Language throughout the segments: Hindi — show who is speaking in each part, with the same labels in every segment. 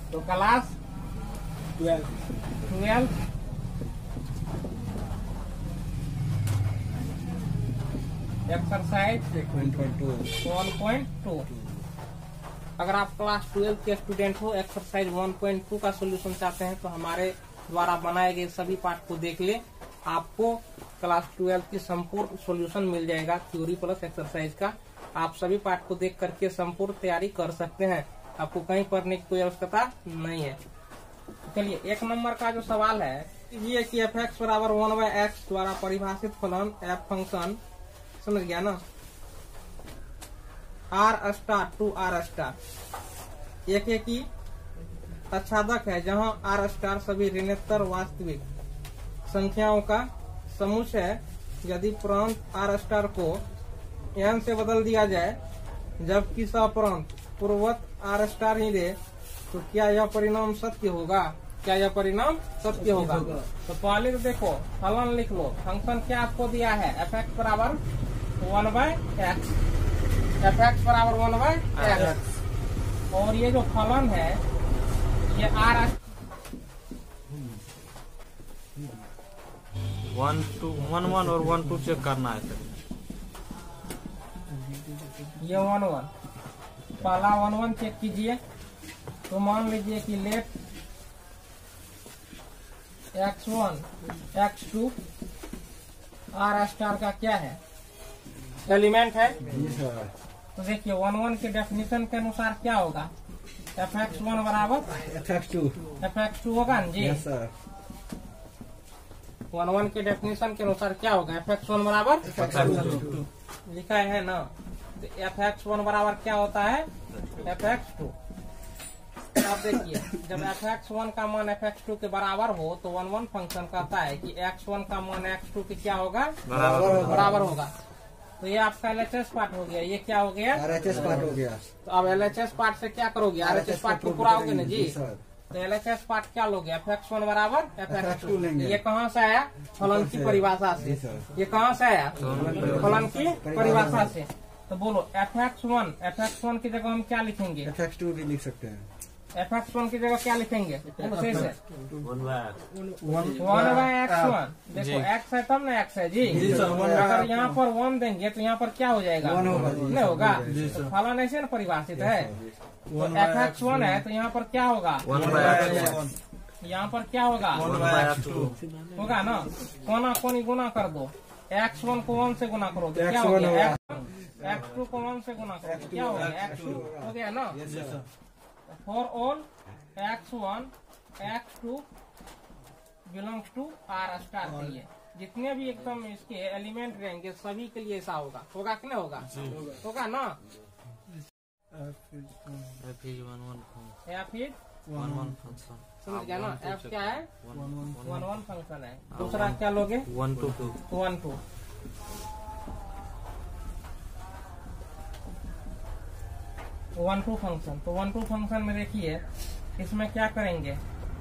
Speaker 1: तो क्लास 12 एक्सरसाइज 1.2। अगर आप क्लास 12 के स्टूडेंट हो, एक्सरसाइज 1.2 का सोल्यूशन चाहते हैं तो हमारे द्वारा बनाए गए सभी पाठ को देख ले। आपको क्लास 12 की संपूर्ण सोल्यूशन मिल जाएगा, थ्योरी प्लस एक्सरसाइज का। आप सभी पाठ को देख करके संपूर्ण तैयारी कर सकते हैं, आपको कहीं पढ़ने की कोई आवश्यकता नहीं है। चलिए, 1 नंबर का जो सवाल है ये कि f(x) बराबर 1/x द्वारा परिभाषित फलन f फंक्शन, समझ गया ना, r star to r star एक ही आच्छादक है, जहां r स्टार सभी ऋणोत्तर वास्तविक संख्याओं का समुच्चय है। यदि प्रांत r स्टार को n से बदल दिया जाए जबकि सप्रांत पूर्ववत r स्टार ही दे, तो क्या यह परिणाम सत्य होगा? क्या यह परिणाम सत्य होगा? तो पहले तो देखो, फलन लिख लो। फंक्शन क्या आपको दिया है? f(x) बराबर 1/x, f(x) बराबर 1/x, और ये जो फलन है ये r
Speaker 2: 1 और 1 2 चेक करना है सर।
Speaker 1: ये 1 पहला 1 चेक कीजिए। तो मान लीजिए कि late x1 x2 r star का क्या है? एलिमेंट है। तो देखिए 1 के डेफिनेशन के अनुसार क्या होगा? f(x1) बराबर f(x2) होगा ना जी। 1 के डेफिनेशन के अनुसार क्या होगा? f(x1) बराबर f(x2) लिखा है ना। तो f(x1) बराबर क्या होता है? f(x2). अब देखिए, जब f(x1) का मान f(x2) के बराबर हो तो 1 फंक्शन कहता है कि x1 का मान x2 के क्या होगा? बराबर होगा। तो ये आपका LHS पार्ट हो गया। ये क्या हो गया?
Speaker 3: RHS पार्ट हो गया।
Speaker 1: तो अब LHS पार्ट से क्या करोगे? RHS पार्ट को पूरा होगे ना जी। तो LHS पार्ट क्या लोगे? f(x1) बराबर f(x2) लेंगे। ये कहाँ से आया? फलन की परिभाषा से। ये कहाँ से आया? फलन की परिभाषा से। तो बोलो f(x1) की जगह हम क्या लिखेंगे?
Speaker 3: f(x2) भी लिख सकते हैं।
Speaker 1: f(x1) की जगह क्या लिखेंगे?
Speaker 2: 1/x।
Speaker 1: 1/x1। देखो x है तब ना x है जी। अगर यहाँ पर 1 देंगे तो यहाँ पर क्या हो जाएगा?
Speaker 3: 1 होगा।
Speaker 1: नहीं होगा। तो फलन ऐसे ना परिभाषित है। तो f(x1) है तो यहाँ पर क्या होगा?
Speaker 2: 1/x।
Speaker 1: यहाँ पर क्या होगा?
Speaker 2: 1/x2
Speaker 1: होगा ना। कोना कोनी गुना कर दो। x1 को 1 से गुना करो तो क्या हो गया? x2 को 1 से गुना करो तो क्या हो गया? x2 हो गया ना। For all x1 x2 belongs to r star के लिए जितने भी एकदम इसके एलिमेंट रहेंगे सभी के लिए ऐसा होगा। होगा कि नहीं होगा? होगा ना। या फिर
Speaker 2: 1 फंक्शन
Speaker 1: समझ गया ना। f क्या है? 1 फंक्शन है। दूसरा क्या लोगे?
Speaker 2: 1 2
Speaker 1: 1 2 1 2 फंक्शन। तो 1 2 फंक्शन में देखिए इसमें क्या करेंगे?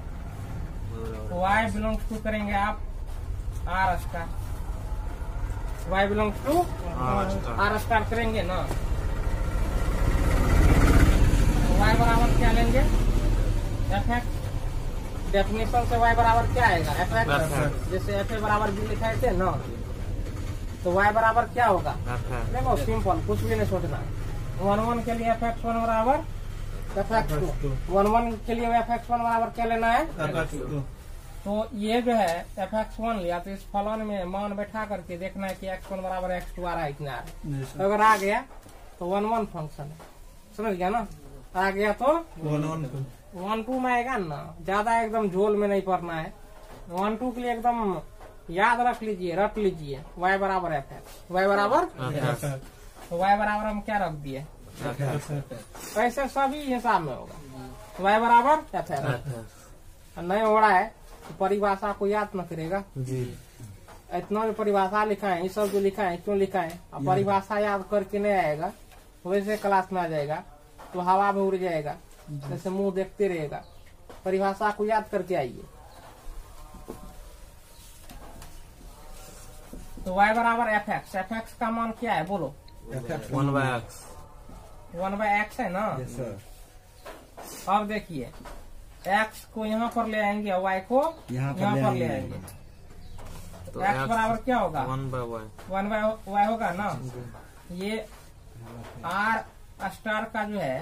Speaker 1: y बिलोंग्स टू करेंगे आप r star. y belongs to r star करेंगे ना। तो y बराबर क्या लेंगे? f(x). डेफिनेशन से y बराबर क्या आएगा? f(x). जैसे f बराबर b लिखाए थे ना, तो y बराबर क्या होगा? देखो सिंपल, कुछ भी नहीं सोचना। 1 के लिए f(x1) बराबर f(x2). 1 के लिए f(x1) बराबर क्या लेना है? f(x2). तो ये जो है f(x1) लिया तो इस फलन में मान बैठा करके देखना है कि x1 बराबर x2 आ रहा है कितना आ रहा है। तो अगर आ गया तो 1 फंक्शन है। समझ गया ना। आ गया तो 1 2 में आएगा ना। ज्यादा एकदम झोल में नहीं पढ़ना है। 1 2 के लिए एकदम याद रख लीजिए, रट लीजिए। y बराबर f(x), y बराबर तो y बराबर हम क्या रख दिए? ऐसे सभी हिसाब में होगा। y बराबर f(x). नहीं हो रहा है तो परिभाषा को याद न करेगा जी। इतना जो परिभाषा लिखा है, ये सब जो लिखा है क्यों लिखा है? अब परिभाषा याद करके नहीं आएगा तो वैसे क्लास में आ जाएगा तो हवा में उड़ जाएगा, जैसे मुंह देखते रहेगा। परिभाषा को याद करके आइए। तो y बराबर f(x). f(x) का मान क्या है बोलो?
Speaker 2: 1/x
Speaker 1: 1/x है ना।
Speaker 3: yes, sir.
Speaker 1: अब देखिए एक्स को यहाँ पर ले आएंगे और वाई को
Speaker 3: यहाँ
Speaker 1: यहाँ
Speaker 3: पर
Speaker 1: पर
Speaker 3: ले
Speaker 1: ले
Speaker 3: आएंगे।
Speaker 1: आएंगे।
Speaker 2: तो
Speaker 1: एक्स बराबर क्या होगा?
Speaker 2: 1/y
Speaker 1: 1/y होगा ना। ये आर स्टार का जो है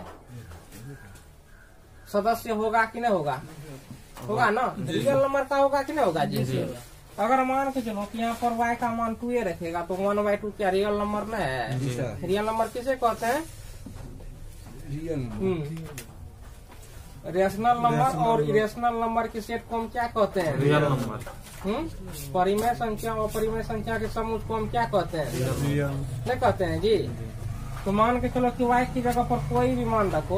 Speaker 1: सदस्य होगा कि नहीं होगा? होगा ना। रियल नंबर का होगा कि नहीं होगा जी? अगर मान के चलो कि यहाँ पर y का मान 2 रखेगा तो 1/2 क्या रियल नंबर न है?
Speaker 3: जी सर।
Speaker 1: रियल नंबर किसे कहते हैं?
Speaker 3: रियल
Speaker 1: रेशनल नंबर और इरेशनल नंबर के सेट को हम क्या कहते हैं?
Speaker 2: रियल नंबर
Speaker 1: परिमेय संख्या और अपरिमेय संख्या के समूह को हम क्या कहते हैं? नहीं कहते हैं जी। तो मान के चलो कि y की जगह पर कोई भी मान रखो,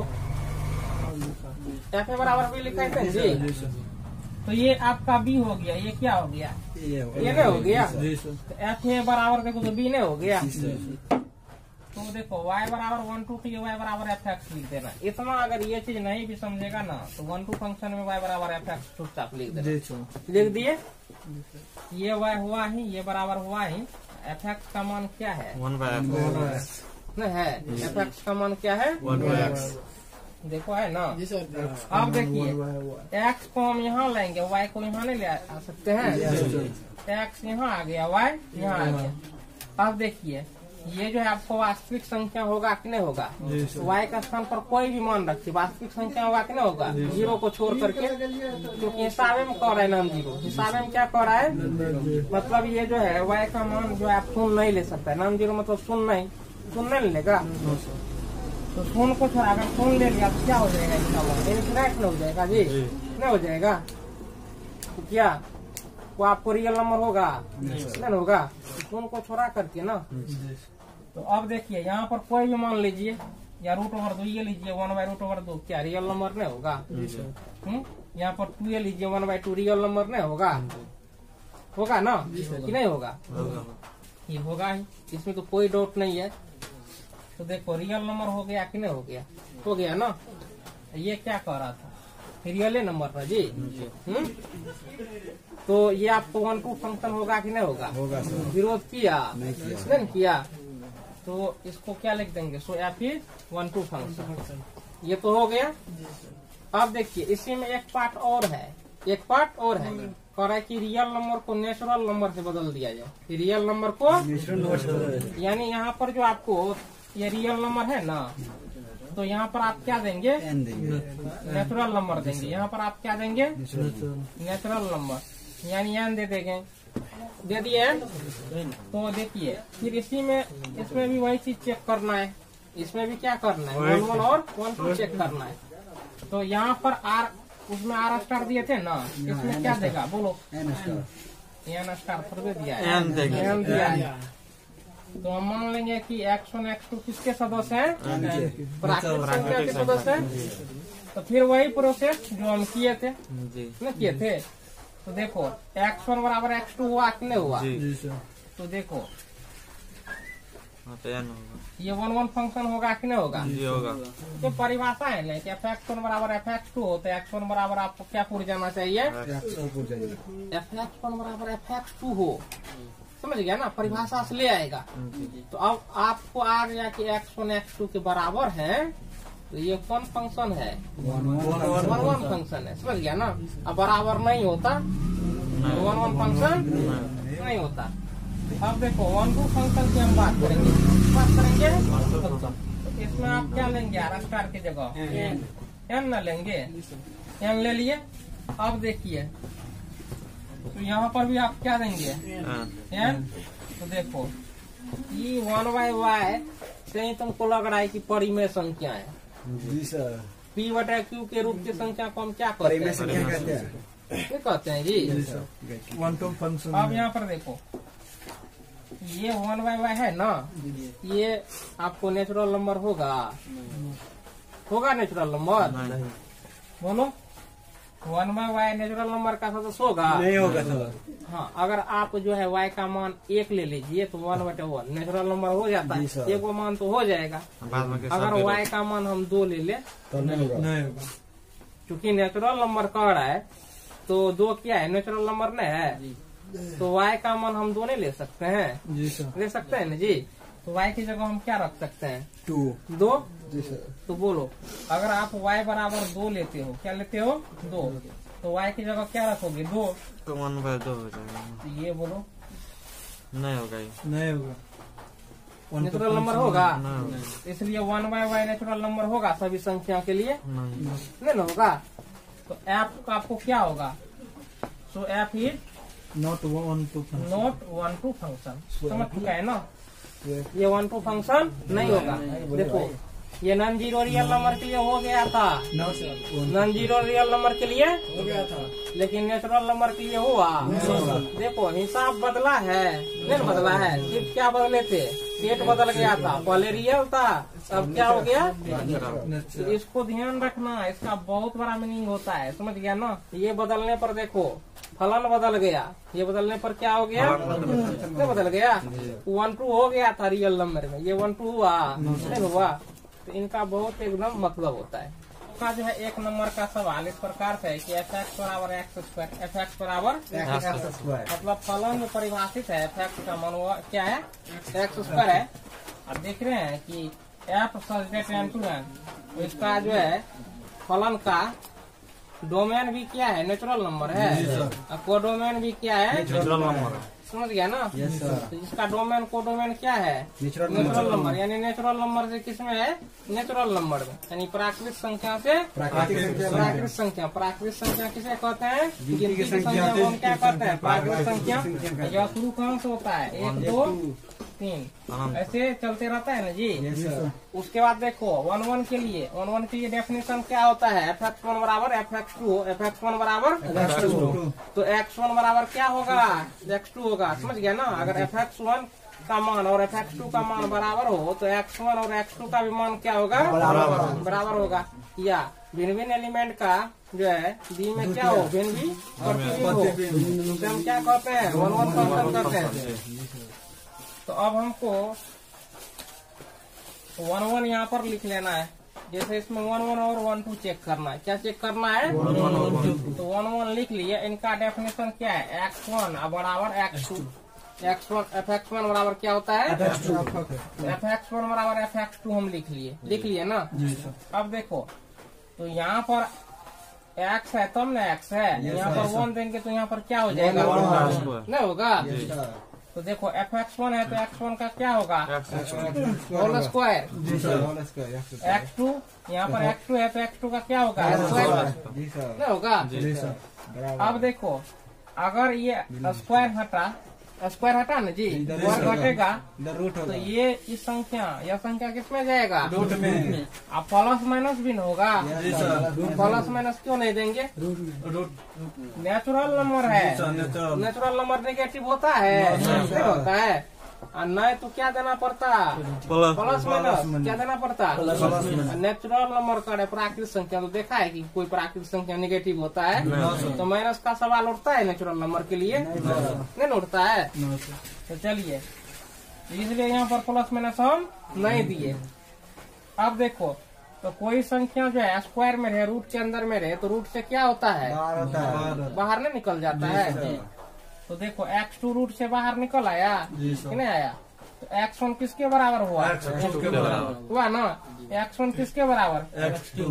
Speaker 1: f बराबर b लिखा है जी। तो ये आपका b हो गया, ये क्या हो गया? ये नहीं हो गया। तो f बराबर देखो तो b नहीं हो गया। तो देखो y बराबर 1 2 की y बराबर fx लिख देना। इतना अगर ये चीज नहीं भी समझेगा ना तो 1 2 फंक्शन में y बराबर fx चुपचाप लिख देना। लिख दिए। ये y हुआ ही, ये बराबर हुआ ही। fx का मान क्या है?
Speaker 2: 1/x
Speaker 1: नहीं है। fx का मान क्या है?
Speaker 2: 1/x
Speaker 1: देखो है ना। अब देखिए x को हम यहाँ लाएंगे, y को यहाँ नहीं ले आ सकते हैं। x यहाँ आ गया, y यहाँ आ गया। अब देखिए ये जो है आपको वास्तविक संख्या होगा कि नहीं होगा? y का स्थान पर कोई भी मान रखिए, वास्तविक संख्या होगा कि नहीं होगा? 0 को छोड़ करके, क्योंकि हिसाबे में कह रहा है नाम 0। हिसाबे में क्या कह रहा है? मतलब ये जो है y का मान जो है आप शून्य नहीं ले सकता है। नाम 0 मतलब शून्य नहीं लेगा। तो शून्य को छोड़ा, अगर शून्य ले लिया तो क्या हो जाएगा? इसका मान इनफिनिट हो जाएगा जी। नहीं हो जाएगा तो क्या वो आपको रियल नंबर होगा? नहीं होगा। शून्य को छोड़ा करके ना। तो अब देखिए यहाँ पर कोई भी मान लीजिए, या √2 ये लीजिए 1/√2 क्या रियल नंबर नहीं होगा? यहाँ पर 2 ये लीजिए 1/2 रियल नंबर नहीं होगा? होगा ना कि नहीं होगा? ये होगा ही, इसमें तो कोई डाउट नहीं है। तो देखो रियल नंबर हो गया कि नहीं हो गया? हो गया ना। ये क्या कह रहा था? रियल नंबर था जी। तो ये आपको 1 2 फंक्शन होगा कि नहीं होगा?
Speaker 3: होगा सर।
Speaker 1: विरोध किया?
Speaker 3: नहीं
Speaker 1: किया। तो इसको क्या लिख देंगे? सो या फिर 1 2 फंक्शन। ये तो हो गया। अब देखिए इसी में एक पार्ट और है, कह रहा है कि रियल नंबर को नेचुरल नंबर से बदल दिया जाए। रियल नंबर को यानी यहाँ पर जो आपको ये रियल नंबर है ना, तो यहाँ पर आप क्या देंगे? नेचुरल नंबर देंगे। यहाँ पर आप क्या देंगे? नेचुरल नंबर, यानी n दे देंगे। दे दिए। तो देखिए फिर इसमें भी वही चीज चेक करना है। इसमें भी क्या करना है? 1 1 और 1 2 चेक करना है। तो यहाँ पर r, उसमें r स्टार दिए थे ना, इसमें क्या देगा? बोलो। n स्टार पर दे दिया है।
Speaker 2: n देगा।
Speaker 1: n दिया है। तो हम मान लेंगे कि x1 x2 किसके सदस्य हैं? प्राकृतिक संख्या के सदस्य हैं। तो फिर वही प्रोसेस जो हम किए थे न किए थे। तो देखो x1 बराबर x2 हुआ कि नहीं हुआ? तो देखो
Speaker 2: तो n होगा।
Speaker 1: ये 1 1 फंक्शन होगा कि नहीं होगा?
Speaker 2: जी होगा।
Speaker 1: तो परिभाषा है ना कि fx1 बराबर fx2 हो, तो x1 बराबर आपको क्या पूर जाना चाहिए? fx1 बराबर fx2 हो। समझ गया ना? परिभाषा से ले आएगा। तो अब आपको आ गया कि x1 x2 के बराबर है, तो ये कौन फंक्शन है? 1 1 फंक्शन है। समझ गया ना? अब बराबर नहीं होता, 1 1 फंक्शन नहीं होता। अब देखो 1 2 फंक्शन की हम बात करेंगे। तो इसमें आप क्या लेंगे? r स्टार की जगह n न लेंगे? n ले लिए। अब देखिए तो यहाँ पर भी आप क्या देंगे? n। तो देखो ये 1/y से ही तुमको लग रहा है कि परिमेय संख्या है
Speaker 3: जी सर।
Speaker 1: p/q के रूप की संख्या को हम क्या कहते हैं? क्या कहते हैं जी?
Speaker 3: 1 2 फंक्शन।
Speaker 1: अब यहाँ पर देखो ये 1/y है ना, ये आपको नेचुरल नंबर होगा? Natural number? बोलो। 1/y नेचुरल नंबर का सदस्य होगा?
Speaker 3: नहीं होगा सर।
Speaker 1: हाँ, अगर आप जो है y का मान 1 ले लीजिए तो 1/1 नेचुरल नंबर हो जाता है। एक वो मान तो हो जाएगा। अगर y का मान हम 2 ले ले
Speaker 3: तो नहीं होगा।
Speaker 1: क्योंकि नेचुरल नंबर कह रहा है तो 2 क्या है? नेचुरल नंबर नहीं है। तो y का मान हम 2 नहीं ले सकते हैं?
Speaker 3: जी सर।
Speaker 1: ले सकते हैं ना जी। तो y की जगह हम क्या रख सकते हैं?
Speaker 3: 2।
Speaker 1: 2
Speaker 3: जी सर।
Speaker 1: तो बोलो, अगर आप y बराबर 2 लेते हो, क्या लेते हो 2, तो y की जगह क्या रखोगे 2,
Speaker 2: तो 1/2 हो जाएगा।
Speaker 1: तो ये बोलो
Speaker 2: नहीं होगा ये।
Speaker 3: नहीं होगा।
Speaker 1: नेचुरल नंबर होगा,
Speaker 2: नहीं होगा।
Speaker 1: इसलिए 1/y नेचुरल नंबर होगा सभी संख्या के लिए,
Speaker 2: नहीं।
Speaker 1: नहीं ना होगा। तो f का आपको क्या होगा, so f is
Speaker 3: Not 1 to function.
Speaker 1: Not 1 to function. समझ चुका है ना, ये 1 टू फंक्शन नहीं होगा। देखो ये नॉन जीरो रियल नंबर के लिए हो गया था,
Speaker 3: No sir.
Speaker 1: Non zero real number के लिए,
Speaker 3: हो गया था।
Speaker 1: लेकिन नेचुरल नंबर के लिए हुआ। देखो हिसाब बदला है, नहीं बदला है, सिर्फ क्या बदले थे, सेट बदल गया था, पहले रियल था, अब क्या हो गया। तो इसको ध्यान रखना, इसका बहुत बड़ा मीनिंग होता है, समझ गया ना। ये बदलने पर देखो फलन बदल गया, ये बदलने पर क्या हो गया, नहीं बदल गया। 1 2 हो गया था रियल नंबर में, ये 1 2 हुआ, नहीं हुआ। तो इनका बहुत एकदम मतलब होता है। का जो है एक नंबर का सवाल इस प्रकार से है कि f(x) बराबर x², f(x) बराबर मतलब फलन जो परिभाषित है f(x) का मान वो क्या है, x² है। अब देख रहे हैं कि f सच तो इसका जो है फलन का डोमेन भी क्या है, नेचुरल नंबर है, और कोडोमेन भी क्या है,
Speaker 2: नेचुरल नंबर।
Speaker 1: समझ गया ना। तो इसका डोमेन कोडोमेन क्या है,
Speaker 3: नेचुरल
Speaker 1: नंबर, यानी नेचुरल नंबर से किसमें है, नेचुरल नंबर में, यानी प्राकृतिक संख्या से प्राकृतिक संख्या। प्राकृतिक संख्या किसे कहते हैं, गिनती की संख्या को हम क्या कहते हैं, प्राकृतिक संख्या। जो शुरू कहाँ से होता है, 1 2 3 ऐसे चलते रहता है ना जी। उसके बाद देखो 1 1 के लिए, 1 1 के लिए डेफिनेशन क्या होता है, f(x1) बराबर f(x2), f(x1) बराबर तो x1 बराबर क्या होगा, x2 होगा। समझ गया ना। अगर f(x1) का मान और f(x2) का मान बराबर हो तो x1 और x2 का भी मान क्या होगा, बराबर होगा। या भिन्न भिन्न एलिमेंट का जो है बी में क्या हो, भिन्न भी प्रतिबिंब हो, उसे हम क्या कहते हैं, 1 1 फंक्शन कहते हैं। तो अब हमको 1 1 यहाँ पर लिख लेना है, जैसे इसमें 1 1 और 1 2 चेक करना है। क्या चेक करना है, तो 1 1 लिख लिए। इनका डेफिनेशन क्या है, x1 बराबर x2, f(x1) बराबर क्या होता है, f(x1) बराबर f(x2) हम लिख लिए ना। अब देखो तो यहाँ पर x है तब ना x है, यहाँ पर 1 देंगे तो यहाँ पर क्या हो जाएगा, नहीं होगा। तो देखो f(x1) है तो x1 का क्या होगा, होल स्क्वायर, x2 यहाँ पर x2 है तो x2 का क्या होगा, स्क्वायर, नहीं होगा। अब देखो अगर ये स्क्वायर हटा ना जी, वर्ग घटेगा तो ये इस संख्या, यह संख्या किसमें जाएगा,
Speaker 3: रूट में।
Speaker 1: अब प्लस माइनस भी न होगा, प्लस माइनस क्यों नहीं देंगे, नेचुरल नंबर है, नेचुरल नंबर नेगेटिव होता है, नहीं होता है। और नहीं तो क्या देना पड़ता, प्लस माइनस क्या देना पड़ता, नेचुरल नंबर का प्राकृतिक संख्या तो देखा है कि कोई प्राकृतिक संख्या नेगेटिव होता है तो माइनस का सवाल उठता है नेचुरल नंबर के लिए, नहीं उठता है। तो चलिए इसलिए यहाँ पर प्लस माइनस हम नहीं दिए। अब देखो तो कोई संख्या जो है स्क्वायर में रहे, रूट के अंदर में रहे तो रूट से क्या होता है, बाहर नहीं निकल जाता है। तो देखो x2 रूट से बाहर निकल आया कि नहीं आया, तो x1 किसके बराबर हुआ, हुआ ना। x1 किसके बराबर,
Speaker 3: x2।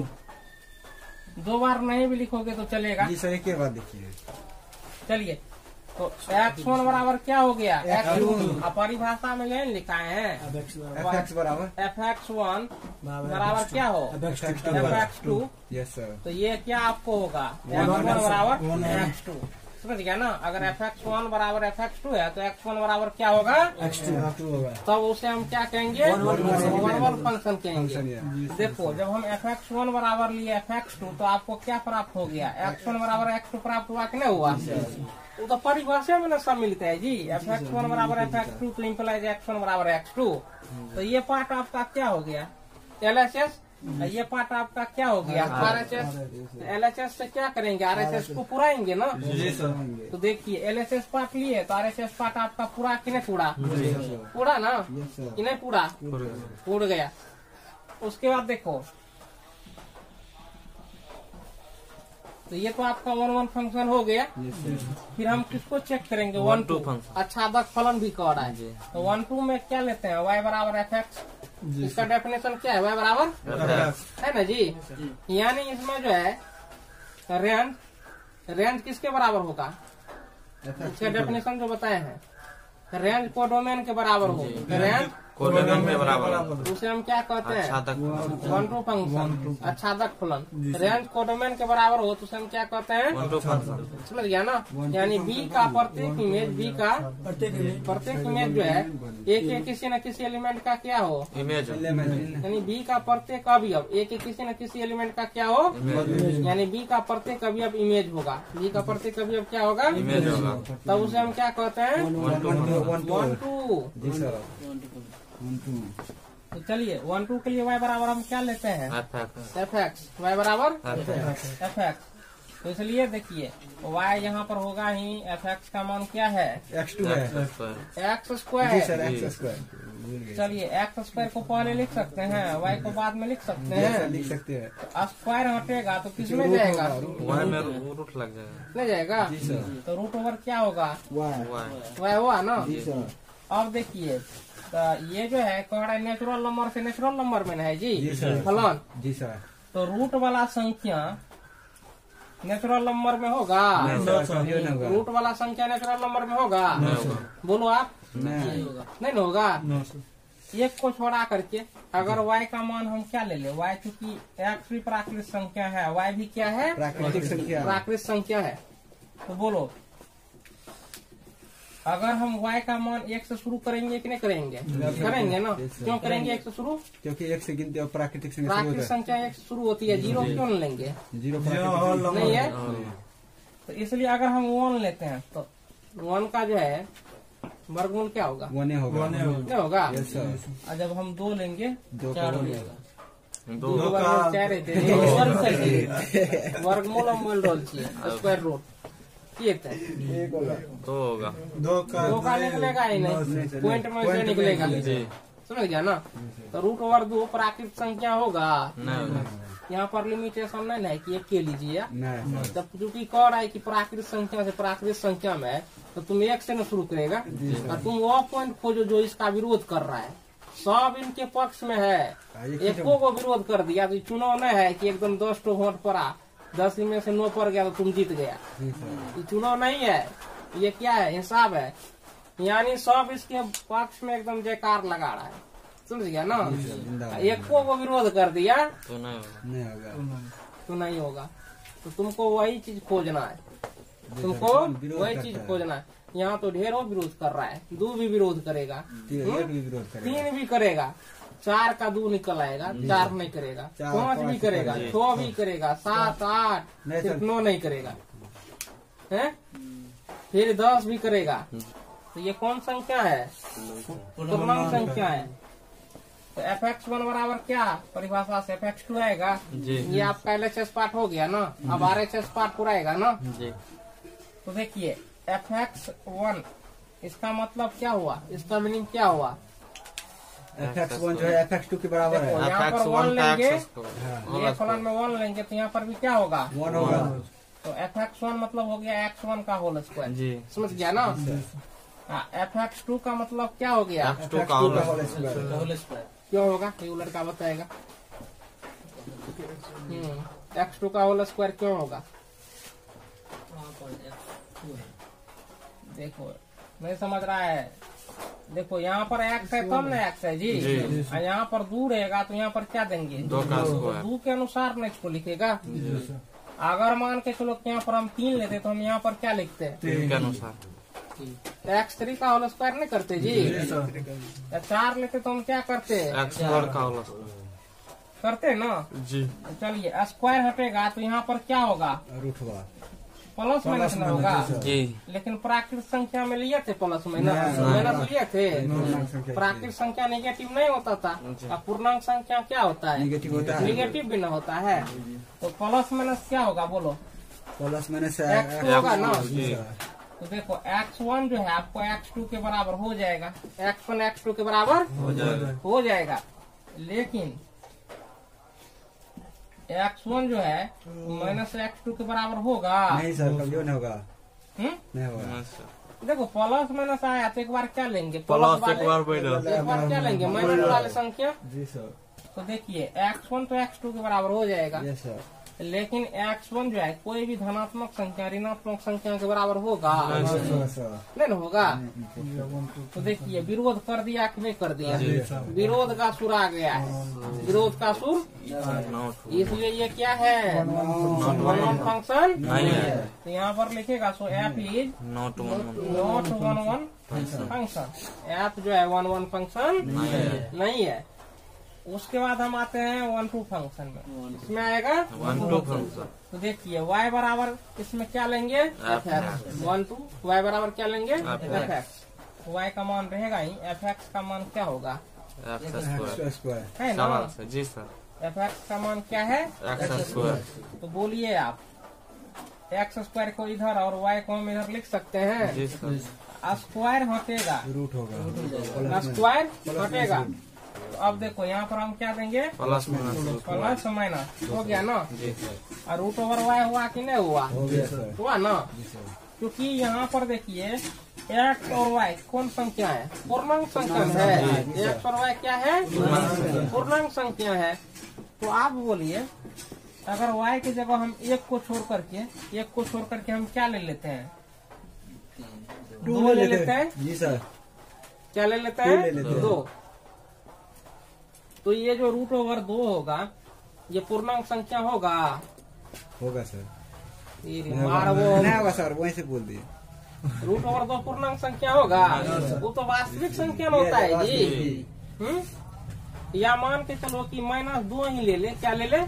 Speaker 1: 2 बार नहीं भी लिखोगे तो चलेगा
Speaker 3: जी सर, एक बार देखिए।
Speaker 1: चलिए तो x1 बराबर क्या हो गया, x2। परिभाषा में नहीं लिखाए हैं,
Speaker 3: f(x) बराबर
Speaker 1: f(x1) बराबर क्या हो, f(x2).
Speaker 3: Yes sir.
Speaker 1: तो ये क्या आपको होगा, x1 बराबर x2, समझ गया ना। अगर f(x1) बराबर f(x2) है तो x1 बराबर क्या होगा,
Speaker 3: x2 होगा।
Speaker 1: तब उसे हम क्या कहेंगे, 1 1 फंक्शन कहेंगे। देखो जब हम f(x1) बराबर लिए f(x2) तो आपको क्या प्राप्त हो गया, x1 बराबर x2 प्राप्त हुआ कि नहीं हुआ। वो तो परिभाषा में ना सब मिलता है जी, f(x1) बराबर f(x2) तो इम्प्लाइज x1 बराबर x2। तो ये पार्ट आपका क्या हो गया, LHS, ये पार्ट आपका क्या हो गया, RHS। LHS से क्या करेंगे, RHS को पुराएंगे ना। तो देखिए LHS पार्ट लिए तो RHS पार्ट आपका पूरा कि नहीं पूरा, पूरा ना कि नहीं पूरा, पूड़ गया। उसके बाद देखो तो ये तो आपका 1 1 फंक्शन हो गया। फिर हम किसको चेक करेंगे, 1 2 फंक्शन। अच्छा फलन भी कह रहा है, तो 1 2 में क्या लेते हैं, y बराबर f(x) इसका डेफिनेशन क्या है? y बराबर है ना जी। यानी इसमें जो है रेंज किसके बराबर होगा? इसका डेफिनेशन जो बताए हैं, रेंज कोडोमेन के बराबर हो। रेंज
Speaker 2: कोडोमेन के बराबर
Speaker 1: उसे हम क्या कहते हैं?
Speaker 2: आच्छादक
Speaker 1: वन टू फंक्शन, आच्छादक फलन। रेंज कोडोमेन के बराबर हो तो उसे हम क्या कहते हैं?
Speaker 2: One to function.
Speaker 1: समझ गया ना। यानी बी का प्रत्येक इमेज, बी का प्रत्येक इमेज जो है एक किसी न किसी एलिमेंट का क्या हो?
Speaker 2: इमेज
Speaker 1: यानी बी का प्रत्येक अवयव एक किसी न किसी एलिमेंट का क्या हो? यानी बी का प्रत्येक अवयव इमेज होगा। बी का प्रत्येक अवयव क्या होगा?
Speaker 2: इमेज होगा।
Speaker 1: तब उसे हम क्या कहते हैं? One to.
Speaker 3: जी सर।
Speaker 1: तो चलिए 1 2 के लिए y बराबर हम क्या लेते हैं? F x. y बराबर एफ एक्स। तो इसलिए देखिए y यहाँ पर होगा ही, एफ एक्स का मान क्या है?
Speaker 3: x2 है।
Speaker 1: एक्स
Speaker 3: जी
Speaker 1: स्क्वायर।
Speaker 3: Sir, x2।
Speaker 1: चलिए एक्स स्क्वायर को पहले लिख सकते हैं, y को बाद में लिख सकते
Speaker 3: जी सर,
Speaker 1: हैं।
Speaker 3: लिख सकते हैं।
Speaker 1: स्क्वायर हटेगा तो किस में जाएगा?
Speaker 2: वहाँ में रूट लग जाएगा।
Speaker 1: नहीं जाएगा।
Speaker 3: जी सर।
Speaker 1: तो रूट ओवर क्या होगा?
Speaker 3: y।
Speaker 1: y हुआ ना।
Speaker 3: जी सर।
Speaker 1: अब देखिए तो ये जो है कह रहा है नेचुरल नंबर से नेचुरल नंबर में है जी
Speaker 3: जी सर।
Speaker 1: फलन।
Speaker 3: जी सर।
Speaker 1: तो रूट वाला संख्या नेचुरल नंबर में होगा?
Speaker 3: नहीं सर, कभी नहीं होगा।
Speaker 1: रूट वाला संख्या नेचुरल नंबर में होगा?
Speaker 2: नहीं होगा।
Speaker 1: बोलो आप।
Speaker 3: नहीं।
Speaker 1: नहीं ना होगा। एक को छोड़ा करके अगर y का मान हम क्या ले ले, y चूंकि x भी प्राकृतिक संख्या है, y भी क्या है?
Speaker 3: प्राकृतिक संख्या।
Speaker 1: प्राकृतिक संख्या है। तो बोलो अगर हम y का मान 1 से शुरू करेंगे कि नहीं करेंगे? करेंगे ना। क्यों करेंगे 1 से शुरू?
Speaker 3: क्योंकि एक से गिनते और प्राकृतिक संख्या शुरू
Speaker 1: प्राकृतिक
Speaker 3: होता
Speaker 1: संख्या 1 से शुरू होती है, 0 क्यों नहीं लेंगे?
Speaker 3: है। 0 प्राकृतिक
Speaker 1: नहीं है।
Speaker 3: संख्या।
Speaker 1: तो इसलिए अगर हम 1 लेते हैं तो 1 का जो है वर्गमूल क्या होगा?
Speaker 3: 1 होगा।
Speaker 1: नहीं होगा।
Speaker 3: Yes sir.
Speaker 1: और जब हम 2 लेंगे
Speaker 3: 2
Speaker 1: 4
Speaker 3: का
Speaker 1: हो जाएगा।
Speaker 2: दो
Speaker 1: दो वर्गमूल 4 रहते हैं। वर्गमूल हम बोल रोल चाहिए, स्क्वायर रूट ये थे।
Speaker 2: दो होगा।
Speaker 1: दो का निकलेगा ही नहीं, पॉइंट में से निकलेगा।
Speaker 2: जी
Speaker 1: समझ गया ना। तो रूट ओवर 2 प्राकृतिक संख्या होगा।
Speaker 2: नहीं होगा।
Speaker 1: यहाँ पर लिमिटेशन नहीं है कि 1 के लीजिए।
Speaker 3: नहीं सर।
Speaker 1: जब चूंकि कह रहा है कि प्राकृतिक संख्या से प्राकृतिक संख्या में है, तो तुम 1 से न शुरू करेगा और तुम वो पॉइंट खोजो जो इसका विरोध कर रहा है। सब इनके पक्ष में है, एको को विरोध कर दिया। तो चुनाव नहीं है कि एकदम 10 तो वोट पड़ा, 10 में से 9 पर गया तो तुम जीत गया।
Speaker 3: जी सर।
Speaker 1: ये चुनाव नहीं है, ये क्या है? हिसाब है। यानी सब इसके पक्ष में एकदम जयकार लगा रहा है। समझ गया ना। एको को विरोध कर दिया
Speaker 2: तो नहीं होगा।
Speaker 3: नहीं होगा।
Speaker 1: तो नहीं होगा। तो तुमको वही चीज खोजना है, तुमको वही चीज खोजना है। यहाँ तो ढेरों विरोध कर रहा है, 2 भी विरोध करेगा,
Speaker 3: 1 भी विरोध करेगा।
Speaker 1: 3 भी करेगा, 4 का 2 निकल आएगा, 4 नहीं करेगा, 5 भी करेगा, 6 भी करेगा, 7 8 सिर्फ 9 नहीं करेगा है। फिर 10 भी करेगा। तो ये कौन संख्या है? पूर्णांक संख्या है। तो fx1 बराबर क्या परिभाषा से fx2 आएगा
Speaker 2: जी।
Speaker 1: ये आपका LHS पार्ट हो गया ना। अब RHS पार्ट पूरा आएगा ना।
Speaker 2: जी।
Speaker 1: तो देखिए fx1 इसका मतलब क्या हुआ? इसका मीनिंग क्या हुआ?
Speaker 3: fx1 जो है fx2 के बराबर है।
Speaker 1: देखो, यहाँ पर
Speaker 2: FX1
Speaker 1: 1
Speaker 2: का
Speaker 1: लेंगे,
Speaker 2: एक्सेस को
Speaker 1: ये फलन में 1 लेंगे तो यहाँ पर भी क्या होगा?
Speaker 3: 1 होगा।
Speaker 1: तो fx1 मतलब हो गया x1 का होल स्क्वायर।
Speaker 2: जी।
Speaker 1: समझ गया ना। fx2 का मतलब क्या हो गया?
Speaker 2: F2 का
Speaker 3: होल स्क्वायर।
Speaker 1: क्यों होगा ये उलट का बताएगा। x2 का होल स्क्वायर क्यों होगा? देखो नहीं समझ रहा है। देखो यहाँ पर x है तब ना x है जी। और यहाँ पर 2 रहेगा तो यहाँ पर क्या देंगे?
Speaker 2: 2 का स्क्वायर।
Speaker 1: 2 के अनुसार ना इसको लिखेगा। अगर मान के चलो यहाँ पर हम 3 लेते तो हम यहाँ पर क्या लिखते हैं?
Speaker 2: 3 के अनुसार।
Speaker 1: x3 का होल स्क्वायर नहीं करते जी। या 4 लेते तो हम क्या करते?
Speaker 2: x4 का होगा
Speaker 1: करते ना
Speaker 2: जी।
Speaker 1: चलिए स्क्वायर हटेगा तो यहाँ पर क्या होगा?
Speaker 3: रूट होगा।
Speaker 1: प्लस माइनस में होगा।
Speaker 2: जी।
Speaker 1: लेकिन प्राकृतिक संख्या में लिए थे प्लस माइनस, माइनस लिए थे। प्राकृतिक संख्या नेगेटिव नहीं होता था। अब पूर्णांक संख्या क्या होता है?
Speaker 3: नेगेटिव होता है।
Speaker 1: नेगेटिव भी न होता है। तो प्लस माइनस क्या होगा बोलो?
Speaker 3: प्लस माइनस
Speaker 1: x2 होगा ना।
Speaker 2: जी।
Speaker 1: तो देखो x1 जो है आपको x2 के बराबर हो जाएगा। x1 x2 के बराबर हो जाएगा। लेकिन x1 जो है माइनस x2 के बराबर होगा।
Speaker 3: नहीं सर, कभी नहीं होगा।
Speaker 1: हम्म?
Speaker 3: नहीं होगा।
Speaker 1: देखो प्लस माइनस आया तो एक बार क्या लेंगे,
Speaker 2: प्लस
Speaker 1: वाले
Speaker 2: एक बार माइनस,
Speaker 1: एक बार क्या लेंगे, माइनस वाले संख्या।
Speaker 3: जी सर।
Speaker 1: तो देखिए x1 तो x2 के बराबर हो जाएगा,
Speaker 3: यस सर।
Speaker 1: लेकिन x1 जो है कोई भी धनात्मक संख्या ऋणात्मक संख्या के बराबर होगा,
Speaker 3: सर।
Speaker 1: नहीं ना होगा। तो देखिए विरोध कर दिया कि नहीं कर दिया, विरोध का सुर आ गया है, विरोध का सुर, इसलिए ये क्या है, वन फंक्शन
Speaker 2: नहीं है।
Speaker 1: तो यहाँ पर लिखेगा so f is
Speaker 2: not
Speaker 1: not one function, f जो है वन फंक्शन नहीं है। उसके बाद हम आते हैं 1 2 फंक्शन में, इसमें आएगा
Speaker 2: 1 2 फंक्शन।
Speaker 1: तो देखिए y बराबर इसमें क्या लेंगे, fx 1 2, y बराबर क्या लेंगे, fx। y का मान रहेगा ही, fx का मान क्या होगा,
Speaker 3: स्क्वायर
Speaker 1: है ना।
Speaker 2: जी सर।
Speaker 1: fx का मान क्या है,
Speaker 2: एक्स स्क्वायर।
Speaker 1: तो बोलिए आप, x स्क्वायर को इधर और y को हम इधर लिख सकते हैं,
Speaker 2: जी सर।
Speaker 1: स्क्वायर हटेगा,
Speaker 3: रूट होगा,
Speaker 1: स्क्वायर हटेगा। तो अब देखो यहाँ पर हम क्या देंगे,
Speaker 2: प्लस माइनस,
Speaker 1: प्लस माइनस हो गया ना,
Speaker 2: जी सर।
Speaker 1: और रूट ओवर वाई हुआ कि नहीं हुआ,
Speaker 3: हो गया सर।
Speaker 1: हुआ ना।
Speaker 3: जी सर।
Speaker 1: क्योंकि यहाँ पर देखिए एक्स और वाई कौन संख्या है, पूर्णांक संख्या है, एक्स और वाई क्या है, पूर्णांक संख्या है। तो आप बोलिए अगर वाई की जगह हम एक को छोड़ करके हम क्या ले लेते हैं, 2 ले लेते हैं,
Speaker 3: जी सर।
Speaker 1: क्या ले लेते
Speaker 3: ले
Speaker 1: हैं,
Speaker 3: लेते हैं।
Speaker 1: 2। तो ये जो रूट ओवर 2 होगा ये पूर्णांक संख्या होगा,
Speaker 3: होगा सर।
Speaker 1: मार वो
Speaker 3: नहीं होगा सर, वहीं से बोल दिए।
Speaker 1: रूट ओवर 2 पूर्णांक संख्या होगा, वो तो वास्तविक संख्या में होता है जी। या मान के चलो कि -2 ही ले ले, क्या ले ले,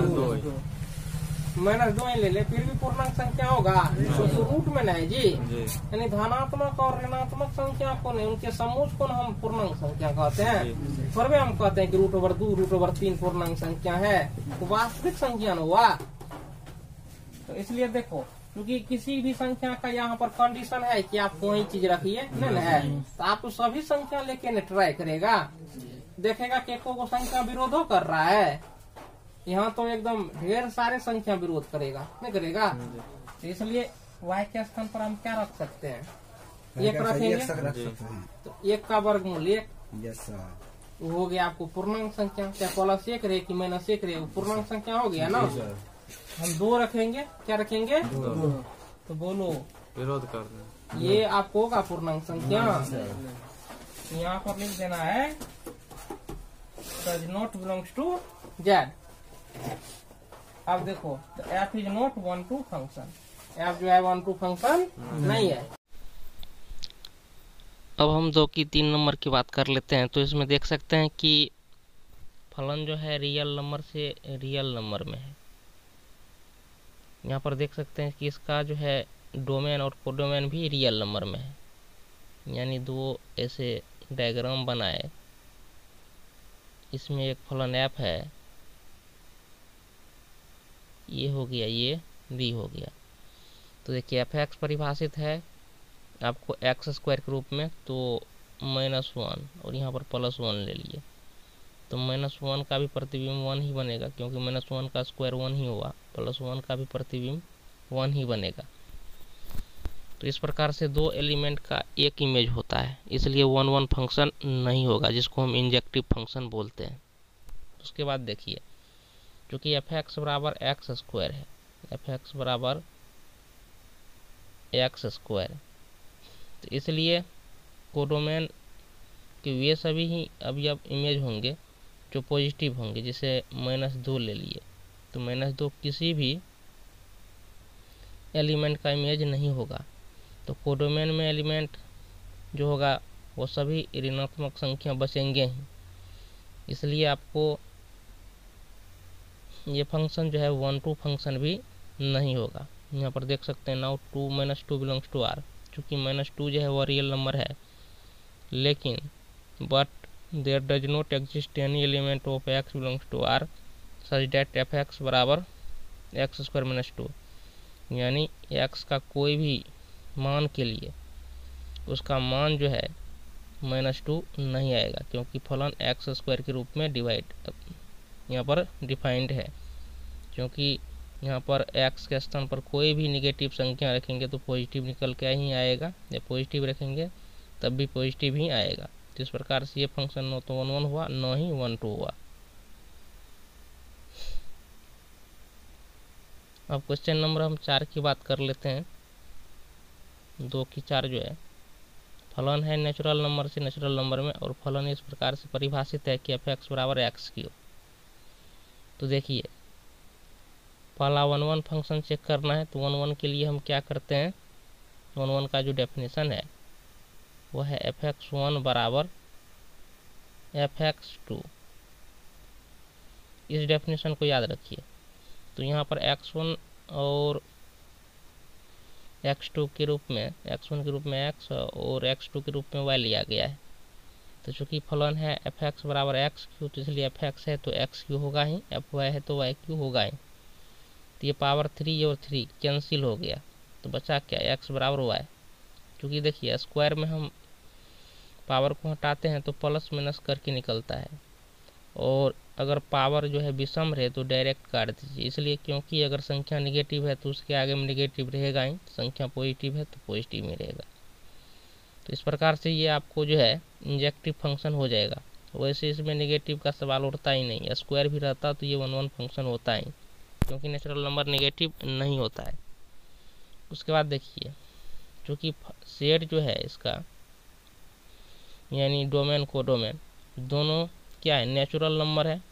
Speaker 1: -2 ही ले ले, फिर भी पूर्णांक संख्या होगा, तो रूट में नहीं जी। यानी धनात्मक और ऋणात्मक संख्या को नहीं, उनके समूह को हम पूर्णांक संख्या कहते हैं। फिर भी हम कहते हैं कि रूट ओवर 2 रूट ओवर 3 पूर्णांक संख्या है, तो वास्तविक संख्या न हुआ। तो इसलिए देखो, क्योंकि किसी भी संख्या का यहाँ पर कंडीशन है कि आप वही चीज रखिए, नहीं है, तो आप सभी संख्या लेके ट्राई करेगा, देखेगा कि को संख्या विरोध कर रहा है, यहाँ तो एकदम ढेर सारे संख्या विरोध करेगा, नहीं करेगा। तो इसलिए y के स्थान पर हम क्या रख सकते हैं, एक रखेंगे, तो 1 का वर्गमूल 1,
Speaker 3: यस सर।
Speaker 1: वो हो गया आपको पूर्णांक संख्या, चाहे +1 रहे कि -1 रहे, वो पूर्णांक संख्या हो गया ना। हम 2 रखेंगे, क्या रखेंगे, 2। तो बोलो
Speaker 2: विरोध कर दें,
Speaker 1: ये आपको होगा पूर्णांक संख्या। यहाँ पर लिख देना है does not belongs to z। अब देखो तो f is not 1 2 function, f जो है 1 2 फंक्शन नहीं है।
Speaker 4: अब हम 2 की 3 नंबर की बात कर लेते हैं। तो इसमें देख सकते हैं कि फलन जो है रियल नंबर से रियल नंबर में है। यहाँ पर देख सकते हैं कि इसका जो है डोमेन और कोडोमेन भी रियल नंबर में है, यानी 2 ऐसे डायग्राम बनाए। इसमें एक फलन f है, ये हो गया, ये b हो गया। तो देखिए f(x) परिभाषित है आपको x स्क्वायर के रूप में, तो -1 और यहाँ पर +1 ले लिए, तो -1 का भी प्रतिबिंब 1 ही बनेगा, क्योंकि -1 का स्क्वायर 1 ही हुआ, +1 का भी प्रतिबिंब 1 ही बनेगा। तो इस प्रकार से 2 एलिमेंट का एक इमेज होता है, इसलिए 1 1 फंक्शन नहीं होगा, जिसको हम इंजेक्टिव फंक्शन बोलते हैं। उसके बाद देखिए, क्योंकि f(x) बराबर x स्क्वायर है, f(x) बराबर x स्क्वायर, तो इसलिए कोडोमेन के वे सभी ही अभी अब इमेज होंगे जो पॉजिटिव होंगे। जैसे -2 ले लिए, तो -2 किसी भी एलिमेंट का इमेज नहीं होगा। तो कोडोमेन में एलिमेंट जो होगा वो सभी ऋणात्मक संख्या बचेंगे ही, इसलिए आपको ये फंक्शन जो है 1 2 फंक्शन भी नहीं होगा। यहाँ पर देख सकते हैं नाउ 2 -2 बिलोंग्स टू r, चूँकि -2 जो है वो रियल नंबर है, लेकिन but there does not exist any element of x belongs to r such that f(x) बराबर x² -2, यानी x का कोई भी मान के लिए उसका मान जो है -2 नहीं आएगा, क्योंकि फलन x² के रूप में डिवाइड यहाँ पर डिफाइंड है, क्योंकि यहाँ पर x के स्थान पर कोई भी निगेटिव संख्या रखेंगे तो पॉजिटिव निकल के ही आएगा, या पॉजिटिव रखेंगे तब भी पॉजिटिव ही आएगा। तो इस प्रकार से ये फंक्शन न तो 1 1 हुआ न ही 1 2 हुआ। अब क्वेश्चन नंबर हम 4 की बात कर लेते हैं। 2 की 4 जो है, फलन है नेचुरल नंबर से नेचुरल नंबर में, और फलन इस प्रकार से परिभाषित है कि f(x) बराबर x3। तो देखिए पहला 1 1 फंक्शन चेक करना है, तो 1 1 के लिए हम क्या करते हैं, 1 1 का जो डेफिनेशन है वह है f(x1) बराबर f(x2)। इस डेफिनेशन को याद रखिए। तो यहाँ पर x1 और x2 के रूप में, x1 के रूप में x और x2 के रूप में y लिया गया है। तो चूंकि फलन है f(x) बराबर x3, तो इसलिए f(x) है तो x3 होगा ही, f(y) है तो y3 होगा ही। तो ये पावर 3 और 3 कैंसिल हो गया, तो बचा क्या, x बराबर y। क्योंकि देखिए स्क्वायर में हम पावर को हटाते हैं तो प्लस माइनस करके निकलता है, और अगर पावर जो है विषम रहे तो डायरेक्ट काट दीजिए। इसलिए क्योंकि अगर संख्या निगेटिव है तो उसके आगे में निगेटिव रहेगा ही, संख्या पॉजिटिव है तो पॉजिटिव में रहेगा। तो इस प्रकार से ये आपको जो है इंजेक्टिव फंक्शन हो जाएगा। वैसे इसमें निगेटिव का सवाल उठता ही नहीं, स्क्वायर भी रहता तो ये 1 1 फंक्शन होता ही, क्योंकि नेचुरल नंबर निगेटिव नहीं होता है। उसके बाद देखिए चूँकि सेट जो है इसका, यानी डोमेन को डोमेन दोनों क्या है, नेचुरल नंबर है,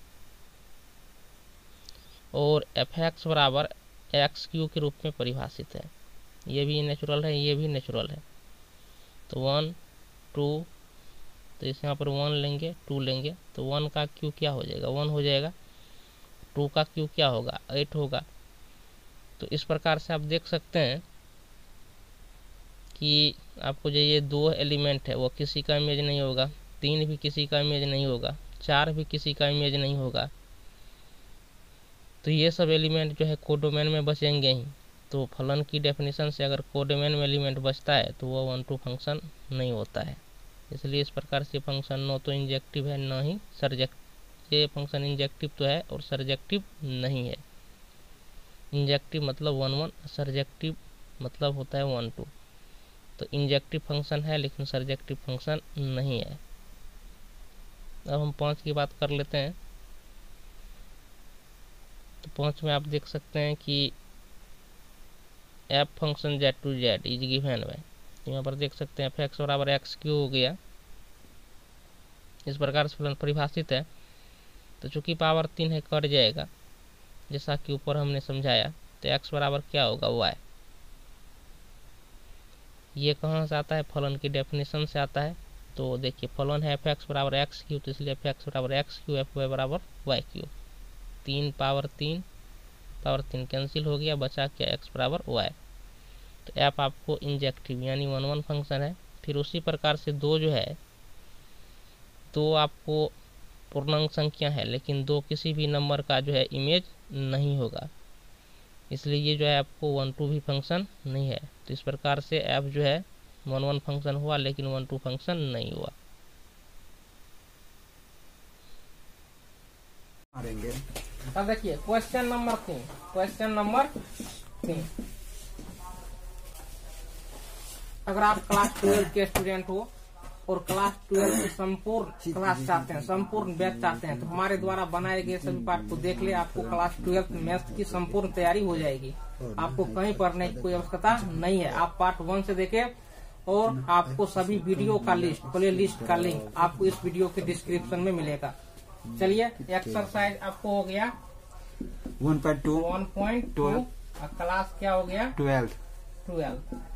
Speaker 4: और f(x) बराबर x3 के रूप में परिभाषित है। ये भी नेचुरल है, ये भी नेचुरल है। तो 1 2, तो इस यहाँ पर 1 लेंगे 2 लेंगे, तो 1 का क्यू क्या हो जाएगा, 1 हो जाएगा। 2 का क्यू क्या होगा, 8 होगा। तो इस प्रकार से आप देख सकते हैं कि आपको जो ये 2 एलिमेंट है वो किसी का इमेज नहीं होगा, 3 भी किसी का इमेज नहीं होगा, 4 भी किसी का इमेज नहीं होगा। तो ये सब एलिमेंट जो है कोडोमेन में बचेंगे ही। तो फलन की डेफिनेशन से अगर कोडोमेन में एलिमेंट बचता है तो वो 1 2 फंक्शन नहीं होता है। इसलिए इस प्रकार से फंक्शन न तो इंजेक्टिव है न ही सरजेक्टिव। ये फंक्शन इंजेक्टिव तो है और सरजेक्टिव नहीं है। इंजेक्टिव मतलब 1 1, सरजेक्टिव मतलब होता है 1 2। तो इंजेक्टिव फंक्शन है लेकिन सरजेक्टिव फंक्शन नहीं है। अब हम 5 की बात कर लेते हैं। तो 5 में आप देख सकते हैं कि f function z to z is given by, यहाँ पर देख सकते हैं f(x) बराबर x3 हो गया। इस प्रकार से फलन परिभाषित है। तो चूंकि पावर 3 है कट जाएगा, जैसा कि ऊपर हमने समझाया। तो x बराबर क्या होगा, y। ये कहाँ से आता है, फलन की डेफिनेशन से आता है। तो देखिए फलन है f(x) बराबर x3, तो इसलिए f(x) बराबर x3, fy बराबर y3। 3 पावर 3 कैंसिल हो गया, बचा क्या, x बराबर y। तो f आपको इंजेक्टिव यानी 1 1 फंक्शन है। फिर उसी प्रकार से 2 जो है, 2 आपको पूर्णांक संख्या है, लेकिन 2 किसी भी नंबर का जो है इमेज नहीं होगा, इसलिए ये जो है आपको 1 2 भी फंक्शन नहीं है। तो इस प्रकार से f जो है 1 1 फंक्शन हुआ लेकिन 1 2 फंक्शन नहीं हुआ।
Speaker 1: अब देखिए क्वेश्चन नंबर 3। अगर आप क्लास 12 के स्टूडेंट हो और क्लास 12 की संपूर्ण क्लास चाहते हैं, संपूर्ण बैच चाहते हैं, तो हमारे द्वारा बनाए गए सभी पाठ को देख ले। आपको क्लास 12 मैथ्स की संपूर्ण तैयारी हो जाएगी। आपको कहीं पढ़ने की कोई आवश्यकता नहीं है। आप पार्ट 1 से देखें, और आपको सभी वीडियो का लिस्ट, प्ले लिस्ट का लिंक आपको इस वीडियो के डिस्क्रिप्शन में मिलेगा। चलिए एक्सरसाइज आपको हो गया 1.2 क्लास क्या हो गया, 12।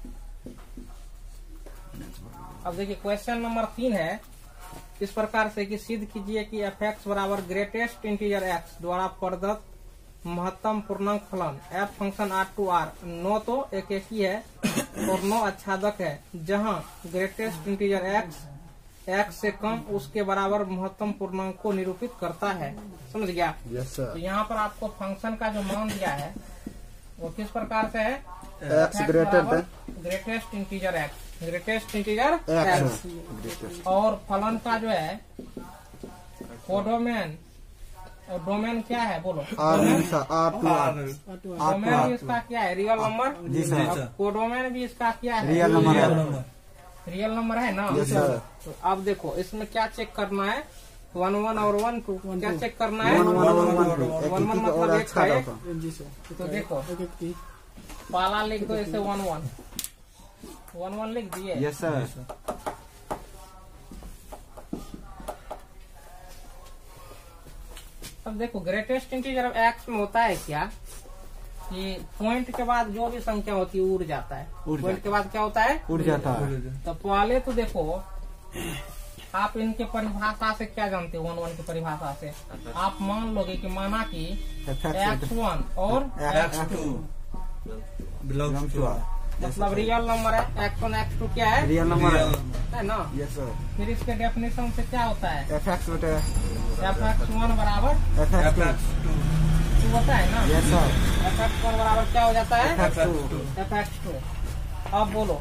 Speaker 1: अब देखिए क्वेश्चन नंबर 3 है इस प्रकार से कि सिद्ध कीजिए कि f(x) बराबर ग्रेटेस्ट इंटीजर x द्वारा प्रदत्त महत्तम पूर्णांक फलन f function r to r 9 तो एक ही है और 9 आच्छादक है, जहां ग्रेटेस्ट इंटीजर x से कम उसके बराबर महत्तम पूर्णांक को निरूपित करता है। समझ गया?
Speaker 3: Yes sir.
Speaker 1: तो यहाँ पर आपको फंक्शन का जो मान दिया है वो किस प्रकार से है,
Speaker 3: x greater
Speaker 1: greatest integer x और फलन का जो है कोडोमेन और डोमेन क्या है बोलो?
Speaker 3: R2
Speaker 1: डोमेन भी इसका क्या है? Real number.
Speaker 3: जी सर।
Speaker 1: कोडोमेन भी इसका क्या है?
Speaker 3: रियल नंबर है।
Speaker 1: रियल नंबर है ना?
Speaker 3: Yes sir.
Speaker 1: तो अब देखो इसमें क्या चेक करना है? 1 और 1 2 क्या चेक करना है?
Speaker 3: 1
Speaker 1: 1 मतलब एक है।
Speaker 3: जी सर।
Speaker 1: तो देखो पहला लिख दो इसे 1 1 लिख दिए।
Speaker 3: Yes sir.
Speaker 1: अब देखो ग्रेटेस्ट इंटीजर एक्स में होता है क्या कि पॉइंट के बाद जो भी संख्या होती है उड़ जाता है। पॉइंट के बाद क्या होता है?
Speaker 3: उड़ जाता है।
Speaker 1: तो पहले तो देखो आप इनके परिभाषा से क्या जानते हो? 1 की परिभाषा से आप मान लोगे कि माना कि x1 और
Speaker 3: x2 बिलोंग्स टू
Speaker 1: मतलब रियल नंबर है। x1 x2 क्या है?
Speaker 3: रियल नंबर
Speaker 1: है ना?
Speaker 3: Yes sir.
Speaker 1: फिर इसके डेफिनेशन से क्या होता है?
Speaker 3: fx बटे
Speaker 1: fx1 बराबर
Speaker 3: fx2
Speaker 1: होता है ना?
Speaker 3: Yes sir.
Speaker 1: fx1 बराबर क्या हो जाता है?
Speaker 3: fx2
Speaker 1: fx2। अब बोलो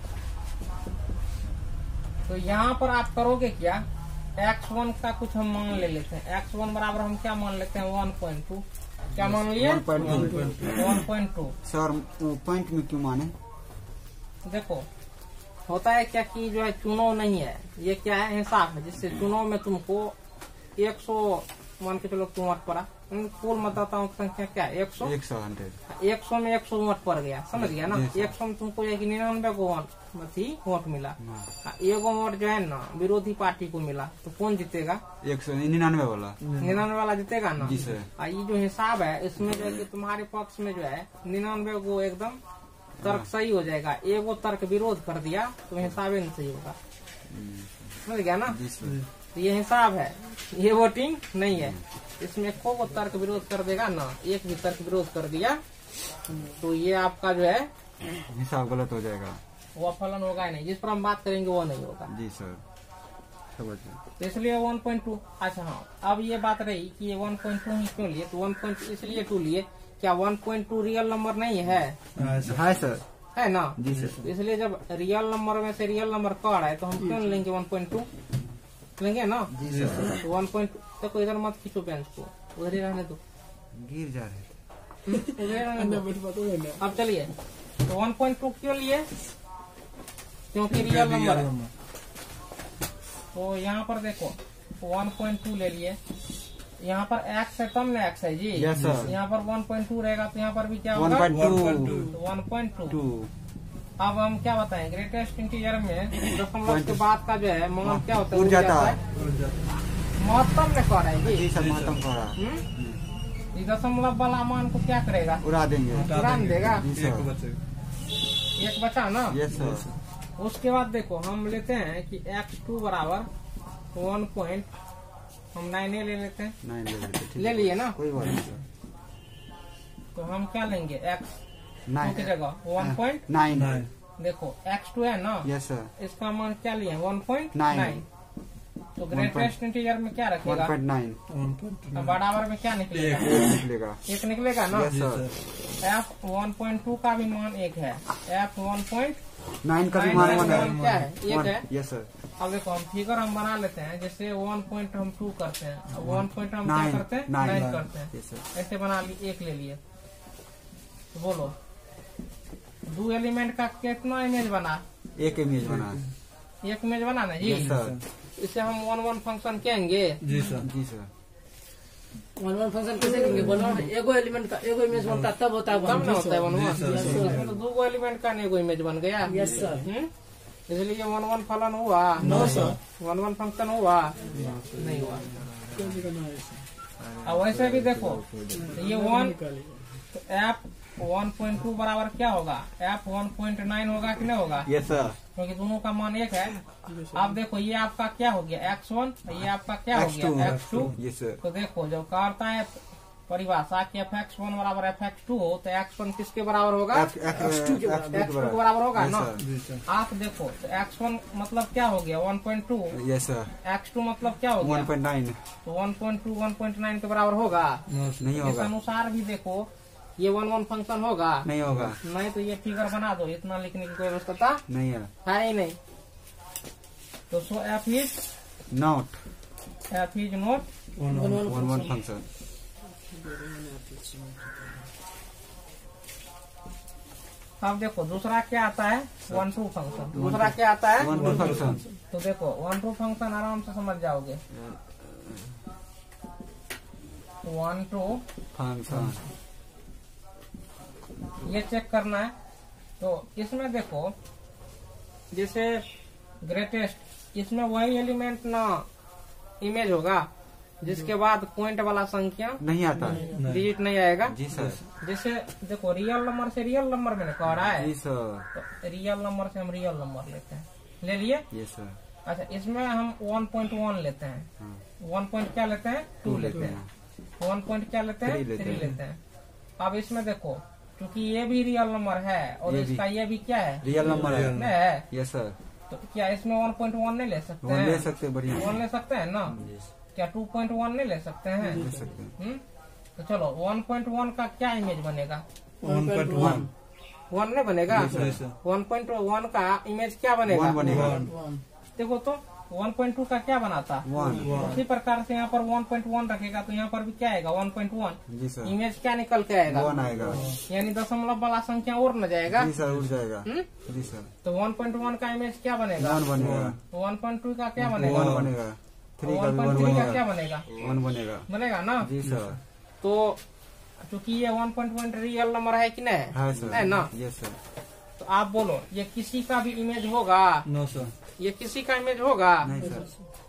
Speaker 1: तो यहाँ पर आप करोगे क्या? x1 का कुछ हम मान ले लेते हैं। x1 बराबर हम क्या मान लेते हैं? 1.2 क्या मान लिए? 1.2।
Speaker 3: सर पॉइंट में क्यों माने?
Speaker 1: देखो होता है क्या कि जो है चुनाव नहीं है, ये क्या है? हिसाब है। जिससे चुनाव में तुमको 100 मान के चलो 2 पड़ा। कुल मतदाताओं की संख्या क्या है? 100 में 100 वोट पड़ गया। समझ गया ना? 100 में तुमको 99 वोट मिला। एगो वोट जो है ना विरोधी पार्टी को मिला। तो कौन जीतेगा?
Speaker 3: 199 वाला
Speaker 1: 99 वाला जीतेगा ना?
Speaker 3: जी सर।
Speaker 1: ये जो हिसाब है इसमें जो है कि तुम्हारे पक्ष में जो है 99 को एकदम तर्क सही हो जाएगा। एगो तर्क विरोध कर दिया तो हिसाब ही नहीं सही होगा। समझ गया ना?
Speaker 3: जी सर।
Speaker 1: तो ये हिसाब है, ये वोटिंग नहीं है। इसमें को तर्क विरोध कर देगा ना, एक भी तर्क विरोध कर दिया तो ये आपका जो है
Speaker 3: हिसाब गलत हो जाएगा।
Speaker 1: वो फलन होगा ही नहीं। जिस पर हम बात करेंगे वो नहीं होगा।
Speaker 3: जी सर समझ।
Speaker 1: तो इसलिए 1.2। अच्छा हाँ, अब ये बात रही कि ये 1.2 ही क्यों लिए? तो 1.2 इसलिए 2 लिए। क्या 1.2 रियल नंबर नहीं है?
Speaker 3: है सर।
Speaker 1: है ना?
Speaker 3: जी सर।
Speaker 1: तो इसलिए जब रियल नंबर में से रियल नंबर कट है तो हम क्यों लेंगे 1.2 लेंगे ना?
Speaker 3: जी सर।
Speaker 1: तो 1.2 देखो इधर मत खींचो बेंच को, उधर ही रहने दो।
Speaker 3: गिर जा रहे थे।
Speaker 1: उधर ही रहने दो। अब चलिए तो 1.2 क्यों लिए? क्योंकि रियल नंबर है। तो यहाँ पर देखो 1.2 ले लिए। यहाँ पर x है कम ना x है जी।
Speaker 3: Yes sir.
Speaker 1: यहाँ पर 1.2 रहेगा तो यहाँ पर भी क्या होगा? 1.2। अब हम क्या बताएं? ग्रेटेस्ट इंटीजर में दशमलव के बाद का जो है मान क्या होता है?
Speaker 3: उड़ जाता है।
Speaker 1: महत्तम में कह रहे हैं
Speaker 3: जी सर। महत्तम कह रहा
Speaker 1: जी। दशमलव वाला मान को क्या करेगा?
Speaker 3: उड़ा देंगे।
Speaker 1: उड़ा देगा।
Speaker 3: जी सर।
Speaker 1: एक बचा ना?
Speaker 3: Yes sir.
Speaker 1: उसके बाद देखो हम लेते हैं कि x2 बराबर 1 पॉइंट हम 9 ले लेते हैं।
Speaker 3: 9 ले लेते। ठीक
Speaker 1: ले
Speaker 3: है।
Speaker 1: लिए ना?
Speaker 3: कोई बात नहीं सर।
Speaker 1: तो हम क्या लेंगे? x
Speaker 3: 9
Speaker 1: की जगह 1.9। देखो x2 है ना?
Speaker 3: Yes sir.
Speaker 1: इसका मान क्या लिए? 1.9।
Speaker 3: 9।
Speaker 1: तो ग्रेटेस्ट इंटीजर में क्या रखेगा?
Speaker 3: 1.9
Speaker 1: बराबर में क्या निकलेगा?
Speaker 3: निकलेगा।
Speaker 1: 1 निकलेगा ना?
Speaker 3: Yes sir.
Speaker 1: f 1.2 का भी मान 1 है। f 1.9
Speaker 3: का भी मान
Speaker 1: क्या है? 1 है।
Speaker 3: Yes sir.
Speaker 1: अब देखो हम फिगर हम बना लेते हैं। जैसे 1.2 करते हैं, 1 हम क्या करते हैं? 9 करते हैं।
Speaker 3: Yes sir.
Speaker 1: ऐसे बना लिए, 1 ले लिए। तो बोलो 2 एलिमेंट का कितना इमेज बना?
Speaker 3: एक इमेज बना।
Speaker 1: 1 इमेज बना ना जी?
Speaker 3: Yes sir.
Speaker 1: इसे हम 1 फंक्शन कहेंगे।
Speaker 3: जी सर। जी सर।
Speaker 5: 1 फंक्शन कैसे करेंगे? 1 एगो एलिमेंट का एगो इमेज बनता तब होता है
Speaker 1: तब ना होता है 1
Speaker 5: इसमें
Speaker 1: तो 2 एलिमेंट का एगो इमेज बन गया।
Speaker 5: Yes sir.
Speaker 1: इसलिए 1 फलन हुआ?
Speaker 5: No sir.
Speaker 1: 1 फंक्शन हुआ? नहीं हुआ। अब वैसे भी देखो ये 1 तो f 1.2 बराबर क्या होगा? f 1.9 होगा कि नहीं होगा?
Speaker 3: Yes sir.
Speaker 1: क्योंकि दोनों का मान 1 है। अब देखो ये आपका क्या हो गया? x1। ये आपका क्या हो गया? x2।
Speaker 3: Yes sir.
Speaker 1: तो देखो जब करता है परिभाषा कि fx1 बराबर fx2 हो तो x1 किसके बराबर होगा?
Speaker 3: x2 के
Speaker 1: बराबर होगा ना?
Speaker 3: सर।
Speaker 1: आप देखो तो x1 मतलब क्या हो गया? 1.2।
Speaker 3: Yes sir.
Speaker 1: x2 मतलब क्या हो गया?
Speaker 3: 1.9
Speaker 1: तो 1.2 1.9 के बराबर होगा?
Speaker 3: नहीं
Speaker 1: इस
Speaker 3: होगा।
Speaker 1: अनुसार भी देखो ये 1 फंक्शन होगा?
Speaker 3: नहीं होगा।
Speaker 1: नहीं तो ये फिगर बना दो। इतना लिखने की कोई आवश्यकता
Speaker 3: नहीं है।
Speaker 1: है ही नहीं। तो so f is
Speaker 3: not
Speaker 1: not
Speaker 3: 1 function.
Speaker 1: अब देखो दूसरा क्या आता है, 1-2 फंक्शन। दूसरा क्या आता है,
Speaker 3: 1-2 फंक्शन।
Speaker 1: तो देखो 1-2 फंक्शन आराम से समझ जाओगे। 1-2
Speaker 3: फंक्शन
Speaker 1: ये चेक करना है। तो इसमें देखो जैसे ग्रेटेस्ट, इसमें वही एलिमेंट ना इमेज होगा जिसके बाद पॉइंट वाला संख्या
Speaker 3: नहीं आता है।
Speaker 1: डिजिट नहीं आएगा।
Speaker 3: जी सर।
Speaker 1: जैसे देखो रियल नंबर से रियल नंबर में कह रहा है,
Speaker 3: जी सर।
Speaker 1: तो रियल नंबर से हम रियल नंबर लेते हैं, ले लिए।
Speaker 3: ये सर।
Speaker 1: अच्छा इसमें हम 1.1 लेते हैं,
Speaker 3: हाँ।
Speaker 1: 1 पॉइंट क्या लेते हैं, 2 लेते हैं। 1 पॉइंट क्या लेते हैं,
Speaker 3: 3
Speaker 1: 3 लेते हैं। अब इसमें देखो क्योंकि ये भी रियल नंबर है और
Speaker 3: ये भी।
Speaker 1: इसका ये भी क्या है,
Speaker 3: रियल नंबर है।
Speaker 1: है,
Speaker 3: ये सर।
Speaker 1: तो क्या इसमें 1.1 नहीं ले सकते
Speaker 3: वो
Speaker 1: हैं?
Speaker 3: ले सकते, बढ़िया
Speaker 1: 1 ले सकते हैं ना। क्या 2.1 नहीं ले सकते हैं?
Speaker 3: ले सकते हैं।
Speaker 1: तो चलो 1.1 का क्या इमेज बनेगा,
Speaker 3: 1.1
Speaker 1: 1 नहीं बनेगा। 1.1 का इमेज क्या बनेगा,
Speaker 3: 1 बनेगा।
Speaker 1: देखो तो 1.2 का क्या बनाता,
Speaker 3: 1।
Speaker 1: उसी प्रकार से यहाँ पर 1.1 रखेगा तो यहाँ पर भी क्या आएगा, 1.1।
Speaker 3: जी सर।
Speaker 1: इमेज क्या निकल के आएगा,
Speaker 3: 1 आएगा।
Speaker 1: यानी दशमलव वाला संख्या और न जाएगा।
Speaker 3: जी सर, उड़ जाएगा।
Speaker 1: हम्म?
Speaker 3: जी सर।
Speaker 1: तो 1.1 का इमेज क्या बनेगा,
Speaker 3: 1 बनेगा।
Speaker 1: 1.2 का क्या
Speaker 3: 1
Speaker 1: बनेगा,
Speaker 3: बनेगा। 3 का भी 1
Speaker 1: 1.3 का क्या
Speaker 3: बनेगा।
Speaker 1: बनेगा,
Speaker 3: 1 बनेगा।
Speaker 1: बनेगा ना।
Speaker 3: जी सर।
Speaker 1: तो चूंकि ये 1.1 रियल नंबर है कि नहीं
Speaker 3: है सर।
Speaker 1: है ना।
Speaker 3: ये सर।
Speaker 1: तो आप बोलो ये किसी का भी इमेज होगा,
Speaker 3: नो सर।
Speaker 1: ये किसी का इमेज होगा।
Speaker 3: नहीं सर।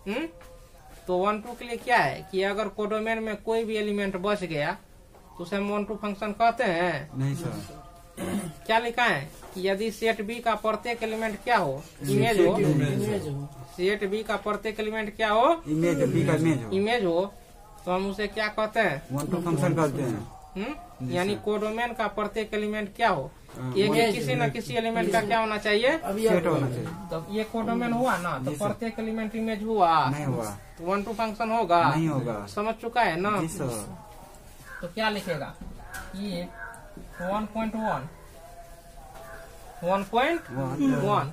Speaker 1: तो 1-2 के लिए क्या है कि अगर कोडोमेन में कोई भी एलिमेंट बच गया तो उसे हम 1-2 फंक्शन कहते हैं।
Speaker 3: नहीं सर।
Speaker 1: क्या लिखा है कि यदि सेट बी का प्रत्येक एलिमेंट क्या हो, इमेज हो, सेट बी का प्रत्येक एलिमेंट क्या हो,
Speaker 3: इमेज बी का
Speaker 1: इमेज हो, तो हम उसे क्या कहते हैं,
Speaker 3: 1-2 फंक्शन कहते हैं।
Speaker 1: यानी कोडोमेन का प्रत्येक एलिमेंट क्या हो,
Speaker 3: हाँ,
Speaker 1: एक किसी न किसी एलिमेंट का क्या होना चाहिए,
Speaker 3: सेट होना चाहिए।
Speaker 1: तो ये कोडोमेन हुआ ना, तो
Speaker 3: जी सर।
Speaker 1: प्रत्येक एलिमेंट इमेज हुआ,
Speaker 3: नहीं हुआ।
Speaker 1: 1-2 फंक्शन होगा,
Speaker 3: नहीं होगा।
Speaker 1: समझ चुका है ना।
Speaker 3: जी सर।
Speaker 1: तो क्या लिखेगा ये 1.1 1.1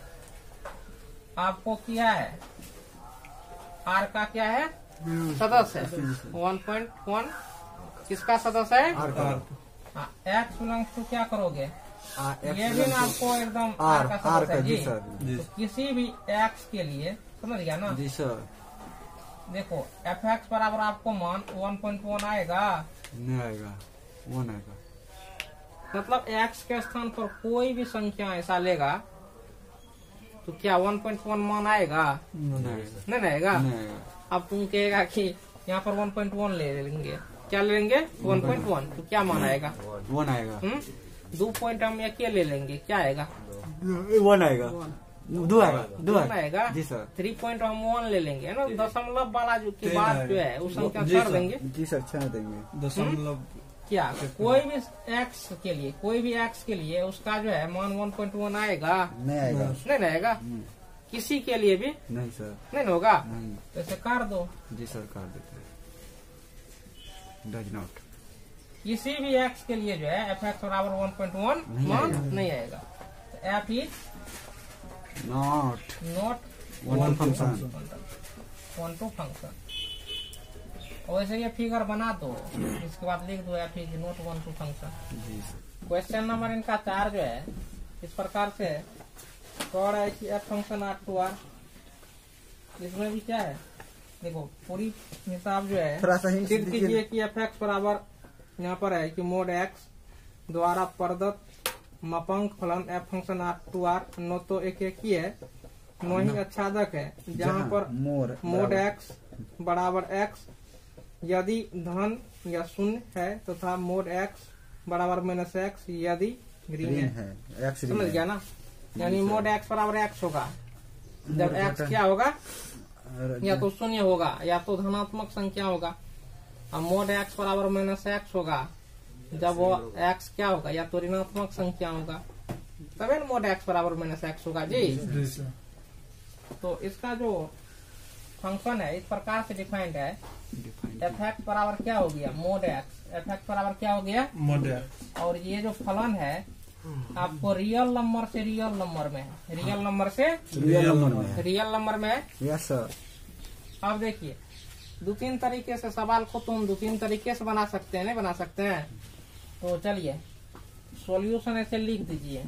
Speaker 1: आपको क्या है, आर का क्या है, सदस्य है। 1.1 किसका सदस्य है,
Speaker 3: आर का।
Speaker 1: एक्स बिलोंग्स टू क्या करोगे, ये भी ना आपको एकदम
Speaker 3: आर
Speaker 1: आर का
Speaker 3: आर
Speaker 1: सदस्य
Speaker 3: का।
Speaker 1: है
Speaker 3: जी
Speaker 1: जी।
Speaker 3: सर।
Speaker 1: तो किसी भी एक्स के लिए समझ गया ना।
Speaker 3: जी सर।
Speaker 1: देखो fx बराबर आपको मान 1.1 आएगा,
Speaker 3: नहीं आएगा, 1 आएगा।
Speaker 1: मतलब x के स्थान पर कोई भी संख्या ऐसा लेगा तो क्या 1.1 मान आएगा,
Speaker 3: नहीं आएगा।
Speaker 1: नहीं आएगा।
Speaker 3: नहीं आएगा।
Speaker 1: अब तुम कहेगा कि यहाँ पर 1.1 ले लेंगे, क्या ले लेंगे 1.1, तो क्या मान आएगा,
Speaker 3: 1 आएगा।
Speaker 1: 2 पॉइंट हम एक ले लेंगे, क्या आएगा,
Speaker 3: 1 आएगा। 2 आएगा। 2
Speaker 1: 1 आएगा।
Speaker 3: जी सर।
Speaker 1: 3 पॉइंट हम 1 ले लेंगे ना, दशमलव वाला जो के बाद जो है उस संख्या छोड़ देंगे।
Speaker 3: जी सर, छाड़ देंगे।
Speaker 6: दशमलव
Speaker 1: क्या कोई भी x के लिए, कोई भी x के लिए उसका जो है मान 1.1 आएगा,
Speaker 3: नहीं आएगा।
Speaker 1: नहीं आएगा। किसी के लिए भी
Speaker 3: नहीं सर।
Speaker 1: नहीं होगा,
Speaker 3: नहीं।
Speaker 1: तो इसे काट दो।
Speaker 3: जी सर, काट देते हैं। Does not.
Speaker 1: किसी भी x के लिए जो है fx बराबर 1.1
Speaker 3: नहीं
Speaker 1: मान
Speaker 3: आएगा।
Speaker 1: नहीं आएगा। तो f is
Speaker 3: not
Speaker 1: not
Speaker 3: 1 function.
Speaker 1: 1-2 function. और ऐसे ये फिगर बना दो, इसके बाद लिख दो f इज नॉट 1-2 फंक्शन।
Speaker 3: जी सर।
Speaker 1: क्वेश्चन नंबर इनका 4 जो है इस प्रकार से कह रहा है कि f फंक्शन R2R, इसमें भी क्या है देखो पूरी हिसाब जो है
Speaker 3: थोड़ा सा हिंट
Speaker 1: सिद्ध
Speaker 3: दीजिए।
Speaker 1: कीजिए कि fx बराबर यहाँ पर है कि मोड x द्वारा प्रदत्त मापांक फलन f फंक्शन R2R न तो एक ही है न ही आच्छादक है, जहाँ पर मोड x बराबर x यदि धन या शून्य है तथा मोड x बराबर -x यदि ग्रीन है।
Speaker 3: एक्स
Speaker 1: समझ गया ना, यानी मोड x बराबर x होगा जब x क्या होगा, या तो शून्य होगा या तो धनात्मक संख्या होगा, और मोड x बराबर -x होगा जब वो x क्या होगा, या तो ऋणात्मक संख्या होगा, तभी मोड x बराबर -x होगा जी। तो इसका जो फंक्शन है इस प्रकार से डिफाइंड है, fx बराबर क्या हो गया, मोड x, fx बराबर क्या हो गया,
Speaker 6: मॉडल।
Speaker 1: और ये जो फलन है आपको रियल नंबर से रियल नंबर में है, रियल नंबर से
Speaker 3: रियल नंबर में।
Speaker 1: रियल नंबर में है।
Speaker 3: Yes sir.
Speaker 1: अब देखिए दो तीन तरीके से सवाल को तुम दो तीन तरीके से बना सकते हैं, नहीं बना सकते हैं? तो चलिए सॉल्यूशन ऐसे लिख दीजिए,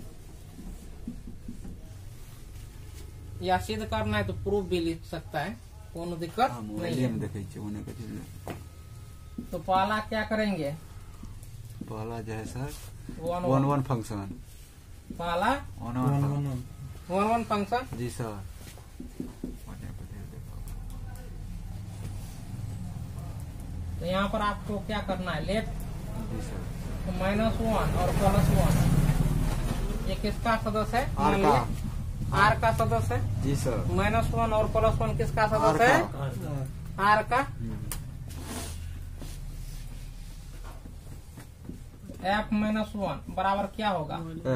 Speaker 1: या सिद्ध करना है तो प्रूफ भी लिख सकता है, कोनो दिक्कत नहीं है। तो पहला क्या करेंगे?
Speaker 3: पहला जो है सर
Speaker 1: वन
Speaker 3: वन फंक्शन,
Speaker 1: पहला वन फंक्शन।
Speaker 3: जी सर।
Speaker 1: तो यहाँ पर आपको क्या करना है? लेफ्ट
Speaker 3: जी सर।
Speaker 1: तो -1 और +1 ये किसका सदस्य है?
Speaker 3: आर का।
Speaker 1: आर का सदस्य है।
Speaker 3: जी सर।
Speaker 1: -1 और +1 किसका सदस्य है? आर का। f-1 बराबर क्या होगा?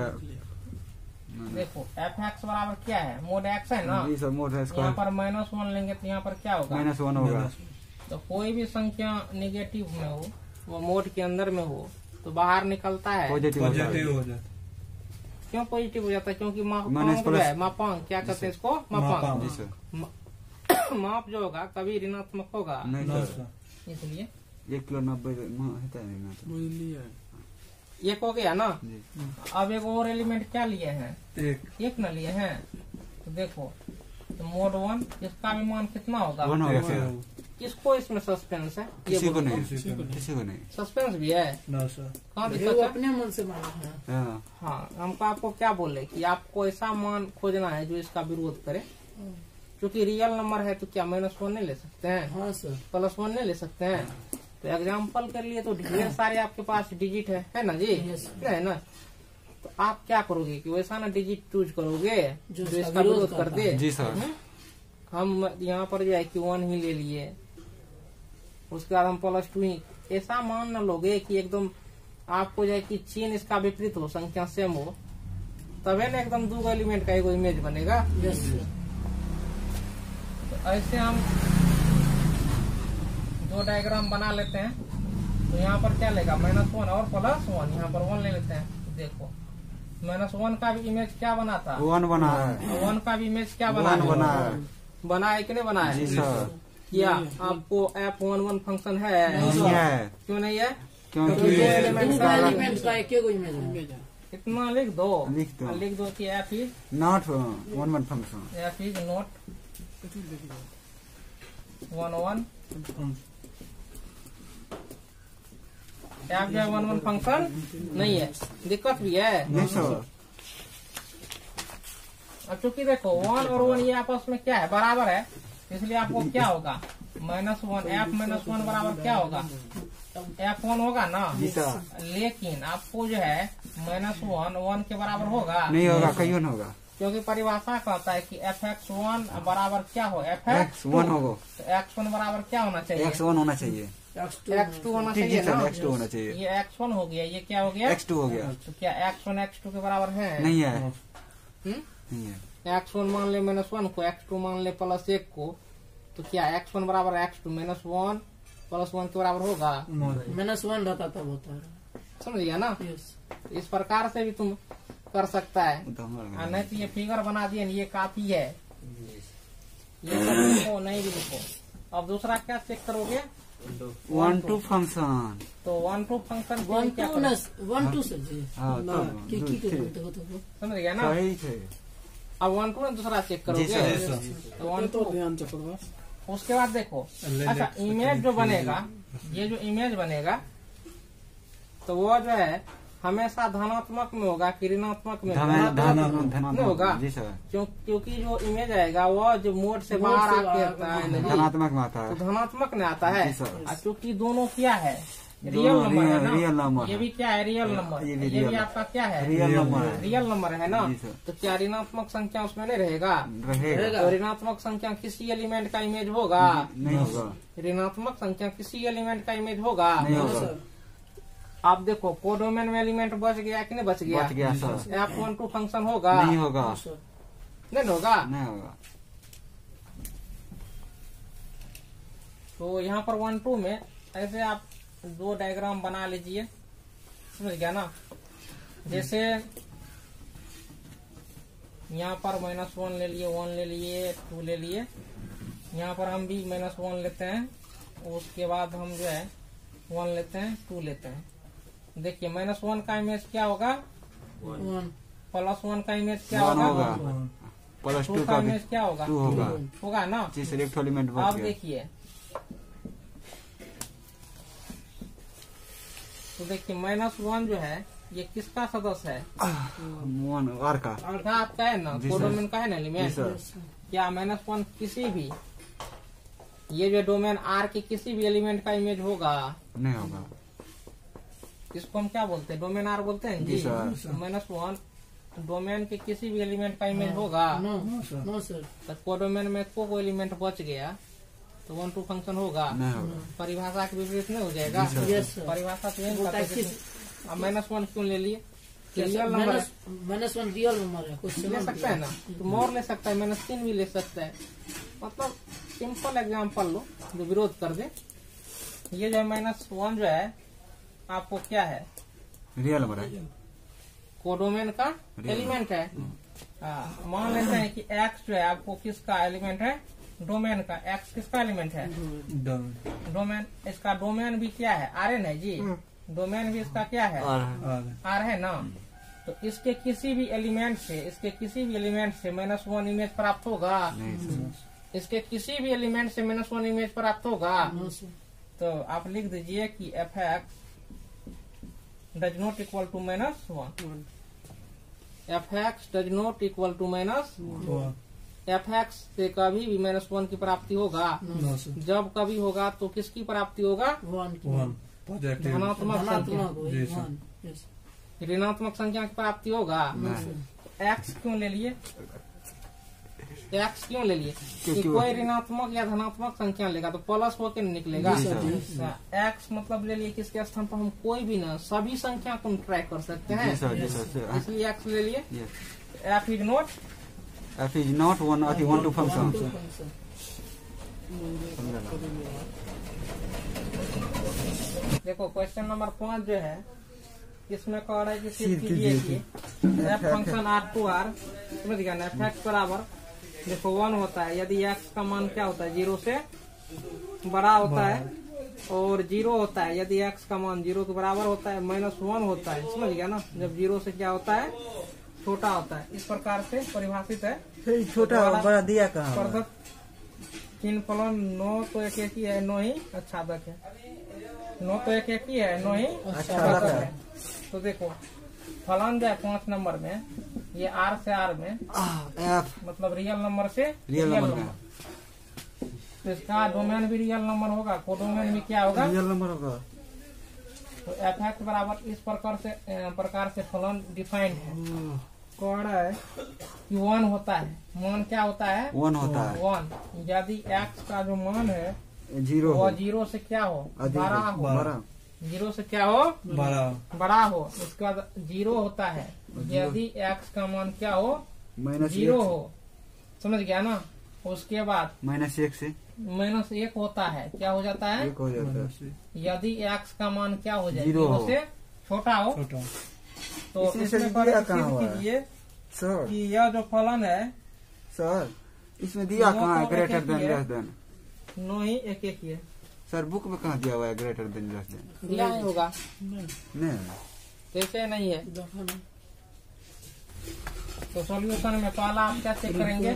Speaker 1: देखो f(x) बराबर क्या है? मोड x है ना?
Speaker 3: जी सर, मोड है इसका।
Speaker 1: यहाँ पर -1 लेंगे तो यहाँ पर क्या होगा?
Speaker 3: -1 होगा।
Speaker 1: तो कोई भी संख्या नेगेटिव में हो, वो मोड के अंदर में हो, तो बाहर निकलता है
Speaker 3: पॉजिटिव हो जाता है।
Speaker 1: क्यों पॉजिटिव हो जाता है? क्योंकि
Speaker 3: माइनस
Speaker 1: मापांक
Speaker 3: प्लस।
Speaker 1: है, मापांक क्या कहते हैं इसको? मापांक।
Speaker 3: जी सर।
Speaker 1: माप जो होगा कभी ऋणात्मक होगा,
Speaker 3: नहीं सर,
Speaker 1: इसलिए
Speaker 3: 1 किलो 90 होता है ना।
Speaker 1: एक हो गया ना।
Speaker 3: जी।
Speaker 1: अब एक और एलिमेंट क्या लिए हैं? एक न लिए हैं। तो देखो तो मोड 1 इसका भी मान कितना होगा?
Speaker 3: 1 होगा सर।
Speaker 1: किसको इसमें सस्पेंस है?
Speaker 3: किसी को
Speaker 1: बोलो।
Speaker 3: नहीं, किसी को नहीं।
Speaker 1: सस्पेंस भी है? कहाँ
Speaker 5: ये
Speaker 1: दिक्कत
Speaker 5: वो
Speaker 1: है?
Speaker 5: अपने मन से माना है।
Speaker 3: हाँ।
Speaker 1: हाँ, हमको आपको क्या बोले कि आपको ऐसा मान खोजना है जो इसका विरोध करे। क्योंकि रियल नंबर है तो क्या -1 नहीं ले सकते हैं?
Speaker 5: हाँ सर।
Speaker 1: +1 नहीं ले सकते हैं? तो एग्जाम्पल के लिए तो ढेर सारे आपके पास डिजिट है ना जी? है ना? तो आप क्या करोगे कि वैसा ना डिजिट चूज करोगे जो इसका विरोध कर दे।
Speaker 3: जी सर।
Speaker 1: हम यहाँ पर जो है कि 1 ही ले लिए, उसके बाद हम +2 ही, ऐसा मान न लोगे कि एकदम आपको जो है कि चिन्ह इसका विपरीत हो, संख्या सेम हो, तबे ना एकदम दो एलिमेंट का एक इमेज बनेगा।
Speaker 5: Yes sir.
Speaker 1: तो ऐसे हम दो डायग्राम बना लेते हैं। तो यहाँ पर क्या लेगा? -1 और +1, यहाँ पर 1 ले लेते हैं। देखो -1 का भी इमेज क्या बना था?
Speaker 3: 1 बना है।
Speaker 1: 1 का भी इमेज क्या बना
Speaker 3: 1
Speaker 1: है?
Speaker 3: बना है।
Speaker 1: बना है कि नहीं बना है?
Speaker 3: जी सर।
Speaker 1: क्या आपको f(1) फंक्शन है?
Speaker 3: नहीं है,
Speaker 1: क्यों नहीं है?
Speaker 3: क्योंकि
Speaker 1: दो एलिमेंट
Speaker 5: दूसरा
Speaker 1: का
Speaker 5: एलिमेंट का एक इमेज है।
Speaker 1: इतना लिख दो।
Speaker 3: लिख दो।
Speaker 1: लिख दो कि f is
Speaker 3: नॉट 1 फंक्शन।
Speaker 1: not 1 f जो 1 फंक्शन नहीं है। दिक्कत भी है।
Speaker 3: नहीं सर।
Speaker 1: अब चूंकि देखो 1 और 1 ये आपस में क्या है? बराबर है। इसलिए आपको क्या होगा? -1 f-1 बराबर क्या होगा? f1 होगा ना?
Speaker 3: जी सर।
Speaker 1: लेकिन आपको जो है -1 के बराबर होगा
Speaker 3: नहीं होगा, कहीं न होगा।
Speaker 1: क्योंकि परिभाषा कहता है कि f(x1) बराबर क्या हो?
Speaker 3: x1 होगा।
Speaker 1: तो x1 बराबर क्या होना चाहिए?
Speaker 3: x1 होना चाहिए।
Speaker 1: x2 होना
Speaker 3: जी
Speaker 1: चाहिए
Speaker 3: सर,
Speaker 1: ना?
Speaker 3: x2 होना चाहिए।
Speaker 1: ये x1 हो गया, ये क्या हो गया?
Speaker 3: x2 हो गया।
Speaker 1: तो क्या x1 x2 के बराबर है?
Speaker 3: नहीं है,
Speaker 1: हम्म?
Speaker 3: नहीं है।
Speaker 1: x1 मान ले -1 को, x2 मान ले +1 को, तो क्या x1 बराबर x2 -1 +1 के बराबर होगा?
Speaker 5: -1 रहता तब होता है।
Speaker 1: समझ गया ना?
Speaker 5: यस।
Speaker 1: इस प्रकार से भी तुम कर सकता है।
Speaker 3: वो तो हमारा
Speaker 1: और नहीं तो ये फिगर बना दिए, ये काफी है। ये सब लिखो, नहीं भी लिखो। अब दूसरा क्या चेक करोगे?
Speaker 3: 1-2 फंक्शन।
Speaker 1: तो 1-2 फंक्शन
Speaker 5: 1-2 सर जी।
Speaker 3: हाँ,
Speaker 5: ना,
Speaker 3: तो
Speaker 5: की
Speaker 3: ठीक।
Speaker 5: देखो।
Speaker 1: समझ गया ना?
Speaker 3: सही थे।
Speaker 1: अब 1-2 ना दूसरा चेक
Speaker 3: जी
Speaker 1: करोगे।
Speaker 3: सर।
Speaker 1: तो 1-2 उसके बाद देखो, अच्छा इमेज जो बनेगा, ये जो इमेज बनेगा तो वो जो है हमेशा धनात्मक में होगा कि ऋणात्मक में? धनात्मक में होगा।
Speaker 3: जी सर।
Speaker 1: क्योंकि जो इमेज आएगा वो जो मोड से बाहर आके आता है नहीं,
Speaker 3: धनात्मक में आता
Speaker 1: तो
Speaker 3: है।
Speaker 1: धनात्मक में आता है।
Speaker 3: जी सर।
Speaker 1: और क्योंकि दोनों क्या है? रियल नंबर है ना?
Speaker 3: रियल नंबर
Speaker 1: ये भी क्या है? Real number.
Speaker 3: ये भी
Speaker 1: ये भी
Speaker 3: रियल
Speaker 1: आपका क्या है?
Speaker 3: रियल नंबर है।
Speaker 1: रियल नंबर है ना?
Speaker 3: जी सर।
Speaker 1: तो क्या ऋणात्मक संख्या उसमें नहीं रहेगा?
Speaker 3: रहेगा।
Speaker 1: तो ऋणात्मक संख्या किसी एलिमेंट का इमेज होगा?
Speaker 3: नहीं होगा,
Speaker 1: ऋणात्मक संख्या किसी एलिमेंट का इमेज होगा?
Speaker 3: नहीं होगा।
Speaker 1: आप देखो कोडोमेन में एलिमेंट बच गया कि नहीं बच गया?
Speaker 3: बच गया सर।
Speaker 1: f(1-2) फंक्शन होगा?
Speaker 3: नहीं होगा,
Speaker 1: नहीं होगा।
Speaker 3: नहीं होगा।
Speaker 1: तो यहाँ पर 1-2 में ऐसे आप दो डायग्राम बना लीजिए। समझ गया ना? जैसे यहाँ पर -1 ले लिए, 1 ले लिए, 2 ले लिए। यहाँ पर हम भी -1 लेते हैं उसके बाद हम जो है 1 लेते हैं, 2 लेते हैं। देखिए -1 का इमेज क्या होगा,
Speaker 5: 1
Speaker 1: +1 का इमेज क्या
Speaker 3: 1
Speaker 1: होगा,
Speaker 3: होगा, प्लस
Speaker 1: 2
Speaker 3: 2
Speaker 1: का
Speaker 3: का भी
Speaker 1: इमेज क्या होगा,
Speaker 3: 2 होगा,
Speaker 1: होगा ना।
Speaker 3: जी सर, एक तो एलिमेंट बच
Speaker 1: अब
Speaker 3: गया।
Speaker 1: देखिए, तो देखिए -1 जो है ये किसका सदस्य है,
Speaker 3: 1 आर का।
Speaker 1: अर्धा आपका है ना,
Speaker 3: जी सर।
Speaker 1: कोडोमेन का है ना
Speaker 3: जी
Speaker 1: एलिमेंट।
Speaker 3: सर।
Speaker 1: क्या -1 किसी भी ये जो डोमेन आर के किसी भी एलिमेंट का इमेज होगा,
Speaker 3: नहीं होगा।
Speaker 1: इसको हम क्या बोलते हैं, डोमेन आर बोलते हैं
Speaker 3: जी
Speaker 1: जी।
Speaker 3: सर।
Speaker 1: -1 डोमेन के किसी भी एलिमेंट का इमेज होगा,
Speaker 5: नो सर
Speaker 1: तो कोडोमेन में को एलिमेंट बच गया तो 1 2 फंक्शन होगा।
Speaker 3: नहीं होगा।
Speaker 1: परिभाषा के विपरीत नहीं हो जाएगा।
Speaker 3: जी सर।
Speaker 5: यस सर
Speaker 1: परिभाषा चेंज
Speaker 5: बोलता है
Speaker 1: करते
Speaker 5: किस-
Speaker 1: अब -1 क्यों ले लिए, रियल नंबर है,
Speaker 5: -1 रियल नंबर है, कुछ
Speaker 1: ले सकता है ना, तो मोर ले सकता है, -3 भी ले सकता है। मतलब सिंपल एग्जांपल लो जो विरोध कर दे। ये जो है -1 जो है आपको क्या है,
Speaker 3: रियल नंबर है,
Speaker 1: कोडोमेन का एलिमेंट है। मान लेते हैं कि x जो है आपको किसका एलिमेंट है, डोमेन का। x किसका एलिमेंट है, डोमेन। इसका डोमेन भी क्या है, Rn है जी। डोमेन भी इसका क्या है, R है ना। तो इसके किसी भी एलिमेंट से -1 इमेज प्राप्त होगा। इसके किसी भी एलिमेंट से -1 इमेज प्राप्त होगा। तो आप लिख दीजिए कि f(x) does not equal to -1। f(x) does not equal to -1। f(x) से कभी भी -1 की प्राप्ति होगा। जब कभी होगा तो किसकी प्राप्ति होगा,
Speaker 5: 1
Speaker 1: धनात्मक संख्या, ऋणात्मक संख्या की प्राप्ति होगा। x क्यों ले लिए, x क्यों ले लिए कि कोई ऋणात्मक या धनात्मक संख्या लेगा तो प्लस होकर निकलेगा। x मतलब ले लिए किसके स्थान पर, हम कोई भी ना सभी संख्या को ट्रैक कर सकते हैं,
Speaker 3: जी सर, जी सर।
Speaker 1: इसलिए x ले लिए। f is not
Speaker 3: 1 2 function.
Speaker 1: देखो क्वेश्चन नंबर 5 जो है इसमें कह रहा है कि सिर्फ कीजिए कि f फंक्शन R2R समझ गया ना, f(x) बराबर देखो 1 होता है यदि x का मान क्या होता है 0 से बड़ा होता है, और 0 होता है यदि x का मान 0 के बराबर होता है, -1 होता है, समझ गया ना, जब 0 से क्या होता है छोटा होता है। इस प्रकार से परिभाषित है।
Speaker 3: छोटा बड़ा दिया कहाँ,
Speaker 1: प्रदत्त किन फलन 9 तो एक ही है, 9 ही आच्छादक है। 9 तो एक ही है, 9 ही आच्छादक है। तो देखो फलन जो है 5 नंबर में, ये R से R में
Speaker 3: f
Speaker 1: मतलब रियल नंबर से
Speaker 3: रियल नंबर में,
Speaker 1: तो इसका डोमेन भी रियल नंबर होगा, कोडोमेन भी क्या होगा,
Speaker 3: रियल नंबर होगा।
Speaker 1: तो f(x) बराबर इस प्रकार से फलन डिफाइंड है। कह रहा है कि 1 होता है, मान क्या होता है,
Speaker 3: 1 होता है।
Speaker 1: 1 यदि x का जो मान है
Speaker 3: 0
Speaker 1: वो 0 से क्या हो, बड़ा हो, 0 से क्या हो, बड़ा हो। उसके बाद 0 होता है यदि x का मान क्या हो, 0 हो, समझ गया ना। उसके बाद
Speaker 3: -1 से
Speaker 1: -1 होता है, क्या हो जाता है,
Speaker 3: 1 हो जाता है।
Speaker 1: यदि x का मान क्या हो जाए,
Speaker 3: 0
Speaker 1: 0 से छोटा हो। तो
Speaker 3: इसमें
Speaker 1: इसमें
Speaker 3: दिया कहाँ हुआ है?
Speaker 1: कीजिए
Speaker 3: सर
Speaker 1: कि यह जो फलन है
Speaker 3: सर इसमें दिया कहाँ है, ग्रेटर देन लेस देन।
Speaker 1: 9 ही एक ही है,
Speaker 3: सर बुक में कहाँ दिया हुआ है ग्रेटर देन लेस देन,
Speaker 1: दिया ही होगा,
Speaker 3: नहीं
Speaker 1: कैसे नहीं है। तो सॉल्यूशन में पहला आप क्या चेक करेंगे,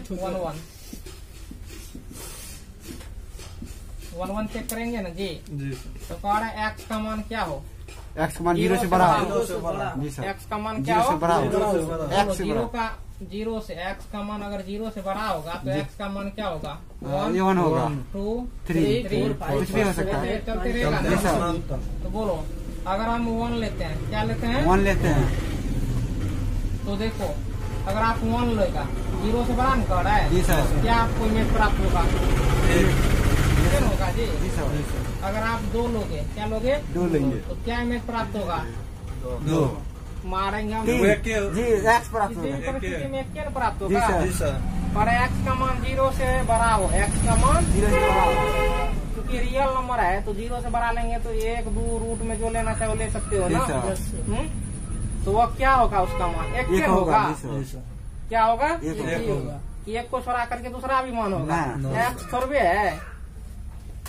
Speaker 1: 1 1 चेक करेंगे ना जी। तो कह रहा है x का मान क्या हो,
Speaker 3: x का मान 0 से बड़ा हो। जी सर,
Speaker 1: x का मान क्या
Speaker 3: 0 से
Speaker 1: हो,
Speaker 3: बड़ा हो,
Speaker 1: x
Speaker 3: x से बड़ा।
Speaker 1: 0 से x का मान अगर 0 से बड़ा होगा तो x का मान क्या होगा,
Speaker 3: 1 होगा,
Speaker 1: 2
Speaker 3: 3
Speaker 1: 3
Speaker 3: कुछ भी हो सकता है।
Speaker 1: चलते रहेगा
Speaker 3: जी
Speaker 1: ना।
Speaker 3: सर,
Speaker 1: तो बोलो अगर हम 1 लेते हैं, क्या लेते हैं,
Speaker 3: 1 लेते हैं।
Speaker 1: तो देखो अगर आप 1 लेगा 0 से बड़ा नहीं कर रहा है,
Speaker 3: जी सर,
Speaker 1: क्या आपको इमेज प्राप्त होगा, होगा जी।
Speaker 3: जी सर,
Speaker 1: अगर आप 2 लोगे, क्या लोगे,
Speaker 3: 2 लेंगे,
Speaker 1: तो क्या इमेज प्राप्त होगा,
Speaker 3: 2
Speaker 1: मारेंगे हम,
Speaker 3: 3 जी x प्राप्त
Speaker 1: किसी
Speaker 3: होगा।
Speaker 1: भी परिस्थिति में क्या प्राप्त
Speaker 3: जी
Speaker 1: होगा,
Speaker 3: सर,
Speaker 1: पर x का मान 0 से बड़ा हो, x का मान
Speaker 3: 0 से बड़ा हो।
Speaker 1: क्योंकि रियल नंबर है तो 0 से बड़ा लेंगे तो 1 2 रूट में जो लेना चाहे वो ले सकते हो
Speaker 3: जी
Speaker 1: ना।
Speaker 3: सर,
Speaker 1: तो वो क्या होगा, उसका मान 1
Speaker 3: 1
Speaker 1: होगा,
Speaker 3: जी सर,
Speaker 1: क्या होगा,
Speaker 3: एक
Speaker 1: होगा। 1 को छोड़ा करके दूसरा भी मान होगा,
Speaker 3: ना।
Speaker 1: x थोड़े है,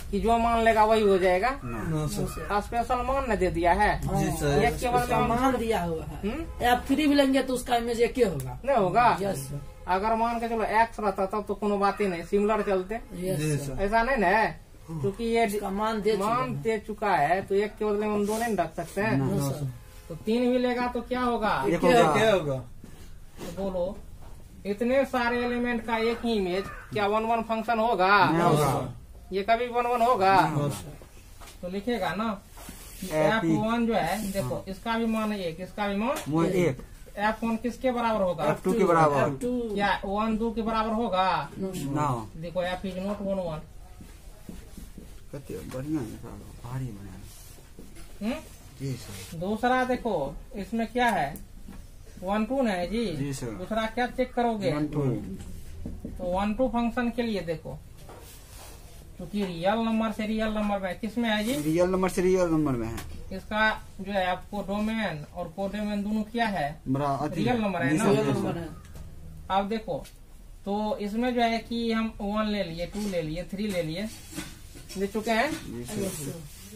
Speaker 1: कि जो मान लेगा वही हो जाएगा।
Speaker 3: No sir.
Speaker 1: स्पेशल मान न दे दिया है,
Speaker 3: जी सर।
Speaker 1: एक के बदले
Speaker 5: उसका मान दिया हुआ है। F3 भी लेंगे तो उसका इमेज एक ही होगा।
Speaker 1: नहीं होगा।
Speaker 5: Yes sir.
Speaker 1: अगर मान के चलो एक्स रहता तब तो कोनो बात ही नहीं, सिमिलर चलते,
Speaker 5: यस
Speaker 3: जी
Speaker 5: सर।
Speaker 3: सर।
Speaker 1: ऐसा नहीं ना है, क्योंकि ये
Speaker 5: उसका मान दे
Speaker 1: मान दे चुका है तो एक के बदले में हम दो नहीं रख सकते हैं।
Speaker 5: No sir.
Speaker 1: तो 3 भी लेगा तो क्या होगा?
Speaker 3: एक
Speaker 5: क्या
Speaker 3: होगा। क्या होगा?
Speaker 1: तो बोलो, इतने सारे एलिमेंट का एक ही इमेज क्या 1-1 फंक्शन होगा?
Speaker 3: नहीं होगा।
Speaker 1: ये कभी 1-1 होगा?
Speaker 3: No sir.
Speaker 1: तो लिखेगा ना
Speaker 3: F
Speaker 1: F1 जो है, देखो इसका भी मान 1, इसका भी मान
Speaker 3: वो एक
Speaker 1: F1 किसके बराबर होगा?
Speaker 3: F2 के बराबर।
Speaker 5: F2
Speaker 1: क्या 1-2 के बराबर होगा?
Speaker 5: No sir.
Speaker 3: ना
Speaker 1: देखो F इज नॉट 1-1।
Speaker 3: कते बढ़िया है साहब, भारी बनाया। जी सर।
Speaker 1: दूसरा देखो इसमें क्या है, 1-2 है जी।
Speaker 3: जी सर।
Speaker 1: दूसरा क्या चेक करोगे?
Speaker 3: 1-2
Speaker 1: तो 1-2 फंक्शन के लिए देखो, क्योंकि रियल नंबर से रियल नंबर में किसमें है जी?
Speaker 3: रियल नंबर से रियल नंबर में है।
Speaker 1: इसका जो है आपको डोमेन और कोडोमेन दोनों क्या है?
Speaker 3: बड़ा अति
Speaker 1: रियल नंबर है
Speaker 3: जी
Speaker 1: ना?
Speaker 3: सर,
Speaker 5: रियल
Speaker 3: जी
Speaker 5: नंबर
Speaker 3: सर।
Speaker 5: है।
Speaker 1: अब देखो तो इसमें जो है कि हम 1 ले लिए, 2 ले लिए, 3 ले लिए, ले चुके हैं,
Speaker 3: जी सर।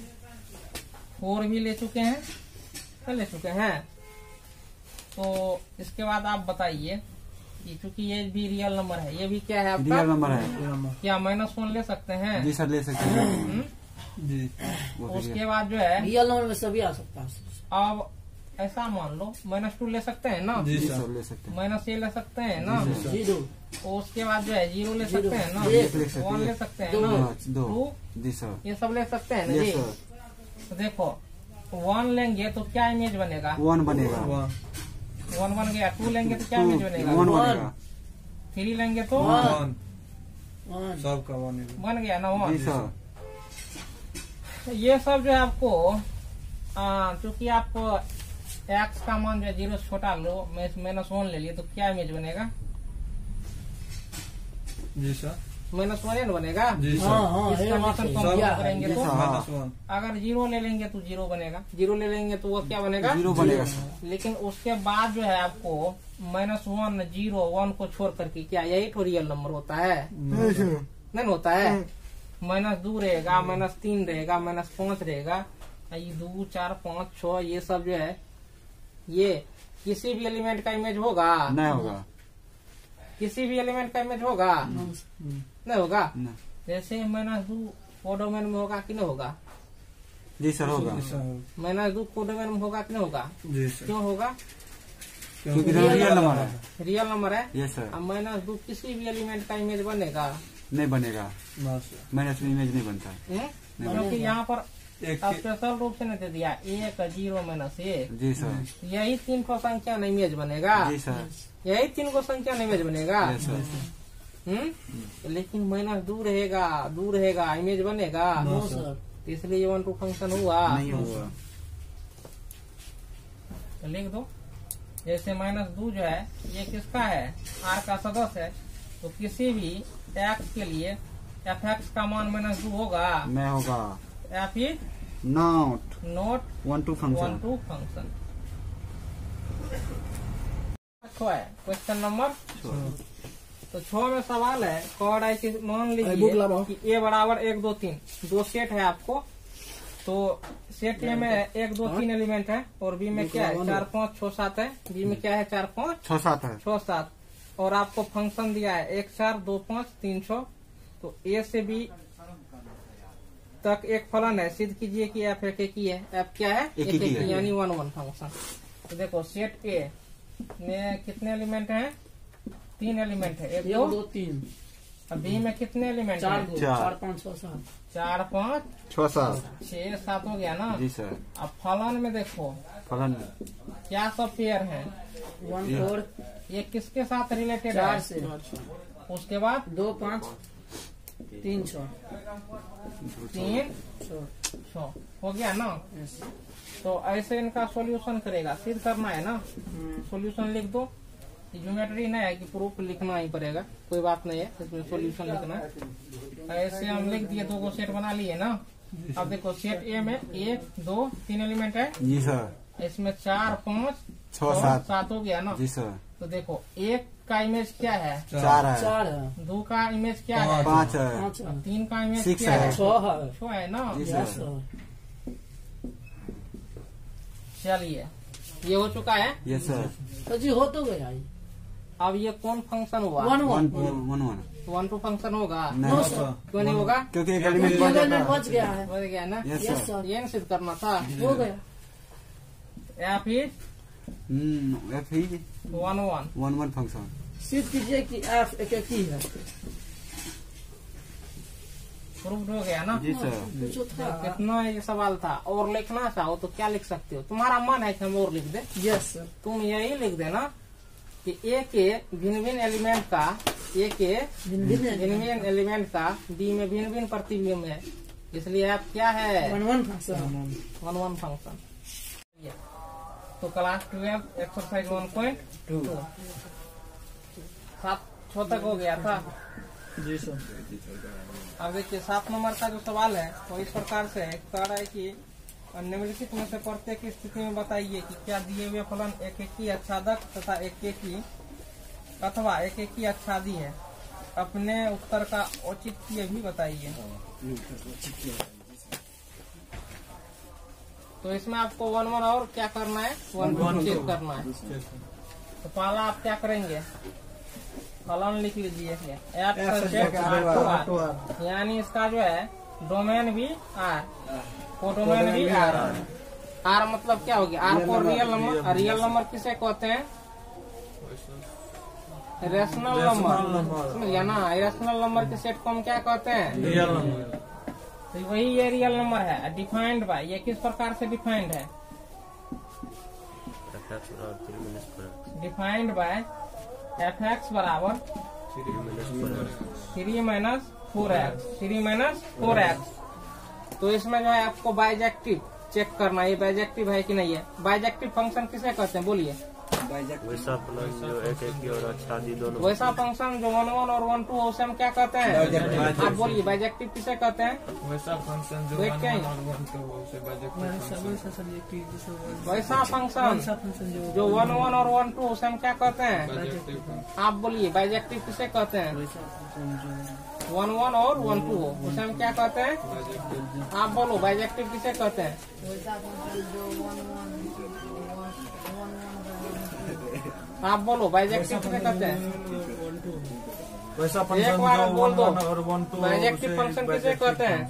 Speaker 1: 4 भी ले चुके हैं, ले चुके हैं। तो इसके बाद आप बताइए कि चूंकि ये भी रियल नंबर है, ये भी क्या है आपका?
Speaker 3: रियल नंबर है।
Speaker 1: क्या -1 ले सकते हैं?
Speaker 3: जी सर, ले सकते हैं। जी वो भी
Speaker 1: उसके बाद जो है
Speaker 5: रियल नंबर में सभी आ सकता है।
Speaker 1: अब ऐसा मान लो -2 ले सकते हैं ना,
Speaker 3: जी सर, ले सकते हैं।
Speaker 1: -a ले सकते हैं ना,
Speaker 3: जी सर।
Speaker 5: 0
Speaker 1: और उसके बाद जो है 0 ले सकते हैं ना,
Speaker 5: एक
Speaker 3: ले सकते
Speaker 1: 1
Speaker 3: हैं।
Speaker 1: ले सकते हैं
Speaker 5: दो।
Speaker 1: ना,
Speaker 3: 2
Speaker 1: 2
Speaker 3: जी सर।
Speaker 1: ये सब ले सकते हैं ना
Speaker 3: ये
Speaker 1: जी।
Speaker 3: सर।
Speaker 1: तो देखो 1 लेंगे तो क्या इमेज बनेगा?
Speaker 3: 1 बनेगा।
Speaker 1: 1 बन गया। 2 लेंगे तो क्या इमेज बनेगा?
Speaker 3: 1 बनेगा।
Speaker 1: 3 लेंगे तो
Speaker 5: 1
Speaker 3: सबका 1
Speaker 1: बन गया ना 1।
Speaker 3: जी सर।
Speaker 1: ये सब जो है आपको क्योंकि आप x का मान जो है 0 से छोटा लो, -1 ले लिए तो क्या इमेज बनेगा?
Speaker 3: जी सर।
Speaker 1: -1 बनेगा।
Speaker 3: जी
Speaker 5: हाँ हाँ
Speaker 1: इस
Speaker 5: ये बात
Speaker 1: कंडीशन को
Speaker 5: सही
Speaker 1: हम
Speaker 5: है।
Speaker 1: करेंगे
Speaker 3: जी
Speaker 1: तो
Speaker 3: सर, हाँ।
Speaker 1: अगर 0 ले लेंगे तो 0 बनेगा, 0 ले लेंगे तो वो क्या बनेगा?
Speaker 3: 0 बनेगा सर।
Speaker 1: लेकिन उसके बाद जो है आपको -1, 0, 1 को छोड़ करके क्या यही तो रियल नंबर होता है? नहीं होता है। -2 रहेगा, -3 रहेगा, -5 रहेगा, ये 2, 4, 5, 6 ये सब जो है ये किसी भी एलिमेंट का इमेज होगा?
Speaker 3: नहीं होगा।
Speaker 1: किसी भी एलिमेंट का इमेज होगा? नहीं होगा।
Speaker 3: नहीं।
Speaker 1: जैसे -2 कोडोमेन में होगा कि नहीं होगा?
Speaker 3: जी सर, होगा।
Speaker 1: -2 कोडोमेन में होगा कि नहीं होगा?
Speaker 3: जी सर।
Speaker 1: क्यों होगा?
Speaker 3: क्योंकि रियल नंबर है।
Speaker 1: रियल नंबर है।
Speaker 3: Yes sir.
Speaker 1: अब -2 किसी भी एलिमेंट का इमेज बनेगा?
Speaker 3: नहीं बनेगा। मैंने इमेज नहीं बनता।
Speaker 1: क्योंकि यहाँ पर स्पेशल रूप से नहीं दे दिया 1, 0, -1।
Speaker 3: जी सर।
Speaker 1: यही 3 को संख्या नहीं इमेज बनेगा।
Speaker 3: जी सर।
Speaker 1: यही 3 को संख्या नहीं इमेज बनेगा।
Speaker 3: Yes sir.
Speaker 1: लेकिन -2 रहेगा, 2 रहेगा, इमेज बनेगा।
Speaker 5: No sir.
Speaker 1: इसलिए 1-2 फंक्शन हुआ
Speaker 3: नहीं होगा।
Speaker 1: तो लिख दो। जैसे -2 जो है ये किसका है? R का सदस्य है। तो किसी भी x के लिए fx का मान -2 होगा।
Speaker 3: नहीं होगा।
Speaker 1: f is
Speaker 3: not
Speaker 1: not
Speaker 3: 1-2 function.
Speaker 1: 1-2 function. Question number तो 6 में सवाल है, कह रहा है कि मान
Speaker 5: बुक
Speaker 1: लीजिए
Speaker 5: लाओ।
Speaker 1: कि a बराबर 1, 2, 3 दो सेट है आपको। तो सेट ए में 1, 2, 3 एलिमेंट है और बी में क्या है? 4, 5, 6, 7 है। बी में क्या है? 4, 5,
Speaker 3: 6-7 है।
Speaker 1: 6, 7 और आपको फंक्शन दिया है 1, 4, 2, 5, 3, 6। तो ए से बी तक एक फलन है, सिद्ध कीजिए कि एफ एक ही है। एफ क्या है?
Speaker 3: एक ही है।
Speaker 1: यानी 1-1 फंक्शन। तो देखो सेट ए में कितने एलिमेंट हैं? 3 एलिमेंट है। 1,
Speaker 5: 1
Speaker 1: 2
Speaker 5: 2 3
Speaker 1: अब बी में कितने एलिमेंट
Speaker 5: 4
Speaker 1: हैं?
Speaker 5: 2
Speaker 3: चार।
Speaker 5: 4 5 6 7
Speaker 1: 4, 5,
Speaker 3: 6-7
Speaker 1: 6, 7 हो गया ना।
Speaker 3: जी सर।
Speaker 1: अब फलन में देखो
Speaker 3: फलन
Speaker 1: क्या सब पेयर है?
Speaker 5: 1 4
Speaker 1: ये किसके साथ रिलेटेड
Speaker 5: 4
Speaker 1: है?
Speaker 5: से
Speaker 1: उसके बाद
Speaker 5: 2 5 3 6
Speaker 1: 3, 6 हो गया ना। तो ऐसे इनका सॉल्यूशन करेगा, सिद्ध करना है ना। सॉल्यूशन लिख दो। ज्योमेट्री नहीं है कि प्रूफ लिखना ही पड़ेगा, कोई बात नहीं है, इसमें सॉल्यूशन लिखना है। ऐसे हम लिख दिए, 2 को सेट बना लिए ना। अब देखो सेट ए में 1, 2, 3 एलिमेंट है।
Speaker 3: जी सर।
Speaker 1: इसमें 4, 5,
Speaker 3: 6, 7
Speaker 1: 7 हो गया ना।
Speaker 3: जी सर।
Speaker 1: तो देखो 1 का इमेज क्या है?
Speaker 3: 4 है,
Speaker 5: 4 है,
Speaker 1: 2 का इमेज क्या है?
Speaker 3: 5 है,
Speaker 5: 5 है,
Speaker 1: 3 का इमेज
Speaker 3: 6
Speaker 1: क्या है?
Speaker 3: है,
Speaker 5: 6 है।
Speaker 1: 6 है ना।
Speaker 3: जी
Speaker 5: यस
Speaker 3: सर।
Speaker 5: सर।
Speaker 1: चलिए ये हो चुका है।
Speaker 3: Yes sir.
Speaker 5: तो जी हो तो गया ये।
Speaker 1: अब ये कौन फंक्शन हुआ?
Speaker 5: 1
Speaker 3: 1
Speaker 5: 1
Speaker 3: 1
Speaker 1: 1 2 फंक्शन होगा?
Speaker 5: नो
Speaker 3: नहीं
Speaker 5: सर,
Speaker 1: क्यों नहीं होगा?
Speaker 3: क्योंकि एक एलिमेंट
Speaker 5: ये
Speaker 3: बच
Speaker 5: एलिमेंट
Speaker 3: जाता
Speaker 5: बच गया है।
Speaker 1: हो गया ना।
Speaker 3: Yes
Speaker 5: yes
Speaker 3: sir.
Speaker 5: सर,
Speaker 1: ये सिद्ध करना था।
Speaker 5: हो गया।
Speaker 1: या फिर
Speaker 3: एफ ही
Speaker 1: 1 1
Speaker 3: 1 1 फंक्शन।
Speaker 5: सिद्ध कीजिए कि एफ एक ही है।
Speaker 1: प्रूफ हो गया ना।
Speaker 3: जी सर।
Speaker 5: कुछ था।
Speaker 1: कितना ये सवाल था। और लिखना चाहो तो क्या लिख सकते हो? तुम्हारा मन है कि हम और लिख दे?
Speaker 5: Yes sir.
Speaker 1: तुम यही लिख देना कि ए के भिन्न भिन्न एलिमेंट का, ए के
Speaker 5: भिन्न
Speaker 1: भिन्न भिन्न एलिमेंट का बी में भिन्न भिन्न प्रतिबिंब है, इसलिए आप क्या है?
Speaker 5: 1 1 फंक्शन।
Speaker 1: 1 1 फंक्शन। तो क्लास 12 एक्सरसाइज 1.2 7 तक हो गया था।
Speaker 5: जी सर।
Speaker 1: अब देखिए 7 नंबर का जो सवाल है वो इस प्रकार से है। कह रहा है कि निम्नलिखित में से प्रत्येक स्थिति में बताइए कि क्या दिए हुए फलन एक आच्छादक तथा एक अथवा एक आच्छादी है। अपने उत्तर का औचित्य भी बताइए। तो इसमें आपको 1 1 और क्या करना है? 1 1 चेक करना है। तो पहला आप क्या करेंगे? फलन लिख लीजिए। F सब्जेक्ट R, यानी इसका जो है डोमेन भी R, को डोमेन भी R मतलब क्या हो गया? R को रियल नंबर, रियल नंबर किसे कहते हैं? रेशनल नंबर, समझ गया ना। रेशनल नंबर के सेट को हम क्या कहते हैं?
Speaker 2: Real number.
Speaker 1: तो वही ये रियल नंबर है। डिफाइंड बाय, ये किस प्रकार से डिफाइंड है? डिफाइंड बाय f(x) बराबर 3 माइनस 4x, 3 माइनस 4x। तो इसमें जो है आपको बाइजेक्टिव चेक करना है, ये बाइजेक्टिव है कि नहीं है। बाइजेक्टिव फंक्शन किसे कहते हैं? बोलिए।
Speaker 2: वैसा फलन जो एक और आच्छादी दोनों।
Speaker 1: वैसा फंक्शन जो 1 1 और 1 2 उसे हम क्या कहते हैं? आप बोलिए बाइजेक्टिव किसे कहते हैं?
Speaker 2: वैसा फंक्शन जो
Speaker 1: वेट क्या है? वैसा फंक्शन जो 1 1 और 1 2 उसे हम क्या कहते हैं? आप बोलिए बाइजेक्टिव किसे कहते हैं? 1 1 और 1 2 उसे हम क्या कहते हैं? आप बोलो बाइजेक्टिव किसे कहते हैं? आप बोलो बाइजेक्टिव किसे कहते हैं?
Speaker 2: वैसा
Speaker 1: एक बार आप बोल दो।
Speaker 2: और 1 2
Speaker 1: बाइजेक्टिव फंक्शन किसे कहते हैं?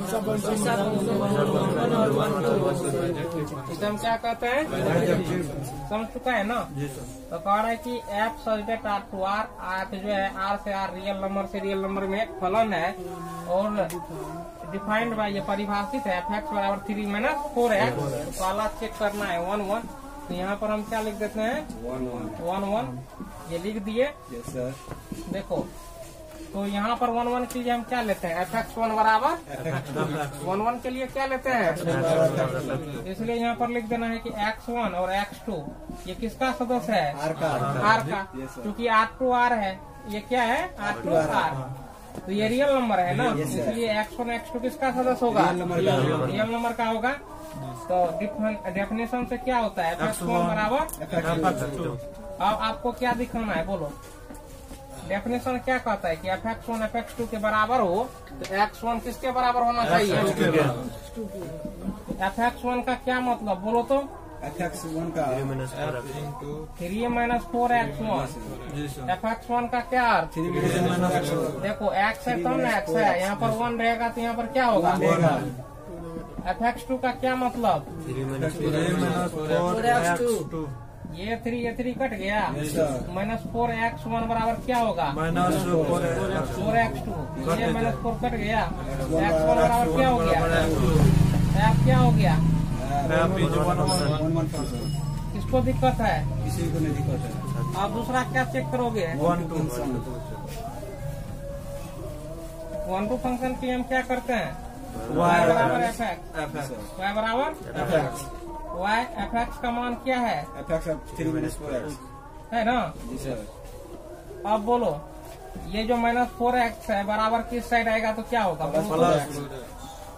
Speaker 1: इसे हम क्या कहते हैं? समझ चुका है ना। तो कह रहा है कि F सब्जेक्ट R R जो है R से R रियल नंबर से रियल नंबर में एक फलन है और डिफाइंड बाय, ये परिभाषित है f(x) बराबर 3 माइनस 4x। तो पहला चेक करना है 1 1। तो यहाँ पर हम क्या लिख देते हैं? 1 1 ये लिख दिए।
Speaker 3: Yes sir.
Speaker 1: देखो तो यहाँ पर 1 1 के लिए हम क्या लेते हैं? f(x1) बराबर 1 1 के लिए क्या लेते हैं? इसलिए यहाँ पर लिख देना है कि x1 और x2 ये किसका सदस्य है?
Speaker 3: R का।
Speaker 1: R का, क्योंकि R2 R है। ये क्या है? R2 R। तो ये रियल नंबर है ना, इसलिए x1 x2 किसका सदस्य होगा? रियल नंबर का होगा। तो डेफिनेशन से क्या होता है? f(x1) बराबर। अब आपको क्या दिखाना है? बोलो। डेफिनेशन क्या कहता है कि f(x1) f(x2) के बराबर हो तो x1 किसके बराबर होना चाहिए? f(x1) का क्या मतलब बोलो तो?
Speaker 3: f(x1) का
Speaker 1: 3 माइनस 4x1। f(x1) का क्या अर्थ? देखो x है तब ना x है, यहाँ पर 1 रहेगा तो यहाँ पर क्या होगा? f(x2) का क्या मतलब?
Speaker 5: 4x2।
Speaker 1: ये 3 कट गया। माइनस 4x1 बराबर क्या होगा? -4x2। ये -4 कट गया। x1 बराबर क्या हो गया? f क्या हो गया?
Speaker 3: 1 1 फंक्शन।
Speaker 1: किसको दिक्कत है?
Speaker 3: किसी को नहीं दिक्कत है।
Speaker 1: आप दूसरा क्या चेक करोगे?
Speaker 3: 1 2
Speaker 1: 1 2 फंक्शन के हम क्या करते हैं? y बराबर f(x), y बराबर
Speaker 3: f(x),
Speaker 1: y f(x) का मान क्या है?
Speaker 3: f(x) 3 माइनस 4x
Speaker 1: है ना।
Speaker 3: जी सर।
Speaker 1: अब बोलो ये जो -4x है बराबर किस साइड आएगा तो क्या होगा?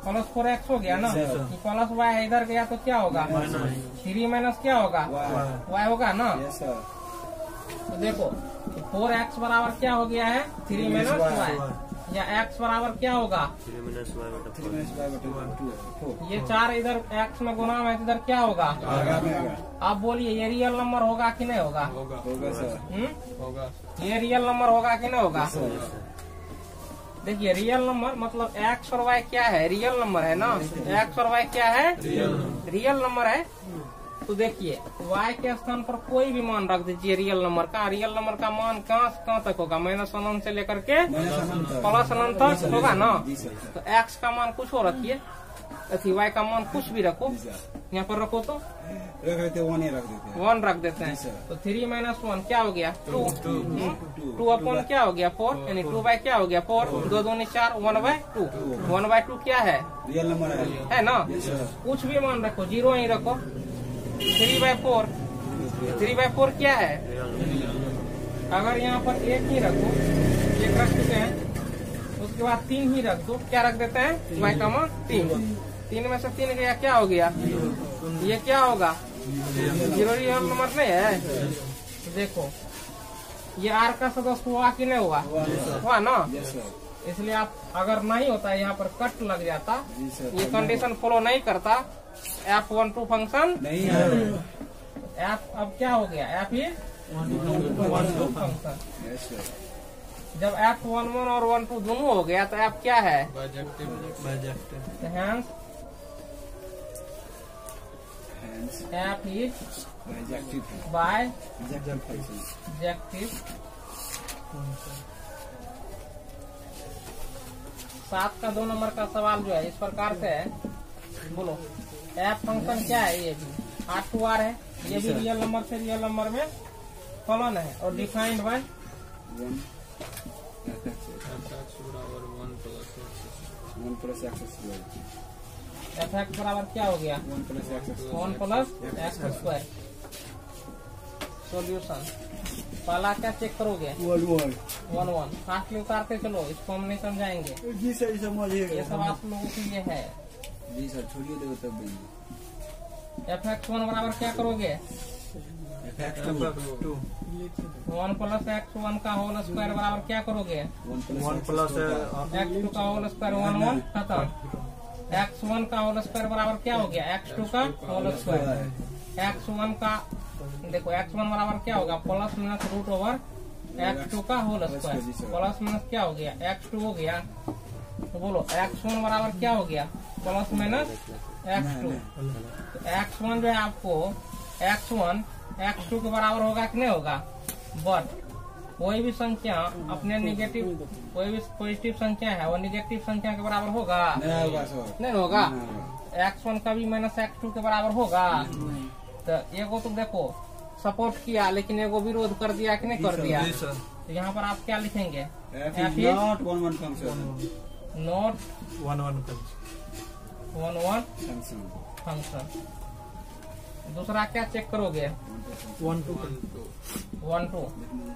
Speaker 1: प्लस 4x हो गया ना, प्लस y इधर गया तो क्या होगा 3 माइनस क्या होगा y होगा ना।
Speaker 3: Yes sir.
Speaker 1: तो देखो 4x बराबर क्या हो गया है 3 माइनस y, या x बराबर क्या होगा
Speaker 2: 3 माइनस y बटा
Speaker 3: 3 माइनस y बटा 2।
Speaker 1: ये 4 इधर x में गुना है, इधर क्या होगा। अब बोलिए ये रियल नंबर होगा कि नहीं होगा।
Speaker 3: होगा सर।
Speaker 1: होगा। ये रियल नंबर होगा कि नहीं होगा। देखिए रियल नंबर मतलब x और y क्या है, रियल नंबर है ना। x और y क्या है, रियल नंबर है। तो देखिए y के स्थान पर कोई भी मान रख दीजिए रियल नंबर का। रियल नंबर का मान कहाँ से कहाँ तक होगा, माइनस अनंत से लेकर के प्लस अनंत तक होगा ना। तो x का मान कुछ और रखिए, अथी y का मान कुछ भी रखो, यहाँ पर रखो तो
Speaker 3: रख देते 1 ही रख देते हैं।
Speaker 1: 1 रख देते हैं। तो 3 माइनस 1 क्या हो गया 2, 2 अपॉन क्या हो गया 4, यानी 2 बाई क्या हो गया 4, 2 दूनी 4, 1/2। 1/2 क्या है
Speaker 3: रियल नंबर है
Speaker 1: ना। कुछ भी मान रखो, 0 ही रखो। 3/4, 3/4 क्या है। अगर यहाँ पर 1 ही रखो, 1 रख चुके हैं, उसके बाद 3 ही रख दो, क्या रख देते हैं y का मान 3। 3 में से 3 गया क्या हो गया, ये क्या होगा 0 रियल नंबर नहीं है। देखो ये r का सदस्य हुआ कि नहीं हुआ, हुआ ना। इसलिए आप अगर नहीं होता यहाँ पर कट लग जाता, ये कंडीशन फॉलो नहीं करता, f12 फंक्शन
Speaker 3: नहीं है।
Speaker 1: f अब क्या हो गया, f ये 12 फंक्शन।
Speaker 3: Yes sir.
Speaker 1: जब f11 और 12 दोनों हो गया तो f क्या है, हैंस f इज बायजेक्टिव। 7 का 2 नंबर का सवाल जो है इस प्रकार से है, बोलो f फंक्शन क्या है, ये भी R2R है, ये भी रियल नंबर से रियल नंबर में फलन है और defined by
Speaker 3: 1 plus x square.
Speaker 1: f(x) बराबर क्या हो गया
Speaker 3: 1 plus x
Speaker 1: 1 plus x square. Solution पहला क्या चेक करोगे 1 1 फास्टली उतारते चलो, इसको हम नहीं समझाएंगे,
Speaker 3: जी सर समझिए।
Speaker 1: ये सब आप लोगों के लिए है।
Speaker 3: जी सर छोड़िए देखो तब देंगे।
Speaker 1: f(x1) बराबर क्या करोगे
Speaker 3: f(2)
Speaker 1: 1 प्लस x1 का होल स्क्वायर बराबर क्या करोगे
Speaker 3: 1 प्लस
Speaker 1: x2 का होल स्क्वायर 1 1 खत्म। x1 का होल स्क्वायर बराबर क्या हो गया x2 का होल स्क्वायर। x1 का देखो x1 बराबर क्या होगा plus minus root over x2 का होल स्क्वायर, प्लस माइनस क्या हो गया x2 हो गया। तो बोलो x1 बराबर क्या हो गया प्लस माइनस x2। तो x1 जो है आपको x1 x2 के बराबर होगा कि नहीं होगा। बट कोई भी संख्या अपने निगेटिव, कोई भी पॉजिटिव संख्या है वो निगेटिव संख्या के बराबर होगा नहीं होगा। x1 का भी माइनस x2 के बराबर होगा। तो एगो तो देखो सपोर्ट किया, लेकिन एगो विरोध कर दिया कि नहीं कर दिया। तो यहाँ पर आप क्या लिखेंगे f इज नॉट 1 1 फंक्शन। दूसरा क्या चेक करोगे 1 2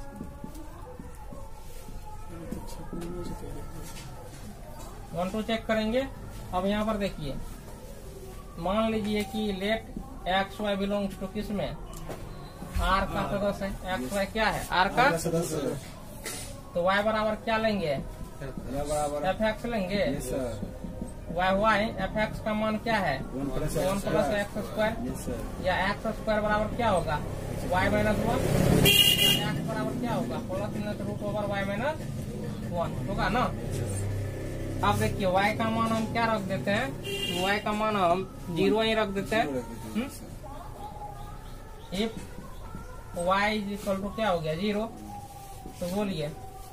Speaker 1: 1 2 चेक करेंगे। अब यहाँ पर देखिए मान लीजिए कि let x y belongs to किस में आर का सदस्य है। एक्स वाई क्या है आर का सदस्य, तो वाई बराबर क्या लेंगे एफ एक्स लेंगे। वाई वाई एफ एक्स का मान क्या है 1 प्लस एक्स स्क्वायर, या एक्स स्क्वायर बराबर क्या होगा वाई माइनस 1, एक्स बराबर क्या होगा plus minus root over y minus 1 होगा ना। अब देखिए y का मान हम क्या रख देते हैं, y का मान हम 0 ही रख देते हैं। If y is equal to क्या हो गया 0, तो बोलिए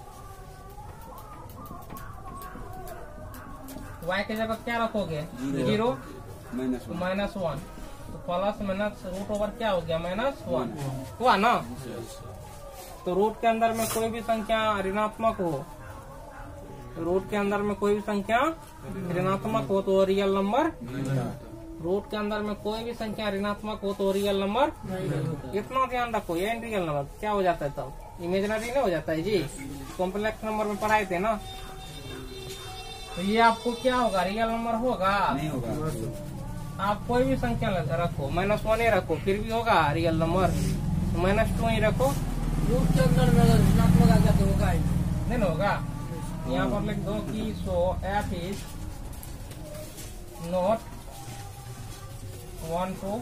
Speaker 1: y के जगह क्या रखोगे 0 माइनस 1, तो प्लस माइनस रूट ओवर क्या हो गया -1 हुआ ना। तो रूट के अंदर में कोई भी संख्या ऋणात्मक हो, रूट के अंदर में कोई भी संख्या ऋणात्मक हो तो रियल नंबर, रूट के अंदर में कोई भी संख्या ऋणात्मक हो तो रियल नंबर। इतना ध्यान रखो, ये रियल नंबर क्या हो जाता है तब इमेजिनरी नहीं हो जाता है जी। कॉम्प्लेक्स नंबर में पढ़ाए थे ना। तो ये आपको क्या होगा, रियल नंबर होगा?
Speaker 3: नहीं होगा।
Speaker 1: आप कोई भी संख्या रखो, -1 ही रखो, फिर भी होगा रियल नंबर। -2 ही रखो,
Speaker 5: रूट के अंदर में अगर ऋणात्मक आ गया तो होगा ही।
Speaker 1: नहीं ना होगा। यहाँ पर लिख दो कि so f is not 1 to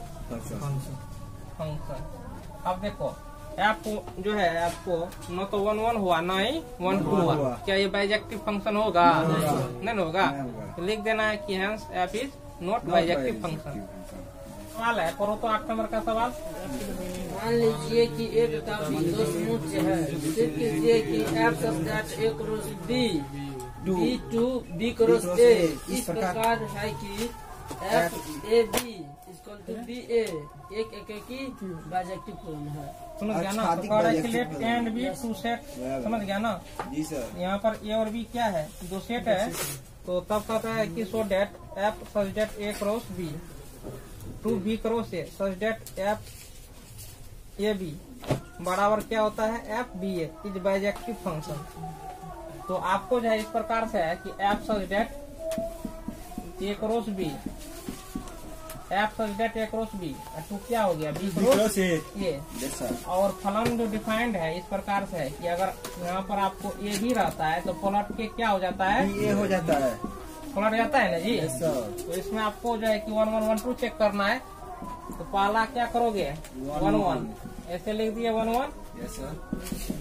Speaker 1: function. अब देखो f जो है आपको न तो 1 हुआ ना ही 1 2 हुआ, क्या ये बाइजेक्टिव फंक्शन होगा? नहीं होगा। तो लिख देना है कि hence f is not bijective function. सवाल है, करो तो 8 नंबर का सवाल।
Speaker 5: मान लीजिए कि एक का बिंदु समुच्चय है, सिद्ध कीजिए कि f such that a cross b b to b cross a इस प्रकार है कि f a b equal to b a एक एकेकी बाइजेक्टिव फॉर्म है।
Speaker 1: समझ गया ना?
Speaker 3: अच्छा,
Speaker 1: तो left and B two set, समझ गया ना?
Speaker 3: जी सर।
Speaker 1: यहाँ पर ए और बी क्या है, 2 सेट है। तो तब कहता है कि so that f such that A cross B to B cross A such that f A B बराबर क्या होता है, f B A is bijective function. तो आपको जो है इस प्रकार से है कि f such that A cross B, f such that A cross B to क्या हो गया, बी क्रॉस ए। और फलन जो डिफाइंड है इस प्रकार से है कि अगर यहाँ पर आपको ए भी रहता है तो पलट के क्या हो जाता है,
Speaker 3: ए हो जाता है,
Speaker 1: पलट जाता है ना जी।
Speaker 3: Yes sir.
Speaker 1: तो इसमें आपको जो है कि 1 1 1 2 चेक करना है। तो पहला क्या करोगे, 1 1 ऐसे लिख दिए 1 1।
Speaker 3: Yes sir.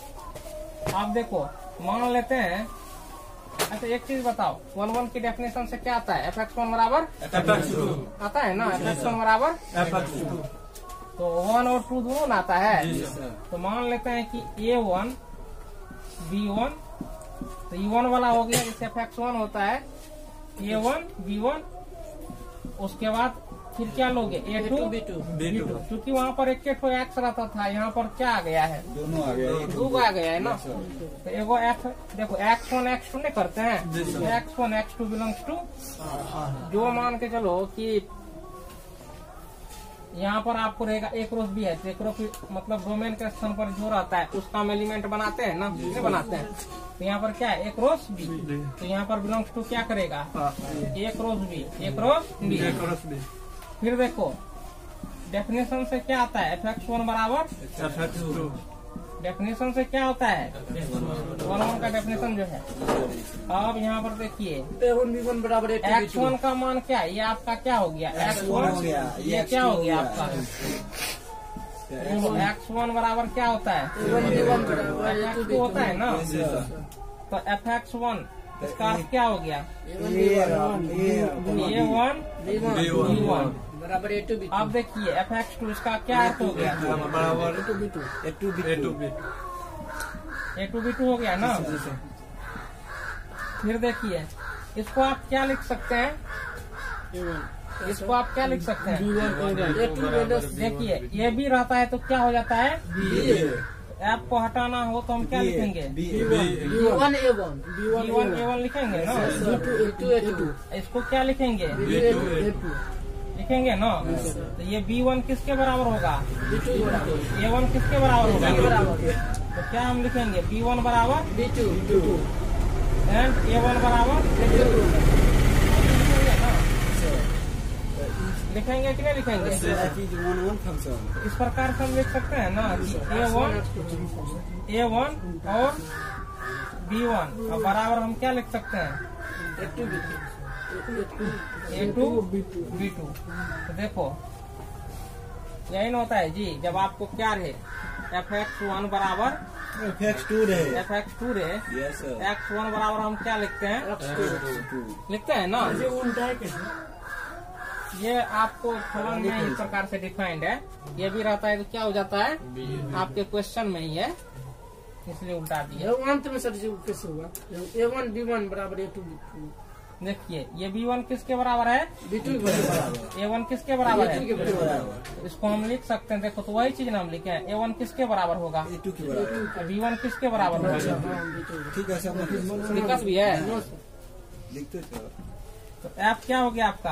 Speaker 1: आप देखो मान लेते हैं, अच्छा एक चीज बताओ, 1 1 की डेफिनेशन से क्या आता है, fx1 बराबर आता है ना, fx1 बराबर तो 1 और 2 दोनों ना आता है। तो मान लेते हैं कि a1 b1, तो e1 वाला हो गया, जिससे fx1 होता है a1 b1। उसके बाद फिर क्या लोगे, a2
Speaker 5: b2
Speaker 1: क्योंकि वहाँ पर एक एक्स रहता था, यहाँ पर क्या आ गया है,
Speaker 3: दोनों आ गए,
Speaker 1: 2 आ गया है ना। तो एगो f देखो x1 x2 नहीं करते हैं, x1 x2 बिलोंग्स टू, जो मान के चलो कि यहाँ पर आपको रहेगा a क्रॉस b है, तो a क्रॉस मतलब डोमेन के स्थान पर जो रहता है उसका हम एलिमेंट बनाते हैं ना, नहीं बनाते हैं। तो यहाँ पर क्या है, a क्रॉस b, तो यहाँ पर बिलोंग्स टू क्या करेगा, a cross b, a cross b। फिर देखो डेफिनेशन से क्या आता है, fx1 बराबर डेफिनेशन से क्या होता है, 1 1 का डेफिनेशन जो है। अब यहाँ पर देखिए
Speaker 5: a1 b1 बराबर
Speaker 1: x1 का मान क्या है, ये आपका क्या हो गया, x1, ये क्या हो गया आपका, x1 बराबर क्या होता है,
Speaker 5: a1 b1 बराबर
Speaker 1: fx2 होता है ना। तो fx1 इसका अर्थ क्या हो गया, a1 b1
Speaker 5: बराबर a2 b2।
Speaker 1: अब देखिए fx2 इसका क्या अर्थ हो गया,
Speaker 5: बराबर a2 b2
Speaker 1: a2 b2 हो गया ना। फिर देखिए इसको आप क्या लिख सकते हैं, इसको आप क्या लिख सकते हैं, देखिए ये भी रहता है तो क्या हो जाता है, ऐप को हटाना हो तो हम क्या लिखेंगे,
Speaker 5: b1 a1
Speaker 1: b1 a1 लिखेंगे ना।
Speaker 5: b2 a2
Speaker 1: इसको क्या लिखेंगे,
Speaker 5: a2
Speaker 1: लिखेंगे ना। तो ये b1 किसके बराबर होगा,
Speaker 5: b2 बराबर
Speaker 1: a1 किसके बराबर होगा,
Speaker 5: बराबर
Speaker 1: तो क्या हम लिखेंगे, b1 बराबर
Speaker 5: b2
Speaker 1: एंड a1 बराबर लिखेंगे कि नहीं लिखेंगे। इस प्रकार से हम लिख सकते हैं ना कि a1 और b1 और बराबर हम क्या लिख सकते हैं, a2 b2। तो देखो यही ना होता है जी, जब आपको क्या रहे fx1 बराबर
Speaker 3: fx2 रहे,
Speaker 1: fx2 रहे,
Speaker 3: यस सर,
Speaker 1: x1 बराबर हम क्या लिखते हैं, लिखते हैं ना। ये आपको फलन में इस प्रकार से डिफाइंड है, ये भी रहता है तो क्या हो जाता है, आपके क्वेश्चन में ही है, इसलिए उल्टा दिया।
Speaker 5: अंत में सर जी कैसे हुआ, a1 b1 बराबर a2 b2।
Speaker 1: देखिए ये b1 किसके बराबर है,
Speaker 5: b2 बराबर
Speaker 1: a1 किसके बराबर है,
Speaker 3: बराबर,
Speaker 1: इसको हम लिख सकते हैं। देखो तो वही चीज ना हम लिखे हैं, a1 किसके बराबर होगा,
Speaker 3: a2 के बराबर,
Speaker 1: b1 किसके बराबर होगा,
Speaker 3: ठीक है सर,
Speaker 1: दिक्कत भी है।
Speaker 3: लिखते सर।
Speaker 1: तो ऐप क्या हो गया आपका,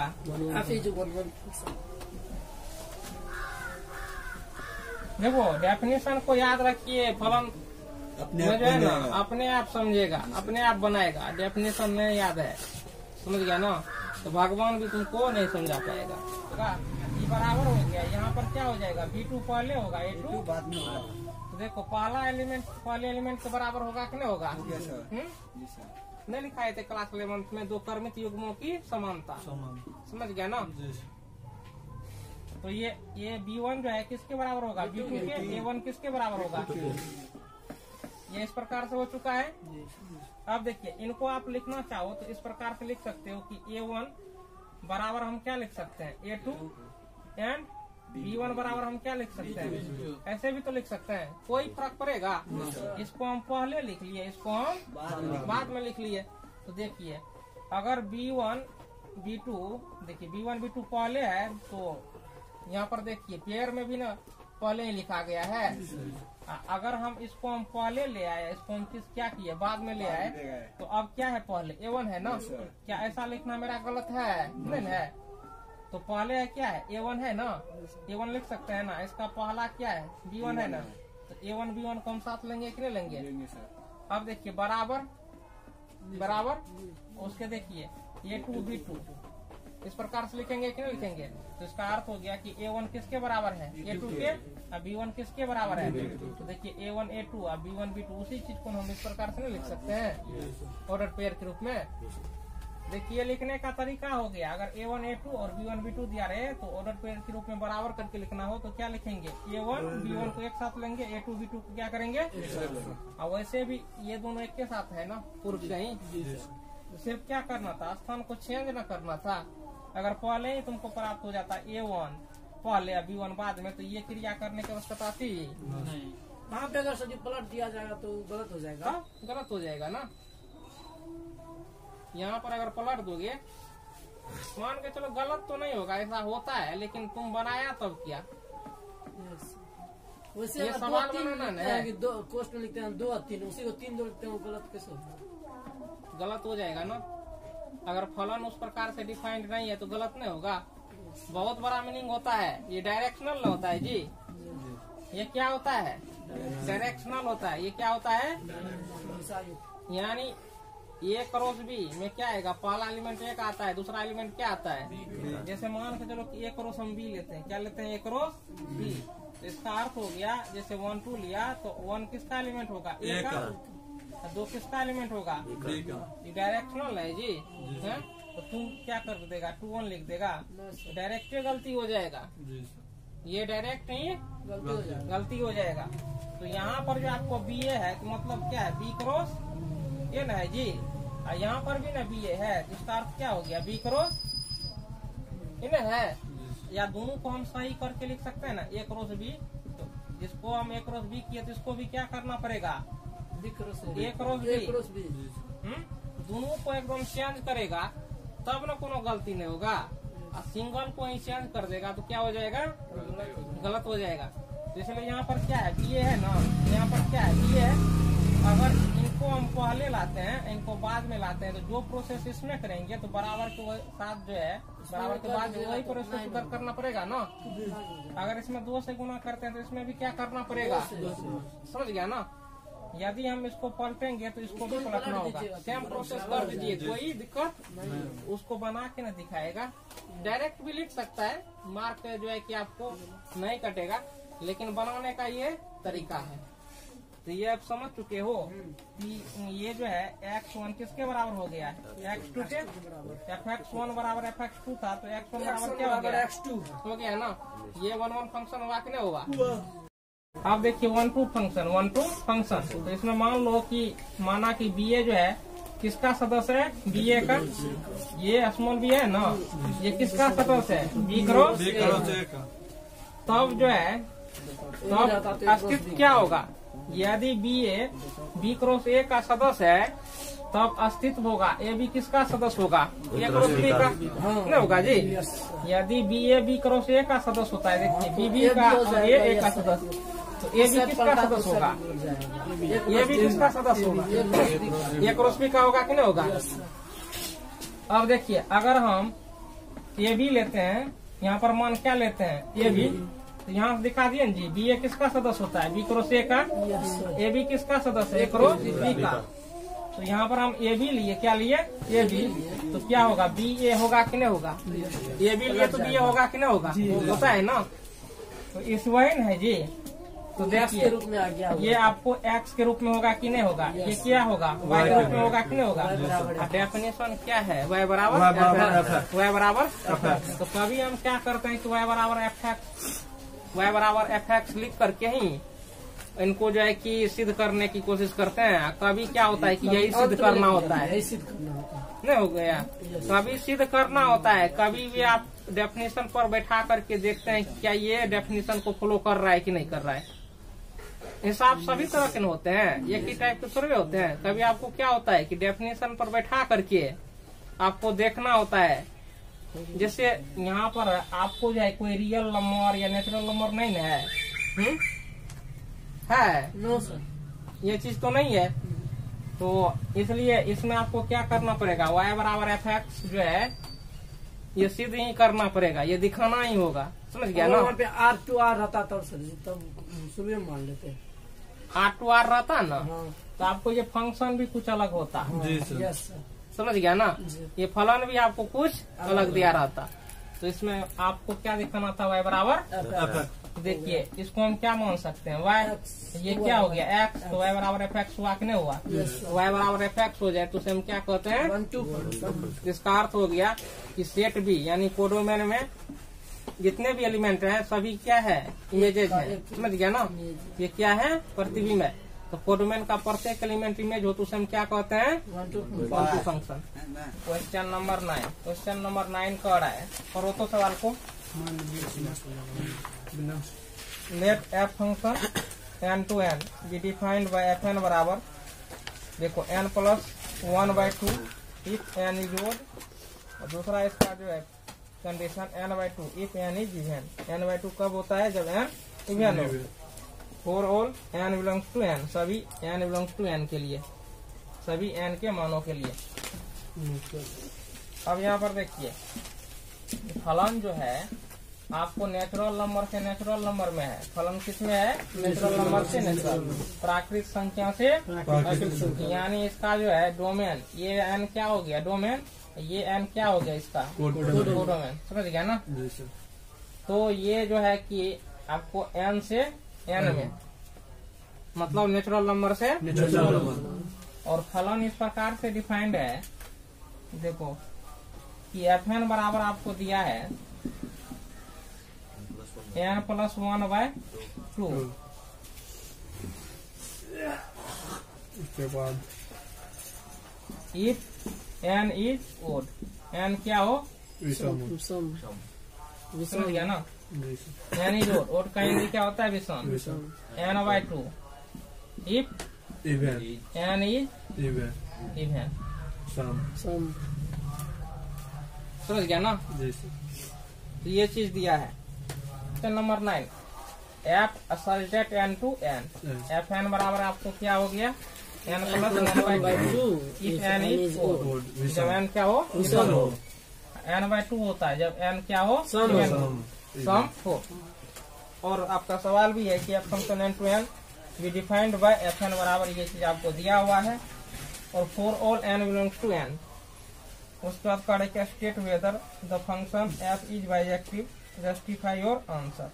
Speaker 5: a1
Speaker 1: देखो डेफिनेशन को याद रखिए, फलन
Speaker 3: अपने
Speaker 1: में
Speaker 3: आप
Speaker 1: जो है
Speaker 3: बन
Speaker 1: ना
Speaker 3: जाएगा।
Speaker 1: अपने आप समझेगा, अपने आप बनाएगा। डेफिनेशन नहीं याद है, समझ गया ना, तो भगवान भी तुमको नहीं समझा पाएगा। ये बराबर हो गया, यहाँ पर क्या हो जाएगा, B2 पहले होगा, A2
Speaker 3: बाद में होगा।
Speaker 1: तो देखो पहले एलिमेंट के बराबर होगा कि नहीं होगा?
Speaker 3: Yes sir.
Speaker 1: हम्म?
Speaker 3: जी सर।
Speaker 1: नहीं लिखाए थे क्लास 11 में दो क्रमित युग्मों की समानता, समझ गया ना। तो ये B1 जो है किसके बराबर होगा, B2 के, A1 किसके बराबर होगा, ये इस प्रकार से हो चुका है। अब देखिए इनको आप लिखना चाहो तो इस प्रकार से लिख सकते हो कि A1 बराबर हम क्या लिख सकते हैं, A2 एंड B1 बराबर हम क्या लिख सकते हैं, ऐसे भी तो लिख सकते हैं, कोई फर्क पड़ेगा? इसको हम पहले लिख लिए, इसको हम बाद में लिख लिए। तो देखिए अगर B1 B2, देखिए B1 B2 पहले है तो यहाँ पर देखिए पेयर में भी ना पहले ही लिखा गया है। अगर हम इसको हम पहले ले आए, इसको हम क्या किए, बाद में ले आए, तो अब क्या है, पहले A1 है ना। क्या ऐसा लिखना मेरा गलत है? नहीं है। तो पहले है क्या है, A1 है ना, A1 लिख सकते हैं ना। इसका पहला क्या है, B1 है ना, तो A1 B1 को हम साथ लेंगे कि नहीं लेंगे? अब देखिए बराबर उसके देखिए A2 B2 इस प्रकार से लिखेंगे कि नहीं लिखेंगे? तो इसका अर्थ हो गया कि A1 किसके बराबर है, A2 के, और B1 किसके बराबर है। तो देखिए A1 A2 और B1 B2 उसी चीज को हम इस प्रकार से नहीं लिख सकते हैं ऑर्डर पेयर के रूप में। देखिए लिखने का तरीका हो गया, अगर A1 A2 और B1 B2 दिया रहे तो ऑर्डर पेयर के रूप में बराबर करके लिखना हो तो क्या लिखेंगे, A1 B1 को एक साथ लेंगे, A2 B2 को क्या करेंगे, और वैसे भी ये दोनों एक के साथ है ना, पूर्व से ही। तो सिर्फ क्या करना था, स्थान को चेंज न करना था। अगर पहले ही तुमको प्राप्त हो जाता A1 पहले B1 बाद में, तो ये क्रिया करने की आवश्यकता थी
Speaker 5: नहीं। वहाँ पे अगर सभी पलट दिया जाएगा तो गलत हो जाएगा।
Speaker 1: गलत हो जाएगा ना। यहाँ पर अगर पलट दोगे, मान के चलो गलत तो नहीं होगा, ऐसा होता है, लेकिन तुम बनाया तब क्या।
Speaker 5: वैसे
Speaker 1: ये
Speaker 5: अगर
Speaker 1: सवाल
Speaker 5: 2 3
Speaker 1: बनाना
Speaker 5: लिखते
Speaker 1: है।
Speaker 5: हैं कि 2 कोष्ट में लिखते हैं 2 और 3, उसी को 3 2 लिखते हैं, वो गलत कैसे होगा?
Speaker 1: गलत हो जाएगा ना। अगर फलन उस प्रकार से डिफाइंड नहीं है तो गलत नहीं होगा। बहुत बड़ा मीनिंग होता है, ये डायरेक्शनल होता है जी। ये क्या होता है, डायरेक्शनल होता है। ये क्या होता है, यानी A क्रॉस B में क्या आएगा, पहला एलिमेंट एक आता है, दूसरा एलिमेंट क्या आता है। जैसे मान के चलो कि A क्रॉस हम B लेते हैं, क्या लेते हैं, A क्रॉस B। तो इसका अर्थ हो गया जैसे 1 2 लिया तो 1 किसका एलिमेंट होगा, A का, 2 किसका एलिमेंट होगा, ये डायरेक्शनल है जी। है? तो तुम क्या कर देगा, 2 1 लिख देगा, डायरेक्ट गलती हो जाएगा। ये डायरेक्ट ही गलती हो जाएगा। तो यहाँ पर जो आपको BA है तो मतलब क्या है, B क्रॉस A ना है जी, और यहाँ पर भी ना BA है, इसका अर्थ क्या हो गया, B क्रॉस A ना है। या दोनों को हम सही करके लिख सकते हैं ना, A क्रॉस B। तो जिसको हम A क्रॉस B किए तो इसको भी क्या करना पड़ेगा,
Speaker 5: A क्रॉस B।
Speaker 1: दोनों को एकदम चेंज करेगा तब ना कोनो गलती नहीं होगा। और सिंगल को ही चेंज कर देगा तो क्या हो जाएगा, गलत हो जाएगा। तो इसलिए यहाँ पर क्या है, BA है ना, यहाँ पर क्या है, BA है। अगर इनको हम पहले लाते हैं, इनको बाद में लाते हैं, तो जो प्रोसेस इसमें करेंगे तो बराबर के साथ जो है, बराबर के बाद वही प्रोसेस उधर करना पड़ेगा ना। अगर इसमें 2 से गुना करते हैं तो इसमें भी क्या करना पड़ेगा, समझ गया ना। यदि हम इसको पलटेंगे तो इसको भी पलटना होगा, सेम प्रोसेस कर दीजिए, कोई दिक्कत उसको बना के न दिखाएगा। डायरेक्ट भी लिख सकता है, मार्क जो है कि आपको नहीं कटेगा, लेकिन बनाने का ये तरीका है। तो ये आप समझ चुके हो कि ये जो है x1 किसके बराबर हो गया है, x2 के। fx1 बराबर fx2 था तो x1 बराबर क्या हो गया,
Speaker 5: x2
Speaker 1: हो गया ना। ये 1 1 फंक्शन हुआ कि नहीं हुआ। आप देखिए 1 2 फंक्शन। तो इसमें मान लो कि माना कि BA जो है किसका सदस्य है, BA का, ये स्मॉल B है ना, ये किसका सदस्य है, B क्रॉस A। तब जो है तब अस्तित्व क्या होगा, यदि BA B क्रॉस A का सदस्य है तब अस्तित्व होगा AB किसका सदस्य होगा, A क्रॉस B का नहीं होगा जी। यदि BA B क्रॉस A का सदस्य होता है, देखिए BB का और A का सदस्य, तो AB किसका सदस्य होगा, AB किसका सदस्य होगा, A क्रॉस B का होगा कि नहीं होगा। अब देखिए अगर हम AB लेते हैं, यहाँ पर मान क्या लेते हैं AB, तो यहाँ से दिखा दिए जी, बी ए किसका सदस्य होता है, बी क्रॉस ए का, ए बी किसका सदस्य है, ए क्रॉस बी का। तो यहाँ पर हम ए बी लिए, क्या लिए, ए बी, तो क्या होगा, बी ए होगा कि नहीं होगा, ए बी लिए तो बी ए होगा कि नहीं होगा, होता है ना। तो इस वही है जी। तो देखिए
Speaker 5: रूप में आ गया,
Speaker 1: ये आपको x के रूप में होगा कि नहीं होगा, ये क्या होगा, y के रूप में होगा कि नहीं होगा। डेफिनेशन क्या है, y बराबर y बराबर f। तो कभी हम क्या करते हैं कि y बराबर f(x) लिख करके ही इनको जो है कि सिद्ध करने की कोशिश करते हैं। कभी क्या होता है कि यही सिद्ध करना होता है, नहीं हो गया, कभी सिद्ध करना होता है, कभी भी आप डेफिनेशन पर बैठा करके देखते हैं कि क्या ये डेफिनेशन को फॉलो कर रहा है कि नहीं कर रहा है। हिसाब सभी तरह के होते हैं, एक ही टाइप के थोड़े होते हैं। कभी आपको क्या होता है कि डेफिनेशन पर बैठा करके आपको देखना होता है, जैसे यहाँ पर आपको जो है कोई रियल नंबर या नेचुरल नंबर नहीं है, है
Speaker 5: नो सर,
Speaker 1: ये चीज तो नहीं है। तो इसलिए इसमें आपको क्या करना पड़ेगा, y बराबर f(x) जो है ये सिद्ध ही करना पड़ेगा, ये दिखाना ही होगा, समझ गया ना।
Speaker 5: वहाँ पे R2R रहता तब सर, तब शुरू में मान लेते हैं।
Speaker 1: R2R रहता ना,
Speaker 5: हाँ,
Speaker 1: तो आपको ये फंक्शन भी कुछ अलग होता,
Speaker 5: यस सर,
Speaker 1: समझ गया ना।
Speaker 5: जी।
Speaker 1: ये फलन भी आपको कुछ अलग दिया रहता। तो इसमें आपको क्या दिखाना था, y बराबर, देखिए इसको हम क्या मान सकते हैं, y, ये क्या हो गया x, तो y बराबर f(x) हुआ कि नहीं हुआ। y बराबर f(x) हो जाए तो उसे हम क्या कहते हैं,
Speaker 5: 1 2 4
Speaker 1: इसका अर्थ हो गया कि सेट बी यानी कोडोमेन में जितने भी एलिमेंट हैं सभी क्या है, इमेजेज है, समझ गया ना। ये क्या है, प्रतिबिंब है। तो कोडोमेन का प्रत्येक एलिमेंट इमेज हो तो उसे हम क्या कहते हैं,
Speaker 5: 1 2
Speaker 1: quantity function. Question number 9, question number 9 कह रहा है, करो तो सवाल को। Let f function n to n be defined by fn बराबर, देखो n+1/2 if n is odd, और दूसरा इसका जो है condition n/2 if n is even. n/2 कब होता है, जब n इवन हो। For all n belongs to n, सभी n बिलोंग्स टू n के लिए, सभी n के मानों के लिए। अब यहाँ पर देखिए फलन जो है आपको नेचुरल नंबर से नेचुरल नंबर में है, फलन किस में है, नेचुरल नंबर से नेचुरल, प्राकृतिक संख्या से प्राकृतिक संख्या, यानी इसका जो है डोमेन, ये n क्या हो गया डोमेन, ये n क्या हो गया इसका कोडोमेन, समझ गया ना। तो ये जो है कि आपको n से n में, मतलब नेचुरल नंबर से नेचुरल नंबर। और फलन इस प्रकार से डिफाइंड है, देखो कि fn बराबर आपको दिया है n+1/2।
Speaker 3: उसके बाद
Speaker 1: if n is odd, n क्या हो,
Speaker 3: विषम,
Speaker 1: समझ गया ना। n इज ओड का हिंदी क्या होता है, विषम। n/2 if
Speaker 3: even,
Speaker 1: n is
Speaker 3: even,
Speaker 1: even,
Speaker 3: सम,
Speaker 1: समझ गया ना। तो ये चीज दिया है। क्वेश्चन नंबर 9, f असल्टेड n to n, fn बराबर आपको क्या हो गया, n+1/2 if n is odd, जब n क्या हो, n/2 होता है जब n क्या हो, सम हो। और आपका सवाल भी है कि f function n to n be defined by fn बराबर, ये चीज आपको दिया हुआ है। और for all n belongs to n, उसके बाद correct state whether the function f is bijective, justify your answer.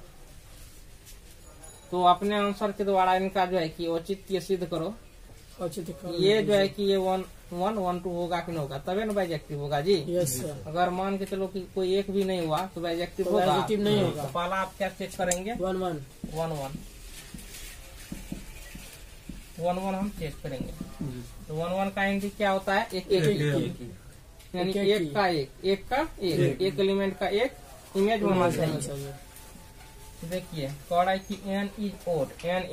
Speaker 1: तो अपने आंसर के द्वारा इनका जो है कि औचित्य सिद्ध करो। ये जो है कि ये 1 1 1 2 होगा कि नहीं होगा, तबे ना बाइजेक्टिव होगा जी।
Speaker 5: यस सर,
Speaker 1: अगर मान के चलो कि कोई एक भी नहीं हुआ तो बाइजेक्टिव होगा,
Speaker 5: बाइजेक्टिव नहीं होगा।
Speaker 1: तो पहला आप क्या चेक करेंगे,
Speaker 5: 1 1
Speaker 1: हम चेक करेंगे। तो 1 1 का हिंदी क्या होता है, एक यानी एक का एक एलिमेंट का एक इमेज होना चाहिए। देखिए कह रहा है कि n इज ओड,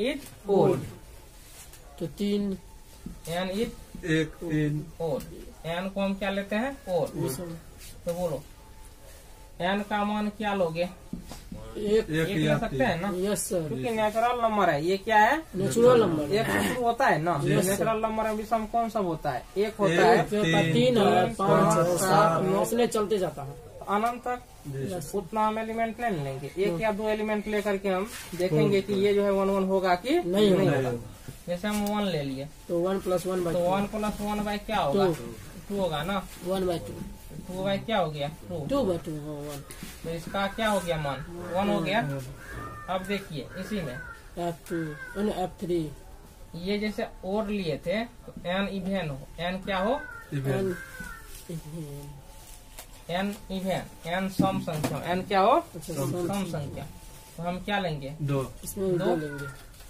Speaker 5: तो 3
Speaker 1: n इज ओड, n को हम क्या लेते हैं, ओड। तो बोलो n का मान क्या लोगे, एक ले सकते हैं ना,
Speaker 5: यस सर,
Speaker 1: क्योंकि नेचुरल नंबर है। ये क्या है,
Speaker 5: नेचुरल नंबर,
Speaker 1: एक से शुरू होता है ना। नेचुरल नंबर में विषम कौन सा होता है, एक होता है,
Speaker 5: 3 है, 5 है, 7 इसलिए चलते जाता है।
Speaker 1: अनंत तक उतना हम एलिमेंट नहीं लेंगे, एक या दो एलिमेंट लेकर के हम देखेंगे कि ये जो है 1 1 होगा कि नहीं होगा। जैसे हम 1 ले लिए
Speaker 5: तो 1 + 1
Speaker 1: तो 1 + 1 बाय क्या होगा? 2 होगा ना।
Speaker 5: 1/2
Speaker 1: 2 बाय क्या हो गया? 2।
Speaker 5: 2/2 1।
Speaker 1: तो इसका क्या हो गया मान? 1 हो गया। अब देखिए इसी में
Speaker 5: F2 और F3
Speaker 1: ये जैसे और लिए थे तो n इवेन हो, n क्या हो?
Speaker 5: n
Speaker 1: n इवेन, n सम संख्या, n क्या हो?
Speaker 5: अच्छा,
Speaker 1: सम संख्या। तो हम क्या लेंगे?
Speaker 3: 2।
Speaker 5: इसमें
Speaker 1: दो।
Speaker 5: 2 लेंगे।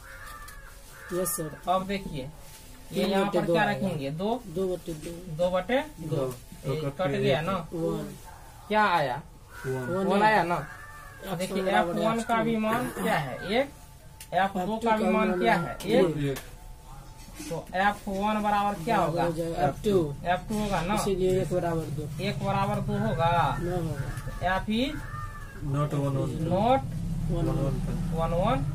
Speaker 5: Yes sir.
Speaker 1: अब देखिए ये यहाँ पर क्या रखेंगे? 2
Speaker 5: 2/2
Speaker 1: 2/2 कट गया ना।
Speaker 5: 1
Speaker 1: क्या आया? 1 आया ना। देखिए F1 का भी मान क्या है? 1। F2 का भी मान क्या है? 1। तो F1 बराबर क्या होगा?
Speaker 5: F2
Speaker 1: होगा ना।
Speaker 5: इसीलिए 1 = 2
Speaker 1: 1 = 2 होगा।
Speaker 5: न होगा।
Speaker 1: F is
Speaker 3: not 1
Speaker 1: not
Speaker 5: 1
Speaker 1: 1 1।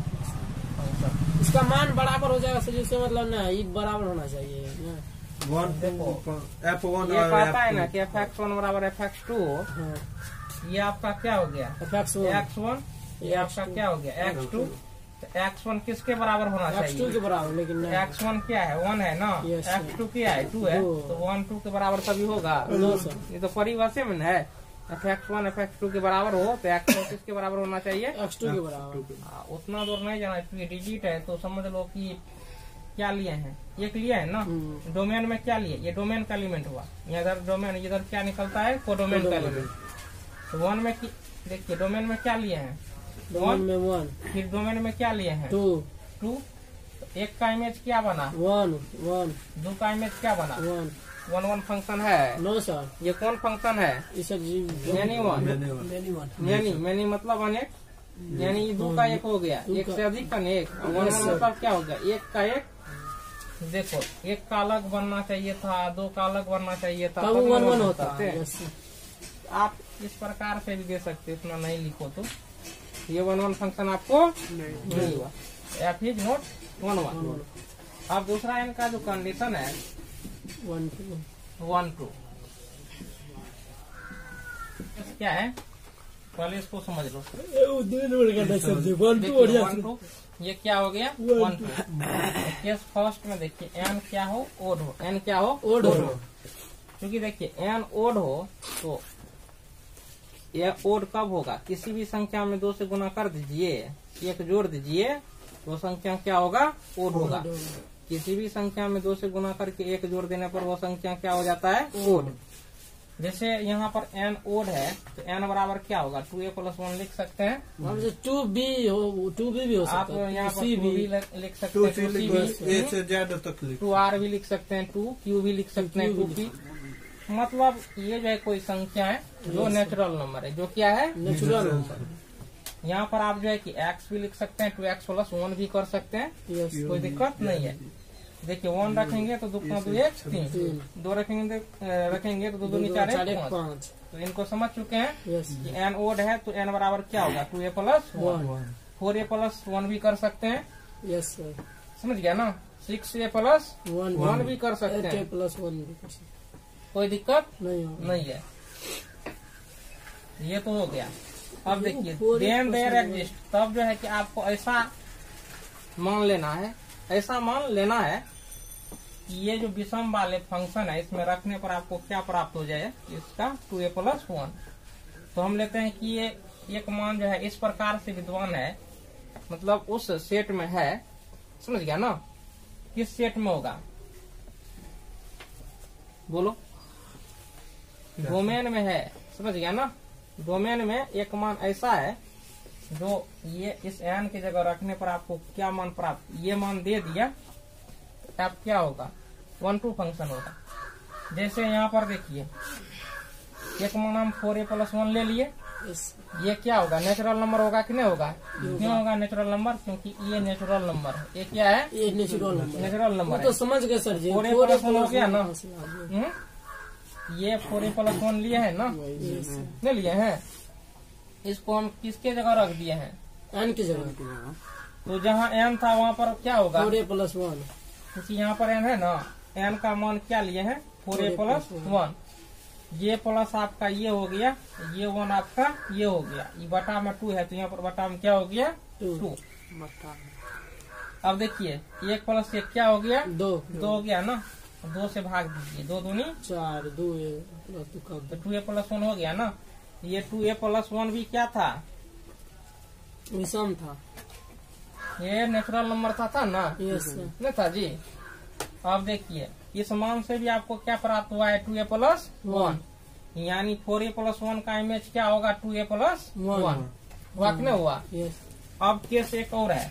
Speaker 5: इसका मान बराबर हो जाएगा सर, जिससे मतलब ना ये बराबर होना चाहिए ना।
Speaker 3: 1 F1
Speaker 1: ये
Speaker 3: और
Speaker 1: कहता है ना
Speaker 3: F2
Speaker 1: कि Fx1 बराबर Fx2।
Speaker 5: हाँ
Speaker 1: ये आपका क्या हो गया?
Speaker 5: F1
Speaker 1: X1। ये आपका क्या हो गया? X2। तो X1 किसके बराबर होना
Speaker 5: X2
Speaker 1: चाहिए?
Speaker 5: के बराबर, लेकिन नहीं।
Speaker 1: X1 क्या है? 1 है ना।
Speaker 5: Yes,
Speaker 1: X2 क्या है? 2 है।
Speaker 5: 2।
Speaker 1: तो 1 2 के बराबर तभी होगा।
Speaker 5: No sir.
Speaker 1: ये तो परिभाषा में है। Fx1 Fx2 के बराबर हो तो X1 किसके बराबर होना चाहिए?
Speaker 5: X2 के बराबर।
Speaker 1: उतना दूर नहीं जाना चाहिए। डिजिट है तो समझ लो कि क्या लिए हैं? एक लिया है ना। डोमेन में क्या लिए? ये डोमेन का एलिमेंट हुआ। इधर डोमेन, इधर क्या निकलता है? कोडोमेन का एलिमेंट। तो 1 में देखिए डोमेन में क्या लिए हैं?
Speaker 5: 1 में 1।
Speaker 1: फिर डोमेन में क्या लिए हैं?
Speaker 5: 2
Speaker 1: 2। तो एक का इमेज क्या बना?
Speaker 5: 1 1
Speaker 1: 2 का इमेज क्या बना?
Speaker 5: 1
Speaker 1: 1 1 फंक्शन है।
Speaker 5: No sir.
Speaker 1: ये कौन फंक्शन है?
Speaker 5: इस सर जी
Speaker 1: यानी 1
Speaker 5: मैनी
Speaker 1: मैनी मतलब अनेक, यानी 2 का 1 हो गया। 1 से अधिक का 1। 1 मतलब क्या हो गया? 1 का 1। देखो 1 का अलग बनना चाहिए था, 2 का अलग बनना चाहिए था,
Speaker 5: तब 1 1 होता है। यस
Speaker 1: आप इस प्रकार से भी दे सकते, इतना नहीं लिखो तो। ये 1 1 फंक्शन आपको नहीं हुआ। F is not 1 1। अब दूसरा इनका जो कंडीशन है
Speaker 5: 1
Speaker 1: 1 2 क्या है? पहले इसको समझ लो। 1 2 ये क्या हो गया? 1 2। केस फर्स्ट में देखिए n क्या हो? ओड हो। n क्या हो?
Speaker 5: ओड हो।
Speaker 1: क्योंकि देखिए n ओड हो तो यह ओड कब होगा? किसी भी संख्या में 2 से गुना कर दीजिए, 1 जोड़ दीजिए, वो संख्या क्या होगा? ओड होगा। किसी भी संख्या में 2 से गुना करके 1 जोड़ देने पर वो संख्या क्या हो जाता है? ओड। जैसे यहाँ पर n ओड है तो n बराबर क्या होगा? 2a + 1 लिख सकते हैं।
Speaker 5: 2b भी हो
Speaker 1: आप
Speaker 5: सकता है।
Speaker 1: यहाँ पर 2 भी लिख सकते
Speaker 3: 2
Speaker 1: हैं, 2c भी,
Speaker 3: A से ज्यादा तक लिख
Speaker 1: 2r भी लिख सकते हैं, 2q भी लिख सकते हैं, 2p। मतलब ये जो है कोई संख्या है जो नेचुरल नंबर है, जो क्या है?
Speaker 5: नेचुरल।
Speaker 1: यहाँ पर आप जो है कि x भी लिख सकते हैं, 2x + 1 भी कर सकते हैं,
Speaker 5: यस
Speaker 1: कोई दिक्कत नहीं है। देखिए 1 रखेंगे तो 2 × 2 1 3, 2 रखेंगे तो 2 2 4 1 5। तो इनको समझ चुके हैं
Speaker 5: यस
Speaker 1: कि n ओड है तो n बराबर क्या होगा? 2a + 1। 4a + 1 भी कर सकते हैं,
Speaker 5: यस सर।
Speaker 1: समझ गया ना। 6a + 1 भी कर सकते
Speaker 5: 8a
Speaker 1: हैं,
Speaker 5: + 1 भी कर सकते
Speaker 1: कोई दिक्कत
Speaker 5: नहीं होगा।
Speaker 1: नहीं है। ये तो हो गया। अब देखिए
Speaker 5: फोर
Speaker 1: देन
Speaker 5: एक
Speaker 1: देयर
Speaker 5: परसेंट
Speaker 1: एग्जिस्ट, तब जो है कि आपको ऐसा मान लेना है, ऐसा मान लेना है कि ये जो विषम वाले फंक्शन है इसमें रखने पर आपको क्या प्राप्त हो जाए? इसका 2a + 1। तो हम लेते हैं कि ये एक मान जो है इस प्रकार से विद्वान है, मतलब उस सेट में है, समझ गया ना। किस सेट में होगा? बोलो। डोमेन में है, समझ गया ना। डोमेन में एक मान ऐसा है जो ये इस n की जगह रखने पर आपको क्या मान प्राप्त? ये मान दे दिया, अब क्या होगा? 1 2 फंक्शन होगा। जैसे यहाँ पर देखिए एक मान हम 4a + 1 ले लिए,
Speaker 5: यस
Speaker 1: ये क्या होगा? नेचुरल नंबर होगा कि नहीं होगा? क्यों होगा नेचुरल नंबर? क्योंकि ये नेचुरल नंबर है। ये क्या है?
Speaker 5: ये नेचुरल नंबर।
Speaker 1: नेचुरल नंबर
Speaker 5: तो
Speaker 1: है।
Speaker 5: समझ गए सर जी।
Speaker 1: 4a + 1 हो गया ना। ये 4a + 1 लिए है ना, नहीं लिए हैं। इसको हम किसके जगह रख दिए हैं?
Speaker 5: n की जगह।
Speaker 1: तो जहाँ n था वहाँ पर क्या होगा?
Speaker 5: 4a + 1।
Speaker 1: क्योंकि यहाँ पर n है ना, n का मान क्या लिए हैं? 4a + 1। ये प्लस आपका ये हो गया, ये 1 आपका ये हो गया, ये बटा में 2 है तो यहाँ पर बटा में क्या हो गया 2। अब देखिए 1 प्लस 1 क्या हो गया
Speaker 5: 2
Speaker 1: हो गया ना, 2 से भाग दीजिए, 2 दूनी
Speaker 5: 4 2 प्लस 2 का
Speaker 1: तो 2a प्लस 1 हो गया ना। ये 2a प्लस 1 भी क्या था,
Speaker 5: विषम था।
Speaker 1: ये नेचुरल नंबर था ना,
Speaker 5: यस
Speaker 1: नहीं था जी। अब देखिए इस मान से भी आपको क्या प्राप्त हुआ है 2a प्लस 1, यानी 4a प्लस 1 का इमेज क्या होगा 2a प्लस 1 हुआ कि नहीं हुआ।
Speaker 5: यस।
Speaker 1: अब केस एक और है,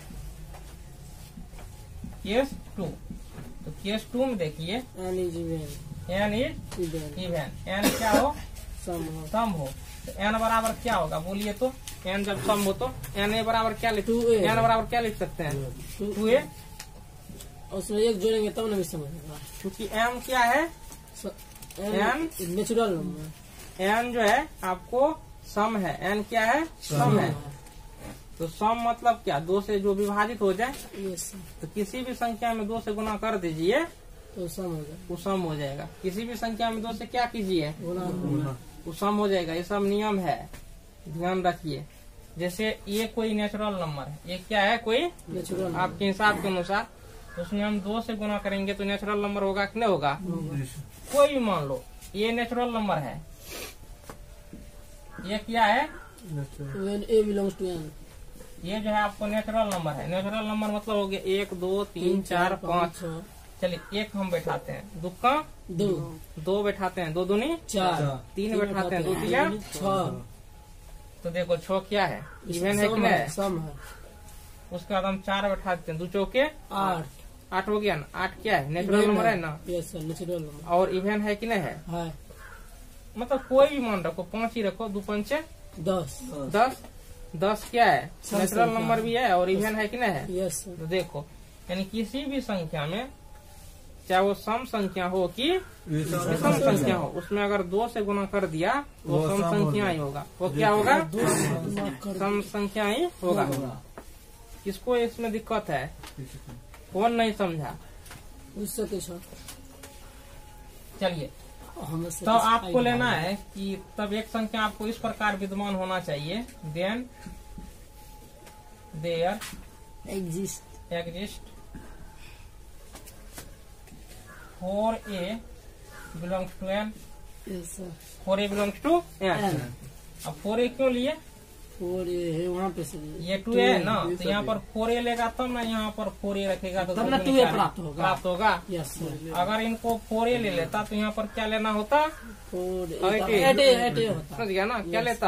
Speaker 1: केस 2। तो केस 2 में देखिए
Speaker 5: n is even,
Speaker 1: n is
Speaker 5: even
Speaker 1: even, n क्या हो सम हो, तो एन बराबर क्या होगा बोलिए तो, एन जब सम हो तो एन ए बराबर क्या लिख
Speaker 5: 2a,
Speaker 1: एन बराबर क्या लिख सकते हैं 2a,
Speaker 5: उसमें एक जोड़ेंगे तब ना भी समझेगा,
Speaker 1: क्योंकि एम क्या है
Speaker 5: एन नेचुरल नंबर,
Speaker 1: एन जो है आपको सम है, एन क्या है सम है। तो सम मतलब क्या, 2 से जो विभाजित हो जाए,
Speaker 5: यस
Speaker 1: तो किसी भी संख्या में 2 से गुना कर दीजिए
Speaker 5: तो सम हो जाए,
Speaker 1: वो सम हो जाएगा। किसी भी संख्या में 2 से क्या कीजिए
Speaker 5: गुना
Speaker 1: वो सम हो जाएगा। ये सब नियम है, ध्यान रखिए। जैसे ये कोई नेचुरल नंबर है, ये क्या है कोई
Speaker 5: नेचुरल
Speaker 1: आपके हिसाब के अनुसार, तो उसमें हम 2 से गुना करेंगे तो नेचुरल नंबर होगा कि नहीं होगा। कोई भी मान लो ये नेचुरल नंबर है, ये क्या है
Speaker 5: when A belongs to N,
Speaker 1: ये जो है आपको नेचुरल नंबर है। नेचुरल नंबर मतलब हो गया 1 2 3 4 5। चलिए 1 हम बैठाते हैं, दुक्का 2 बैठाते हैं, 2 दूनी 4, 3 बैठाते हैं, 2 तिया
Speaker 5: 6।
Speaker 1: तो देखो 6 क्या है इवन है कि नहीं है।
Speaker 5: सम है।
Speaker 1: उसके बाद हम 4 बैठाते हैं, 2 चौके 8 हो गया ना। 8 क्या है नेचुरल नंबर है ना,
Speaker 5: यस सर नेचुरल नंबर
Speaker 1: और इवन है कि नहीं है। मतलब कोई भी मान रखो, 5 ही रखो, 2 पंचे 10। 10 क्या है नेचुरल नंबर भी है और इवन है कि नहीं है।
Speaker 5: Yes sir.
Speaker 1: तो देखो यानी किसी भी संख्या में, चाहे वो सम संख्या हो कि विषम संख्या हो, उसमें अगर 2 से गुना कर दिया तो सम संख्या ही होगा। वो क्या होगा सम संख्या ही होगा। किसको इसमें दिक्कत है, कौन नहीं समझा। चलिए तो आपको लेना है कि तब एक संख्या आपको इस प्रकार विद्यमान होना चाहिए, then there exist 4a belongs to n, 4a belongs to n। अब 4a क्यों लिए,
Speaker 5: 4a है वहाँ पे से
Speaker 1: ये 2a है ना, तो यहाँ पर 4a लेगा तब ना यहाँ पर 4a रखेगा तो
Speaker 5: तब ना 2a प्राप्त होगा।
Speaker 1: Yes sir. अगर इनको 4a ले लेता तो यहाँ पर क्या लेना होता,
Speaker 5: 8a
Speaker 1: समझ गया ना, क्या लेता।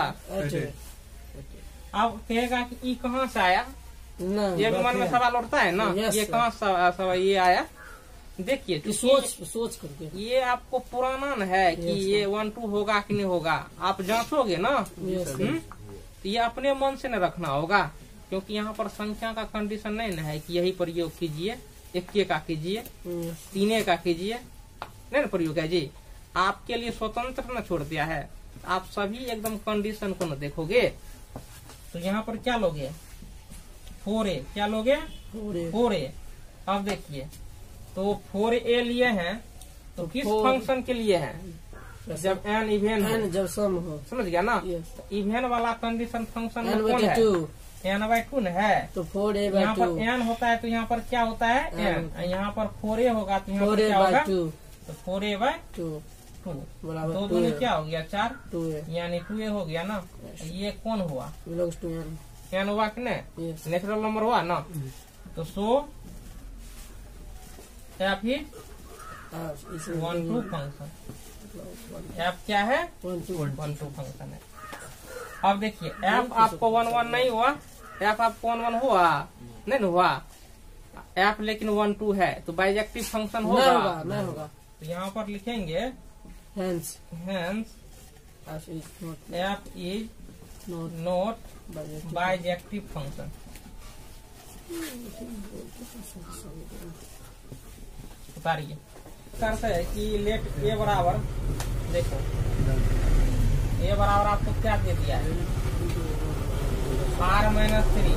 Speaker 1: अब कहेगा कि ई कहाँ से आया, ये भी मन में सवाल उठता है ना, ये कहाँ सवाल ये आया। देखिए
Speaker 5: सोच करके
Speaker 1: ये आपको पुराना न है कि ये 1 2 होगा कि नहीं होगा, आप जांचोगे ना। ये अपने मन से न रखना होगा, क्योंकि यहाँ पर संख्या का कंडीशन नहीं न है कि यही प्रयोग कीजिए, 1 का कीजिए, 3 का कीजिए, नहीं न प्रयोग है जी। आपके लिए स्वतंत्र न छोड़ दिया है, आप सभी एकदम कंडीशन को न देखोगे। तो यहाँ पर क्या लोगे 4a, क्या लोगे 4a। अब देखिए तो 4a लिए हैं तो किस फंक्शन के लिए है, जब n इवन है,
Speaker 5: जब सम हो,
Speaker 1: समझ गया ना। इवन वाला कंडीशन फंक्शन में कौन है n/2 न है,
Speaker 5: तो 4a
Speaker 1: यहाँ पर n होता है तो यहाँ पर क्या होता है n, यहाँ पर 4a होगा तो यहाँ पर क्या होगा, तो 4a/2 2 दूनी क्या हो गया 4, यानी 2a हो गया ना। ये कौन हुआ
Speaker 5: बिलोंग्स टू
Speaker 1: n हुआ कि नहीं, नेचुरल नंबर हुआ ना। तो सो एफ ही 1 2 फंक्शन, एफ क्या है 1 2 फंक्शन है। अब देखिए एफ आपको 1 1 नहीं हुआ, एफ आपको 1 1 हुआ नहीं हुआ, एफ लेकिन 1 2 है तो बाइजेक्टिव फंक्शन होगा
Speaker 5: नहीं होगा।
Speaker 1: तो यहाँ पर लिखेंगे hence f is not bijective function. उतारिए, करते है कि लेट ए बराबर, देखो ए बराबर आपको क्या दे दिया है r-3।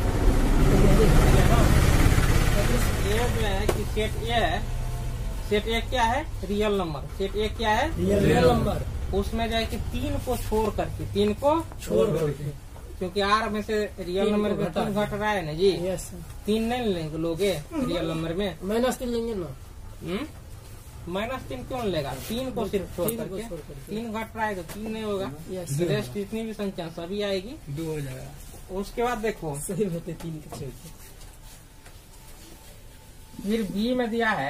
Speaker 1: ये जो है कि सेट ए क्या है रियल नंबर, सेट ए क्या है रियल नंबर। उसमें जाए कि 3 को छोड़ करके, 3 को
Speaker 3: छोड़ करके
Speaker 1: क्योंकि आर में से रियल नंबर में 3 घट रहा है ना जी।
Speaker 5: यस
Speaker 1: 3 नहीं लेंगे लोगे रियल नंबर में,
Speaker 5: -3 लेंगे ना।
Speaker 1: -3 क्यों लेगा? 3 को सिर्फ छोड़
Speaker 5: 3 को
Speaker 1: करके,
Speaker 5: छोड़ करके।
Speaker 1: 3 घट रहा है तो 3 नहीं होगा।
Speaker 5: यस
Speaker 1: रेस्ट जितनी भी संख्या सभी आएगी।
Speaker 3: 2 हो जाएगा।
Speaker 1: उसके बाद देखो
Speaker 5: सही बात है, 3 को छोड़ के।
Speaker 1: फिर बी में दिया है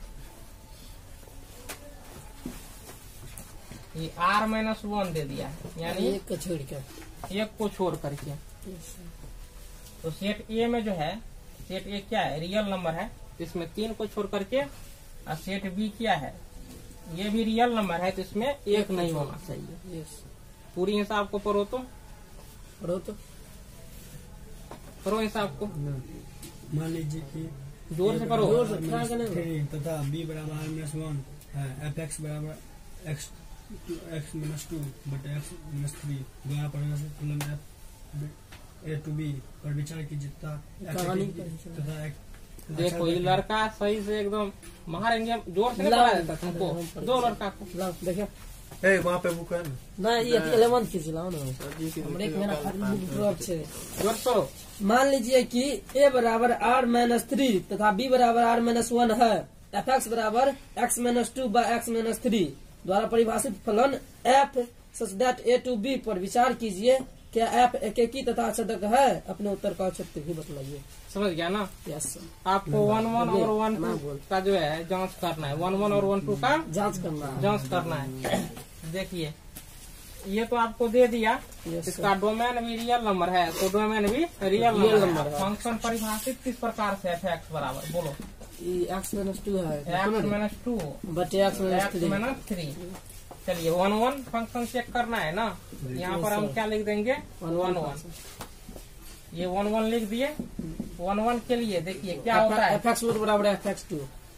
Speaker 1: ये R-1 दे दिया है, यानी
Speaker 5: 1 को छोड़ के।
Speaker 1: 1 को छोड़ करके।
Speaker 5: यस
Speaker 1: तो सेट ए में जो है, सेट ए क्या है? रियल नंबर है, इसमें 3 को छोड़ करके। और सेट बी क्या है? ये भी रियल नंबर है, तो इसमें 1 नहीं होना चाहिए।
Speaker 5: यस
Speaker 1: पूरी हिसाब को पढ़ो तो,
Speaker 5: पढ़ो तो।
Speaker 1: करो हिसाब को,
Speaker 3: मान लीजिए कि
Speaker 1: जोर से करो।
Speaker 5: जोर से क्या करें?
Speaker 3: 3 तथा b बराबर r-1 है, fx बराबर x -2 बटे x -3 द्वारा परिभाषित फलन f a to b पर विचार कीजिए
Speaker 5: कहानी
Speaker 3: तथा
Speaker 1: देखो ये लड़का सही से एकदम महारंगे जोर से नहीं पढ़ा देता तुमको। दो लड़का को
Speaker 5: लाओ देखिए
Speaker 3: वहाँ पे बुक है
Speaker 5: ना, ये 11 की लाओ ना। हमरे एक मेरा खाली बुक ड्रॉप है।
Speaker 1: जोर से करो।
Speaker 5: मान लीजिए कि a बराबर r-3 तथा b बराबर r-1 है। fx बराबर x -2 बाय x -3 द्वारा परिभाषित फलन f such that a to b पर विचार कीजिए। क्या f एकेकी तथा अचदक है? अपने उत्तर का औचित्य भी बतलाइए।
Speaker 1: समझ गया ना?
Speaker 5: यस
Speaker 1: आपको 1-1 और 1-2 का जो है जांच करना है। 1-1 और 1-2 का
Speaker 5: जांच करना है।
Speaker 1: जांच करना है। देखिए ये तो आपको दे दिया,
Speaker 5: यस
Speaker 1: इसका डोमेन भी रियल नंबर है, तो डोमेन भी रियल नंबर है। फंक्शन परिभाषित किस प्रकार से है? f(x) बराबर बोलो।
Speaker 5: x -2 है
Speaker 1: x -2
Speaker 5: बटे x
Speaker 1: x
Speaker 5: -3।
Speaker 1: चलिए 1-1 फंक्शन चेक करना है ना। यहाँ पर हम क्या लिख देंगे? 1-1। ये 1-1 लिख दिए। 1-1 के लिए देखिए क्या होता है?
Speaker 5: fx1 बराबर fx2।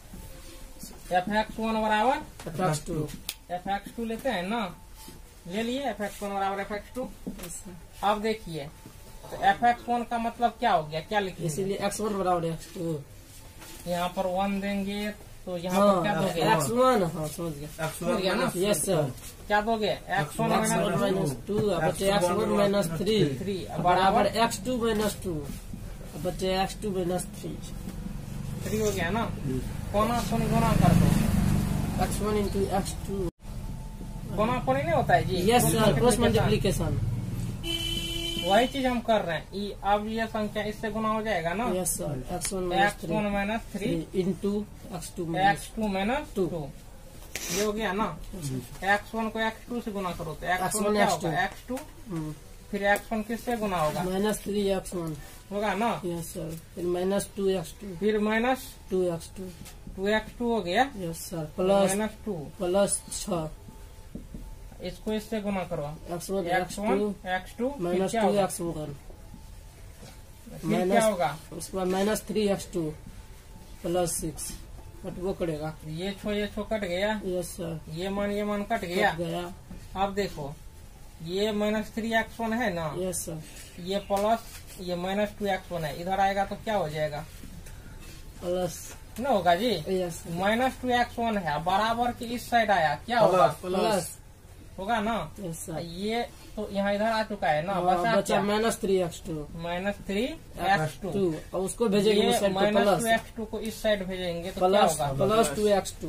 Speaker 1: fx1 बराबर
Speaker 5: fx2
Speaker 1: fx2 लेते हैं ना, ले लिए fx1 बराबर fx2। अब देखिए तो fx1 का मतलब क्या हो गया? क्या लिखेंगे?
Speaker 5: इसीलिए x1 बराबर x2।
Speaker 1: यहाँ पर 1 देंगे तो यहाँ पर क्या दोगे?
Speaker 5: x1 हाँ समझ गया।
Speaker 1: समझ गया ना?
Speaker 5: Yes sir.
Speaker 1: क्या दोगे? x1
Speaker 5: -2 बटे x1 -3 बराबर x2 -2 बटे x2 -3।
Speaker 1: 3 हो गया ना। कोना कोनी गुना कर दो।
Speaker 5: x1 into x2।
Speaker 1: कोना कोनी नहीं होता है जी।
Speaker 5: Yes sir, cross multiplication.
Speaker 1: वही चीज हम कर रहे हैं। अब ये संख्या इससे गुना हो जाएगा ना।
Speaker 5: Yes sir, x1
Speaker 1: -3
Speaker 5: into x2
Speaker 1: -2 ये हो गया ना। x1 को x2 से गुना करो तो x1 क्या होगा? x2 फिर x1 किससे गुना होगा?
Speaker 5: -3x1
Speaker 1: होगा ना।
Speaker 5: यस सर, फिर -2x2
Speaker 1: फिर
Speaker 5: -2x2
Speaker 1: 2x2 हो गया।
Speaker 5: यस सर, प्लस
Speaker 1: -2
Speaker 5: प्लस 6
Speaker 1: इसको इससे गुना करो।
Speaker 5: x1
Speaker 1: x2 फिर क्या होगा?
Speaker 5: -2x1
Speaker 1: फिर क्या होगा?
Speaker 5: उसके बाद -3x2 प्लस 6 बट वो करेगा।
Speaker 1: ये छो कट गया।
Speaker 5: यस सर,
Speaker 1: ये मान कट गया। अब देखो ये -3x1 है ना।
Speaker 5: यस सर,
Speaker 1: ये प्लस ये -2x1 है, इधर आएगा तो क्या हो जाएगा?
Speaker 5: प्लस
Speaker 1: न होगा जी।
Speaker 5: यस
Speaker 1: -2x1 है, बराबर के इस साइड आया क्या होगा?
Speaker 5: प्लस
Speaker 1: होगा ना।
Speaker 5: यस सर,
Speaker 1: ये तो यहाँ इधर आ चुका है ना।
Speaker 5: बचा -3x2
Speaker 1: -3x2
Speaker 5: और उसको भेजेंगे
Speaker 1: ये
Speaker 5: उस साइड पे प्लस
Speaker 1: -2x2 को इस साइड भेजेंगे तो क्या
Speaker 5: प्लस
Speaker 1: होगा?
Speaker 5: प्लस 2x2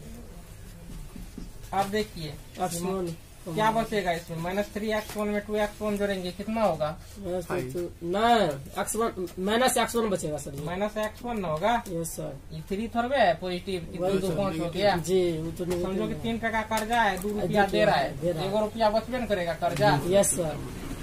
Speaker 1: अब देखिए
Speaker 5: x1
Speaker 1: क्या बचेगा इसमें? -3x1 में 2x1 जोड़ेंगे कितना होगा?
Speaker 5: नहीं x1 -x1 बचेगा सर।
Speaker 1: -x1 ना होगा।
Speaker 5: यस सर,
Speaker 1: ये 3 थोड़े है पॉजिटिव, 2 हो गया
Speaker 5: जी। वो तो नहीं
Speaker 1: समझो कि 3 टका कर्जा है, 2 रुपया दे रहा है, 1 रुपया बचबे न करेगा कर्जा।
Speaker 5: यस सर,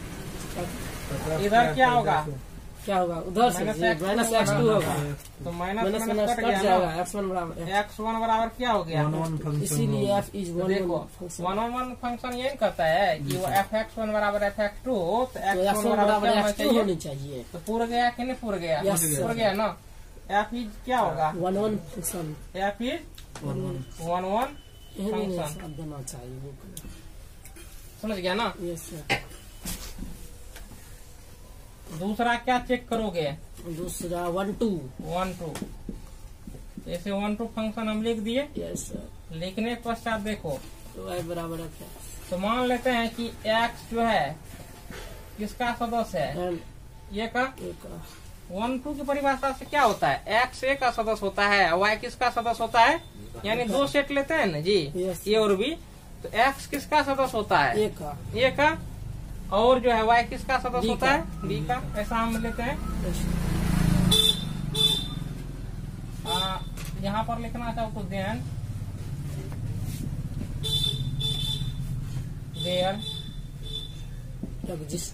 Speaker 1: इधर क्या होगा?
Speaker 5: क्या होगा? उधर से -x2 होगा
Speaker 1: तो
Speaker 5: माइनस
Speaker 1: माइनस कट
Speaker 5: कट
Speaker 1: गया
Speaker 5: जाएगा।
Speaker 1: ना।
Speaker 5: x1 बराबर
Speaker 1: x1 बराबर क्या हो गया?
Speaker 5: इसीलिए f इज
Speaker 1: देखो
Speaker 5: 1
Speaker 1: 1-on-1 फंक्शन यही करता है कि वो fx1 बराबर fx2 तो
Speaker 5: x1
Speaker 1: x1 बराबर क्या होना
Speaker 5: x2
Speaker 1: चाहिए?
Speaker 5: होनी चाहिए।
Speaker 1: तो पूरा गया कि नहीं पूरा गया?
Speaker 5: Yes, sir.
Speaker 1: पूरा गया ना। f इज क्या होगा?
Speaker 5: 1 फंक्शन
Speaker 1: f इज 1-1 फंक्शन।
Speaker 5: सब देना चाहिए वो।
Speaker 1: समझ गया ना।
Speaker 5: यस सर,
Speaker 1: दूसरा क्या चेक करोगे?
Speaker 5: दूसरा 1 2
Speaker 1: 1-2 ऐसे 1-2 फंक्शन हम लिख दिए।
Speaker 5: यस सर,
Speaker 1: लिखने के पश्चात देखो
Speaker 5: तो y बराबर fx
Speaker 1: तो मान लेते हैं कि x जो है किसका सदस्य है,
Speaker 5: एंड
Speaker 1: ये का।
Speaker 5: a का
Speaker 1: 1 2 की परिभाषा से क्या होता है, x a का सदस्य होता है, y किसका सदस्य होता है, यानी दो सेट लेते हैं ना जी,
Speaker 5: Yes.
Speaker 1: a और b। तो x किसका सदस्य होता है,
Speaker 5: a का
Speaker 1: a का, और जो है y किसका सदस्य
Speaker 5: B
Speaker 1: होता
Speaker 5: का।
Speaker 1: है, b का। ऐसा हम लेते हैं। यहाँ पर लिखना चाहो तो देन देयर
Speaker 5: जब जिस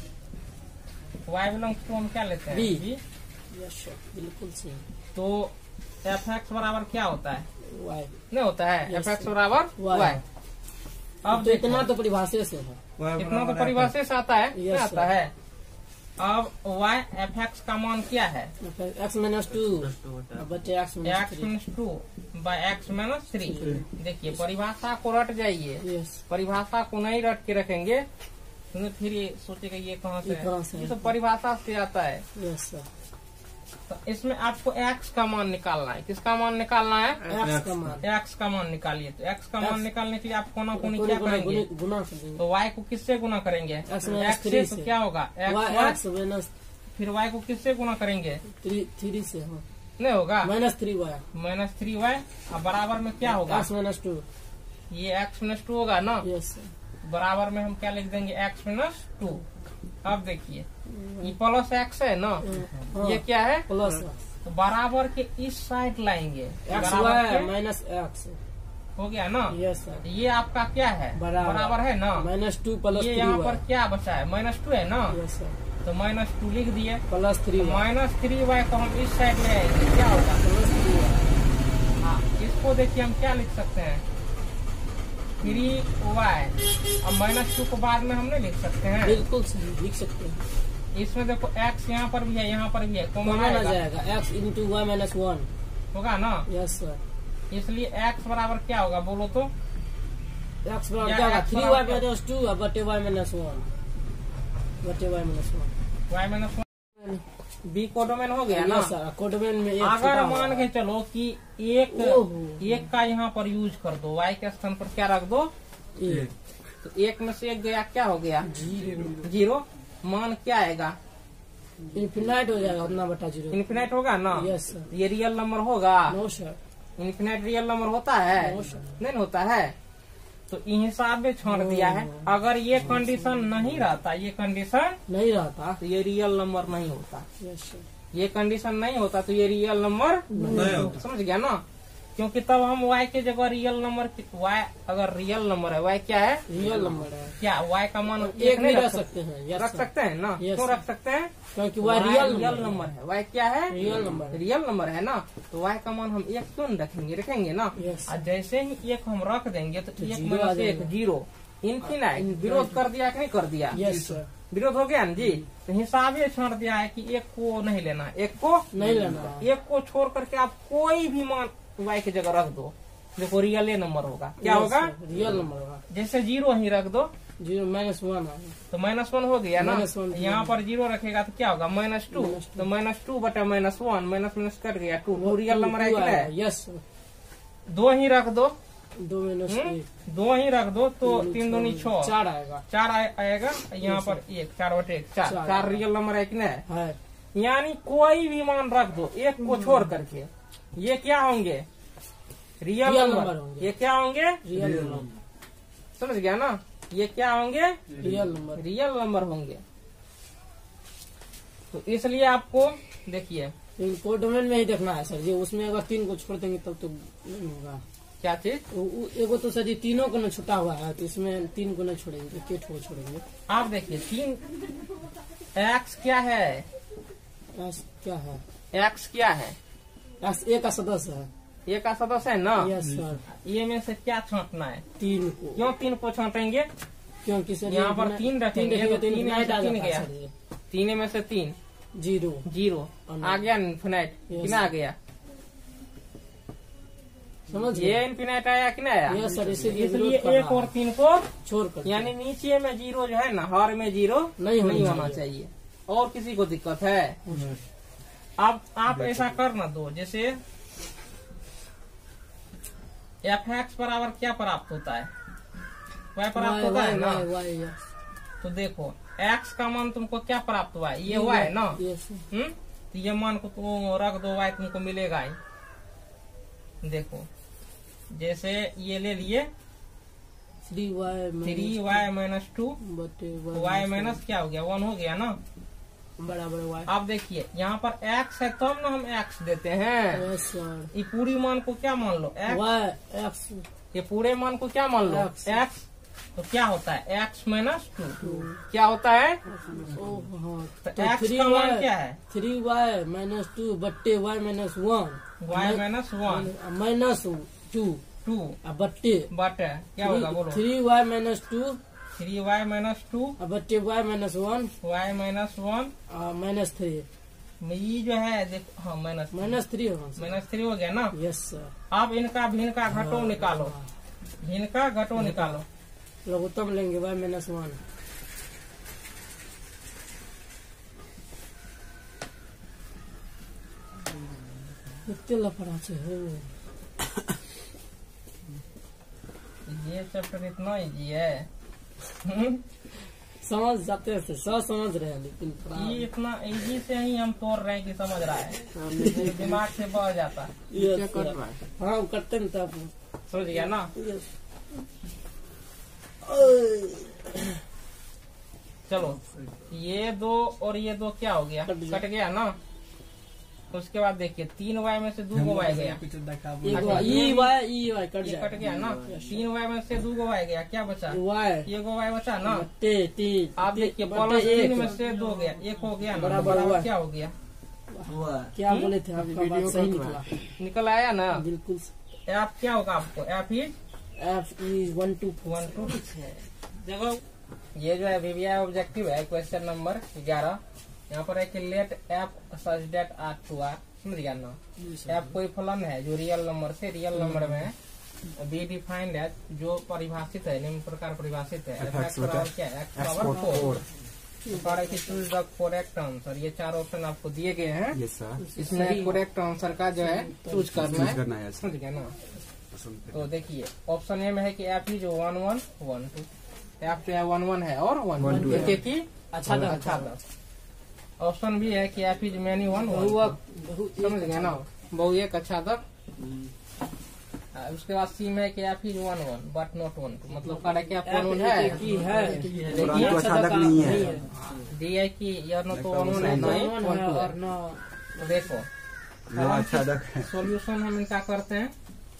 Speaker 1: y बिलोंग्स टू हम क्या लेते हैं,
Speaker 5: B।
Speaker 1: b।
Speaker 5: यस बिल्कुल सही
Speaker 1: तो fx बराबर क्या होता है,
Speaker 5: y
Speaker 1: नहीं होता है,
Speaker 5: Yes,
Speaker 1: fx बराबर
Speaker 5: Y।
Speaker 1: y। अब
Speaker 5: तो इतना तो परिभाषा से है।
Speaker 1: इतना तो परिभाषा से आता है,
Speaker 5: Yes,
Speaker 1: क्या आता
Speaker 5: sir।
Speaker 1: है। अब y fx का मान क्या है,
Speaker 5: x माइनस 2 बटे x minus
Speaker 1: x minus 2 by x minus 3। देखिए परिभाषा को रट जाइए,
Speaker 5: यस
Speaker 1: परिभाषा को नहीं रट के रखेंगे तो फिर ये सोचेगा ये कहाँ से
Speaker 5: ये कहाँ से
Speaker 1: है,
Speaker 5: है।
Speaker 1: ये तो परिभाषा से आता है।
Speaker 5: यस सर
Speaker 1: तो इसमें आपको x का मान निकालना है, किसका मान निकालना है,
Speaker 5: x का मान
Speaker 1: x का मान निकालिए। तो x का मान निकालने के लिए आप कोना कोनी
Speaker 5: गुना
Speaker 1: क्या करेंगे,
Speaker 5: गुना कर देंगे
Speaker 1: तो y को किससे गुना करेंगे,
Speaker 5: X माइनस
Speaker 1: x
Speaker 5: 3
Speaker 1: से। तो
Speaker 5: से।
Speaker 1: क्या होगा
Speaker 5: y
Speaker 1: x
Speaker 5: x माइनस
Speaker 1: फिर y को किससे गुना करेंगे,
Speaker 5: 3 से हाँ
Speaker 1: नहीं होगा
Speaker 5: माइनस 3y
Speaker 1: माइनस 3y। अब बराबर में क्या होगा,
Speaker 5: x माइनस 2
Speaker 1: ये x माइनस 2 होगा ना,
Speaker 5: यस सर
Speaker 1: बराबर में हम क्या लिख देंगे x माइनस 2। अब देखिए ये प्लस x है ना, ये क्या है,
Speaker 5: प्लस
Speaker 1: तो बराबर के इस साइड लाएंगे,
Speaker 5: x
Speaker 1: बराबर
Speaker 5: y
Speaker 1: के
Speaker 5: माइनस x
Speaker 1: हो गया ना।
Speaker 5: यस सर
Speaker 1: ये आपका क्या है, बराबर है ना।
Speaker 5: माइनस 2 प्लस
Speaker 1: ये
Speaker 5: 3
Speaker 1: यहाँ पर क्या बचा है, माइनस 2 है ना,
Speaker 5: यस सर
Speaker 1: तो माइनस 2 लिख दिए।
Speaker 5: प्लस 3
Speaker 1: माइनस 3y को हम इस साइड ले आएंगे, क्या होगा,
Speaker 5: प्लस 3y
Speaker 1: हाँ इसको देखिए हम क्या लिख सकते हैं, 3y। अब माइनस 2 को बाद में हम नहीं लिख सकते हैं,
Speaker 5: बिल्कुल सही लिख सकते हैं।
Speaker 1: इसमें देखो x यहाँ पर भी है, यहाँ पर भी है, कॉमन
Speaker 5: कॉमन आ
Speaker 1: आएगा,
Speaker 5: जाएगा x इंटू y माइनस 1
Speaker 1: होगा ना।
Speaker 5: यस सर
Speaker 1: इसलिए x बराबर क्या होगा बोलो तो,
Speaker 5: x बराबर
Speaker 1: या
Speaker 5: क्या होगा
Speaker 1: x
Speaker 5: 3y
Speaker 1: बराबर-
Speaker 5: माइनस 2 बटे y माइनस 1 बटे y minus 1
Speaker 1: y minus 1 b को डोमेन हो गया ना।
Speaker 5: यस सर कोडमेन में एक
Speaker 1: अगर
Speaker 5: छुपा
Speaker 1: मान
Speaker 5: हुआ
Speaker 1: के
Speaker 5: है।
Speaker 1: चलो कि
Speaker 5: ओहो।
Speaker 1: एक का यहाँ पर यूज कर दो, y के स्थान पर क्या रख दो,
Speaker 5: एक
Speaker 1: तो एक में से एक गया, क्या हो गया, 0। मान क्या आएगा,
Speaker 5: इन्फिनाइट हो जाएगा उतना बटा 0
Speaker 1: इन्फिनाइट होगा ना।
Speaker 5: यस सर
Speaker 1: ये रियल नंबर होगा,
Speaker 5: no sir
Speaker 1: infinite real number होता है,
Speaker 5: नो सर
Speaker 1: नहीं होता है। तो इन हिसाब में छोड़ दिया है। अगर ये कंडीशन नहीं रहता, ये कंडीशन,
Speaker 5: नहीं रहता
Speaker 1: तो ये रियल नंबर नहीं होता।
Speaker 5: यस सर
Speaker 1: ये कंडीशन नहीं होता तो ये रियल नंबर नहीं होता, समझ गया ना। क्योंकि तब हम y के जगह रियल नंबर, y अगर रियल नंबर है, y क्या है,
Speaker 5: रियल नंबर है
Speaker 1: क्या y का मान
Speaker 5: एक
Speaker 1: नहीं
Speaker 5: भी रख सकते हैं यस
Speaker 1: रख
Speaker 5: सर
Speaker 1: सकते हैं ना,
Speaker 5: Yes,
Speaker 1: क्यों
Speaker 5: sir.
Speaker 1: रख सकते हैं,
Speaker 5: क्योंकि
Speaker 1: y
Speaker 5: वह रियल
Speaker 1: नंबर है, y क्या है,
Speaker 5: रियल नंबर है
Speaker 1: रियल नंबर है ना। तो y का मान हम एक क्यों नहीं रखेंगे, रखेंगे ना।
Speaker 5: Yes.
Speaker 1: और जैसे ही एक हम रख देंगे तो एक
Speaker 5: zero आ
Speaker 1: माइनस एक
Speaker 5: जाएगा।
Speaker 1: 0, इन्फिनाइट। विरोध कर दिया कि नहीं कर दिया,
Speaker 5: यस सर
Speaker 1: विरोध हो गया ना जी। तो हिसाब ये छोड़ दिया है कि एक को नहीं लेना, एक को
Speaker 5: नहीं लेना है
Speaker 1: एक को छोड़ करके आप कोई भी मान y की जगह रख दो, देखो रियल नंबर होगा, क्या
Speaker 5: Yes,
Speaker 1: होगा,
Speaker 5: sir. रियल नंबर होगा
Speaker 1: जैसे 0 ही रख दो
Speaker 5: 0 माइनस 1
Speaker 1: तो -1 हो गया ना।
Speaker 5: -1
Speaker 1: यहाँ पर 0 रखेगा तो क्या होगा, -2। तो -2 बटा -1, माइनस कट गया 2 रियल नंबर है कि नहीं।
Speaker 5: यस सर
Speaker 1: 2 ही रख दो,
Speaker 5: 2 माइनस
Speaker 1: 2 ही रख दो तो 3 दूनी 6,
Speaker 5: 4 आएगा
Speaker 1: 4 आएगा। यहाँ पर 1, 4 बटे 1 4, 4 रियल नंबर है कि नहीं।
Speaker 5: है
Speaker 1: यानी कोई भी मान रख दो एक को छोड़ करके, ये क्या होंगे, रियल
Speaker 5: रियल
Speaker 1: नंबर
Speaker 5: नंबर होंगे।
Speaker 1: ये क्या होंगे,
Speaker 5: रियल नंबर
Speaker 1: समझ गया ना। ये क्या होंगे,
Speaker 5: रियल नंबर
Speaker 1: रियल नंबर होंगे। तो इसलिए आपको देखिए
Speaker 5: लेकिन कोड डोमेन में ही देखना है सर जी। उसमें अगर 3 को छोड़ देंगे तब तो नहीं होगा।
Speaker 1: क्या चीज,
Speaker 5: एगो तो सर जी तीनों को न छुटा हुआ है तो इसमें 3 को नहीं छोड़ेंगे, के को छोड़ेंगे।
Speaker 1: आप देखिए 3 x क्या है,
Speaker 5: एक्स क्या है,
Speaker 1: x क्या है,
Speaker 5: एक्स ए का सदस्य है
Speaker 1: ये का सदस्य है ना।
Speaker 5: यस सर
Speaker 1: ये में से क्या छांटना है,
Speaker 5: 3 को
Speaker 1: क्यों 3 को छांटेंगे,
Speaker 5: क्योंकि सर
Speaker 1: यहाँ पर 3 रखेंगे तो 3 में से 3 गया,
Speaker 5: गया
Speaker 1: 3 में से 3
Speaker 5: 0
Speaker 1: 0 आ गया इन्फिनाइट,
Speaker 5: Yes.
Speaker 1: कितना आ गया,
Speaker 5: समझ
Speaker 1: ये
Speaker 5: गए।
Speaker 1: इन्फिनाइट आया कि नहीं आया।
Speaker 5: यस सर इसीलिए
Speaker 1: इसलिए
Speaker 5: विरोध कर
Speaker 1: 1
Speaker 5: रहा
Speaker 1: और
Speaker 5: है।
Speaker 1: 3 को
Speaker 5: छोड़ कर
Speaker 1: यानी नीचे में 0 जो है ना, हर में 0
Speaker 5: नहीं
Speaker 1: होना चाहिए। और किसी को दिक्कत है, अब आप ऐसा कर ना दो, जैसे f(x) बराबर क्या प्राप्त होता है, y प्राप्त होता है ना।
Speaker 3: वाई
Speaker 1: तो देखो x का मान तुमको क्या प्राप्त हुआ है, ये y है ना।
Speaker 3: यस
Speaker 1: तो ये मान को तुम रख दो, y तुमको मिलेगा ही। देखो जैसे ये ले लिए 3y माइनस 2
Speaker 3: बटे
Speaker 1: y माइनस क्या हो गया 1 हो गया ना।
Speaker 3: बराबर वाई।
Speaker 1: अब देखिए यहाँ पर x है तब ना हम x देते हैं।
Speaker 3: Yes sir.
Speaker 1: ये पूरी मान को क्या मान लो x,
Speaker 3: वाई एक्स
Speaker 1: ये पूरे मान को क्या मान लो
Speaker 3: X।
Speaker 1: x। तो क्या होता है x माइनस 2 क्या होता है,
Speaker 3: ओह हाँ
Speaker 1: तो x का मान क्या है
Speaker 3: 3y माइनस 2 बट्टे y minus 1
Speaker 1: y minus 1
Speaker 3: minus 2
Speaker 1: 2
Speaker 3: बट्टे
Speaker 1: बट क्या होगा बोलो
Speaker 3: 3y माइनस 2
Speaker 1: 3y माइनस 2
Speaker 3: बट्टे y minus 1
Speaker 1: y minus 1
Speaker 3: minus 3
Speaker 1: ये जो है देखो हाँ माइनस
Speaker 3: माइनस 3 होगा सर।
Speaker 1: माइनस 3 हो गया ना।
Speaker 3: Yes sir.
Speaker 1: अब इनका भिन्न का घटो निकालो, भिन्न का घटो निकालो।
Speaker 3: लघुत्तम लेंगे y माइनस 1 कितने लफड़ा से है।
Speaker 1: ये चैप्टर इतना इजी है।
Speaker 3: समझ जाते हैं सब समझ रहे हैं लेकिन
Speaker 1: ये इतना इजी से ही हम तोड़ रहे हैं कि समझ रहा है, लेकिन दिमाग से बढ़ जाता है।
Speaker 3: ये कर रहा है। हाँ करते हैं तब
Speaker 1: समझ गया ना।
Speaker 3: यस।
Speaker 1: चलो ये 2 और ये 2 क्या हो गया, कट गया ना। उसके बाद देखिए 3y में से 2 y गया,
Speaker 3: ये कट
Speaker 1: ये कट गया ना। 3y में से 2 y गया, क्या बचा
Speaker 3: वाई
Speaker 1: ये y बचा ना।
Speaker 3: तीन
Speaker 1: आप देखिए प्लस 3 में से 2 गया, 1 हो गया ना,
Speaker 3: बराबर
Speaker 1: बराबर
Speaker 3: y।
Speaker 1: क्या हो गया,
Speaker 3: क्या बोले थे आपका बात सही निकला
Speaker 1: निकल आया ना।
Speaker 3: बिल्कुल।
Speaker 1: f क्या होगा आपको, f is
Speaker 3: F is 1 to
Speaker 1: 1 to 6। देखो ये जो है VBI ऑब्जेक्टिव है, क्वेश्चन नंबर 11। यहाँ पर है कि let f such that R to R, समझ गया ना। f कोई फलन है जो रियल नंबर से रियल नंबर में बी डिफाइंड है, जो परिभाषित है निम्न प्रकार परिभाषित है। x बराबर क्या है, x बराबर 4। चूज द करेक्ट आंसर, ये 4 ऑप्शन आपको दिए गए हैं। इसमें करेक्ट आंसर का जो है चूज करना है, समझ गया ना। तो देखिए ऑप्शन ए में है कि f इज 1 1 1 2, f जो है 1 1 है और 1 2 एक की अच्छा था। ऑप्शन बी है कि f इज मैनी 1 1, समझ गया ना, बहु एक अच्छा था। उसके बाद सी में है कि f इज 1 1 बट नॉट 1 2, मतलब कह रहा है कि f 1 1 है, देखिए डी है कि यह न तो 1 1 है ना 1 2। तो देखो सॉल्यूशन हम इनका करते हैं।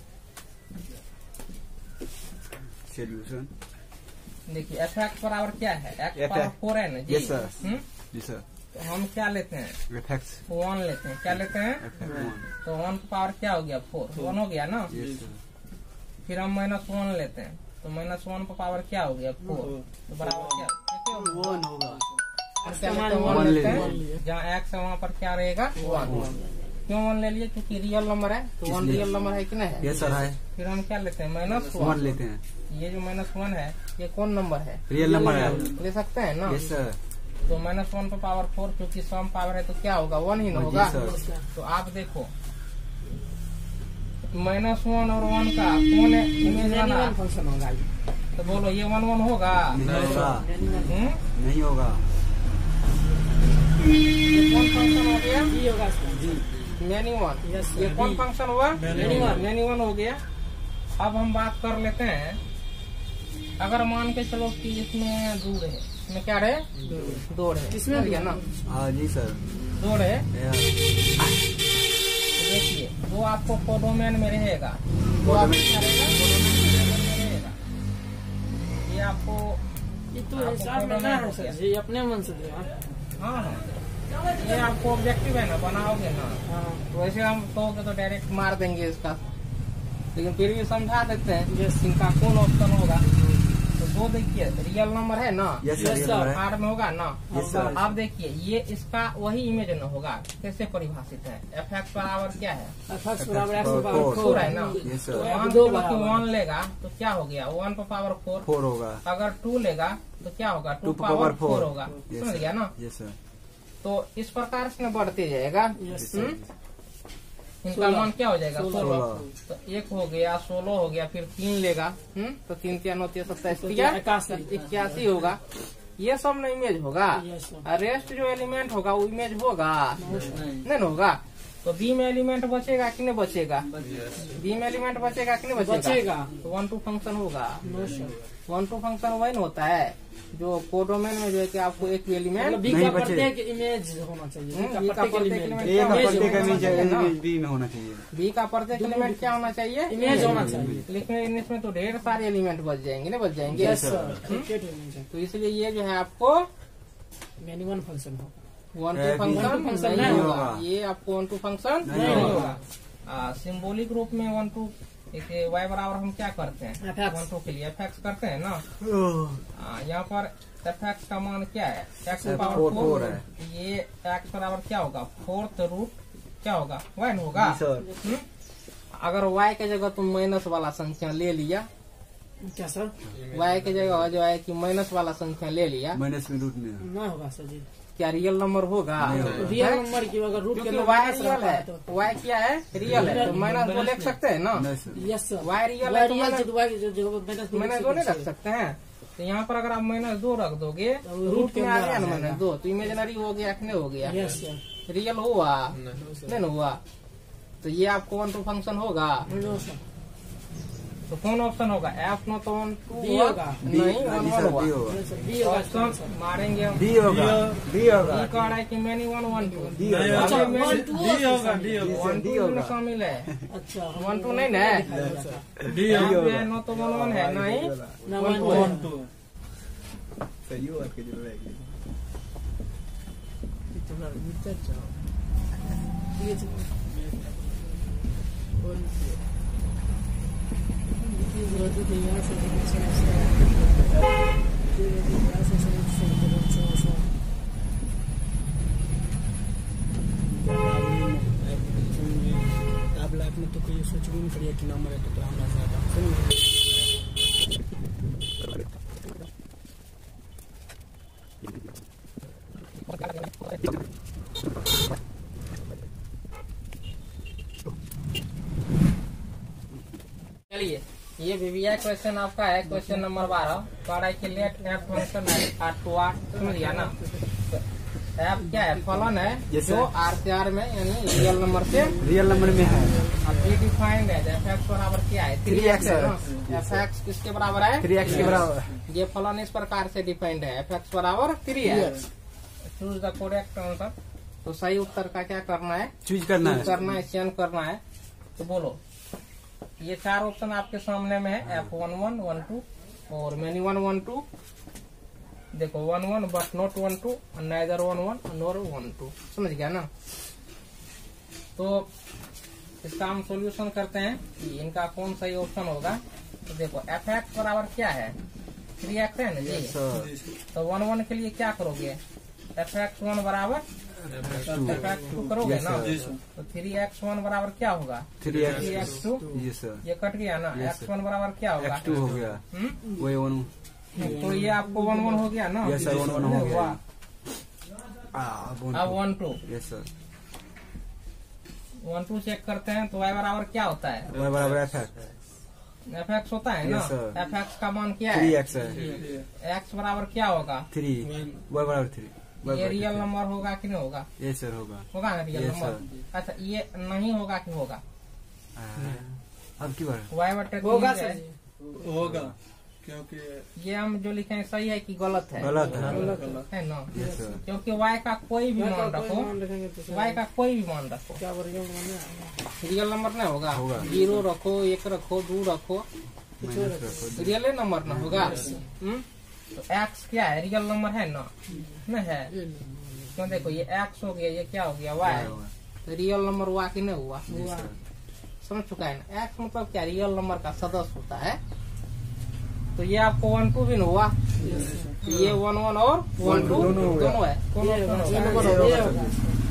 Speaker 2: सॉल्यूशन
Speaker 1: देखिए f x बराबर क्या है, x बराबर 4 है ना जी।
Speaker 2: यस सर, जी सर।
Speaker 1: तो हम क्या लेते हैं,
Speaker 2: f(x)
Speaker 1: 1 लेते हैं, क्या लेते हैं, तो 1 पावर क्या हो गया 4, 1 हो गया ना। फिर हम -1 लेते हैं, तो -1 पावर क्या हो गया 4, तो बराबर क्या 1 होगा। क्या लेते हैं 1 लेते हैं, जहाँ x है वहाँ पर क्या रहेगा 1। क्यों 1 ले लिए, क्योंकि रियल नंबर है, तो 1 रियल नंबर है कि नहीं है।
Speaker 2: यस सर है।
Speaker 1: फिर हम क्या लेते हैं -1
Speaker 2: लेते हैं,
Speaker 1: ये जो -1 है ये कौन नंबर है,
Speaker 2: रियल नंबर है,
Speaker 1: ले सकते हैं ना।
Speaker 2: Yes sir.
Speaker 1: तो -1 पर पावर 4, क्योंकि सम पावर है तो क्या होगा 1 ही ना होगा। तो आप देखो -1 और 1 का कौन इमेज फंक्शन होगा, तो बोलो ये 1 1 होगा,
Speaker 2: नहीं होगा।
Speaker 1: ये कौन फंक्शन हो गया, मैनी 1। ये कौन फंक्शन हुआ, मैनी 1 हो गया। अब हम बात कर लेते हैं, अगर मान के चलो कि इसमें दूर है, इसमें क्या रहे दो है, इसमें भी है ना।
Speaker 2: हाँ जी सर,
Speaker 1: 2 है। देखिए 2 आपको कोडोमेन में रहेगा, 2 आपको क्या रहेगा कोडोमेन में रहेगा। ये आपको
Speaker 3: जी अपने मन से
Speaker 1: हाँ ये आपको ऑब्जेक्टिव है ना, बनाओगे ना। तो वैसे हम कहोगे तो डायरेक्ट मार देंगे इसका, लेकिन फिर भी समझा देते हैं इनका कौन ऑप्शन होगा। तो 2 देखिए रियल नंबर है ना,
Speaker 2: यस सर,
Speaker 1: आर में होगा ना।
Speaker 2: Yes sir.
Speaker 1: आप देखिए ये इसका वही इमेज न होगा, कैसे परिभाषित है, f(x) बराबर क्या है,
Speaker 3: x बराबर x पावर
Speaker 1: 4 है ना।
Speaker 2: यस
Speaker 1: तो
Speaker 2: सर।
Speaker 1: 1 लेगा तो क्या हो गया 1 पर पावर
Speaker 2: 4 होगा।
Speaker 1: अगर 2 लेगा तो क्या होगा 2 पावर 4 होगा, समझ गया ना।
Speaker 2: Yes sir.
Speaker 1: तो इस प्रकार से बढ़ते जाएगा। इनका मान क्या हो जाएगा 16। तो 1 हो गया, 16 हो गया, फिर 3 लेगा, तो 3 3 होती है 27, 81 होगा। ये सब ना इमेज होगा। रेस्ट जो एलिमेंट होगा वो इमेज होगा नहीं होगा। तो बी में एलिमेंट बचेगा कि नहीं बचेगा? बी में एलिमेंट बचेगा कि नहीं बचेगा? तो 1 2 फंक्शन होगा। 1 2 फंक्शन वही होता है जो कोडोमेन में जो है कि आपको एक एलिमेंट
Speaker 5: बी का प्रत्येक इमेज होना चाहिए।
Speaker 1: बी का प्रत्येक एलिमेंट क्या होना चाहिए?
Speaker 5: इमेज होना चाहिए।
Speaker 1: लेकिन इसमें तो ढेर सारे एलिमेंट बच जाएंगे, नहीं बच जाएंगे? तो इसलिए ये जो है आपको
Speaker 5: मेनी वन फंक्शन होगा।
Speaker 1: 1 2 फंक्शन नहीं होगा। ये आपको 1 2 फंक्शन नहीं होगा। सिंबॉलिक रूप में 1 2 y बराबर हम क्या करते हैं? 1 2 के लिए fx करते हैं ना। यहाँ पर fx का मान क्या है? x पावर 4 है। ये x बराबर क्या होगा? 4th रूट क्या होगा? 1 होगा। अगर y के जगह तुम माइनस वाला संख्या ले लिया,
Speaker 5: क्या सर?
Speaker 1: y के जगह जो है कि माइनस वाला संख्या ले लिया,
Speaker 3: माइनस में रूट में
Speaker 5: नहीं होगा सर जी।
Speaker 1: क्या रियल नंबर होगा?
Speaker 5: रियल नंबर की अगर रूट के
Speaker 1: क्योंकि y रियल है, y क्या है? रियल है, तो माइनस 2 लिख सकते हैं ना।
Speaker 5: Yes sir.
Speaker 1: y रियल है तो
Speaker 5: माइनस
Speaker 1: माइनस 2 नहीं रख सकते हैं। तो यहाँ पर अगर आप -2 रख दोगे रूट में आ गया ना -2, तो इमेजिनरी हो गया कि नहीं हो गया?
Speaker 5: Yes sir.
Speaker 1: रियल हुआ नहीं हुआ? तो ये आपको 1 2 फंक्शन होगा। तो कौन ऑप्शन होगा? एफ नो तो 1 2 होगा नहीं 1 1 होगा। ऑप्शन मारेंगे हम।
Speaker 3: डी होगा। डी होगा।
Speaker 1: डी कह रहा है कि मैनी 1 1 2
Speaker 3: डी होगा।
Speaker 1: 1 2 में शामिल है।
Speaker 5: अच्छा
Speaker 1: 1 2 नहीं है। डी होगा। नो तो 1 1 है नहीं 1 2
Speaker 3: सही बात की जरूरत
Speaker 5: आप लाइफ में तो कोई सोच भी नहीं करिए कि नंबर है तो हमारा ज्यादा
Speaker 1: चलिए ये VBI क्वेश्चन आपका है। क्वेश्चन नंबर 12 कह रहा है कि लेट एफ फंक्शन समझ गया ना। तो एफ क्या है? फलन है जो आर से आर में यानी रियल नंबर से
Speaker 3: रियल नंबर में है।
Speaker 1: अब ये डिफाइंड है। एफ एक्स बराबर क्या है? 3x है। एफ एक्स किसके बराबर है?
Speaker 3: 3x के बराबर।
Speaker 1: ये फलन इस प्रकार से डिफाइंड है। एफ एक्स बराबर 3x। Choose the correct answer. तो सही उत्तर का क्या करना है?
Speaker 3: चूज करना है,
Speaker 1: चयन करना है। तो बोलो ये 4 ऑप्शन आपके सामने में है। F11 1 2 और मैनी 1 1 2। देखो 1 1 बट नॉट 1 2, नाइदर 1 1 नॉर 1 2। समझ गया ना। तो इसका हम सॉल्यूशन करते हैं कि इनका कौन सही ऑप्शन होगा। तो देखो एफ एक्स बराबर क्या है? 3x है ना जी। तो 1 1 के लिए क्या करोगे? fx1 बराबर fx2 करोगे ना। तो 3x1 बराबर क्या होगा? 3x2। ये कट गया ना। x1 बराबर क्या होगा?
Speaker 3: x2 हो गया। वही 1।
Speaker 1: तो ये आपको 1 1 हो गया ना।
Speaker 3: यस सर 1 1 हो गया।
Speaker 1: अब 1 2।
Speaker 3: यस सर
Speaker 1: 1 2 चेक करते हैं। तो y बराबर क्या होता है?
Speaker 3: y बराबर
Speaker 1: fx होता है ना। fx का मान क्या है?
Speaker 3: 3x है।
Speaker 1: x बराबर क्या होगा?
Speaker 3: 3। y बराबर 3।
Speaker 1: ये रियल नंबर होगा कि नहीं होगा?
Speaker 3: यस सर होगा।
Speaker 1: होगा ना रियल नंबर। अच्छा ये नहीं होगा कि होगा?
Speaker 3: अब की बार
Speaker 1: y बटे
Speaker 5: होगा
Speaker 1: है।
Speaker 5: होगा क्योंकि
Speaker 1: ये हम जो लिखे हैं सही है कि गलत है?
Speaker 3: गलत है।
Speaker 1: है ना।
Speaker 3: यस सर
Speaker 1: क्योंकि y का कोई भी मान रखो, y का कोई भी मान रखो
Speaker 5: क्या
Speaker 1: रियल नंबर नहीं होगा। 0 रखो, 1 रखो, 2 रखो, रियल नंबर ना होगा। तो x क्या है? रियल नंबर है ना। नहीं है। क्यों देखो ये x हो गया, ये क्या हो गया? y। तो रियल नंबर हुआ कि नहीं हुआ? समझ चुका है ना। x मतलब क्या? रियल नंबर का सदस्य होता है। तो ये आपको 1 2 भी नहीं हुआ। ये 1 1 और 1 2 दोनों है। कौन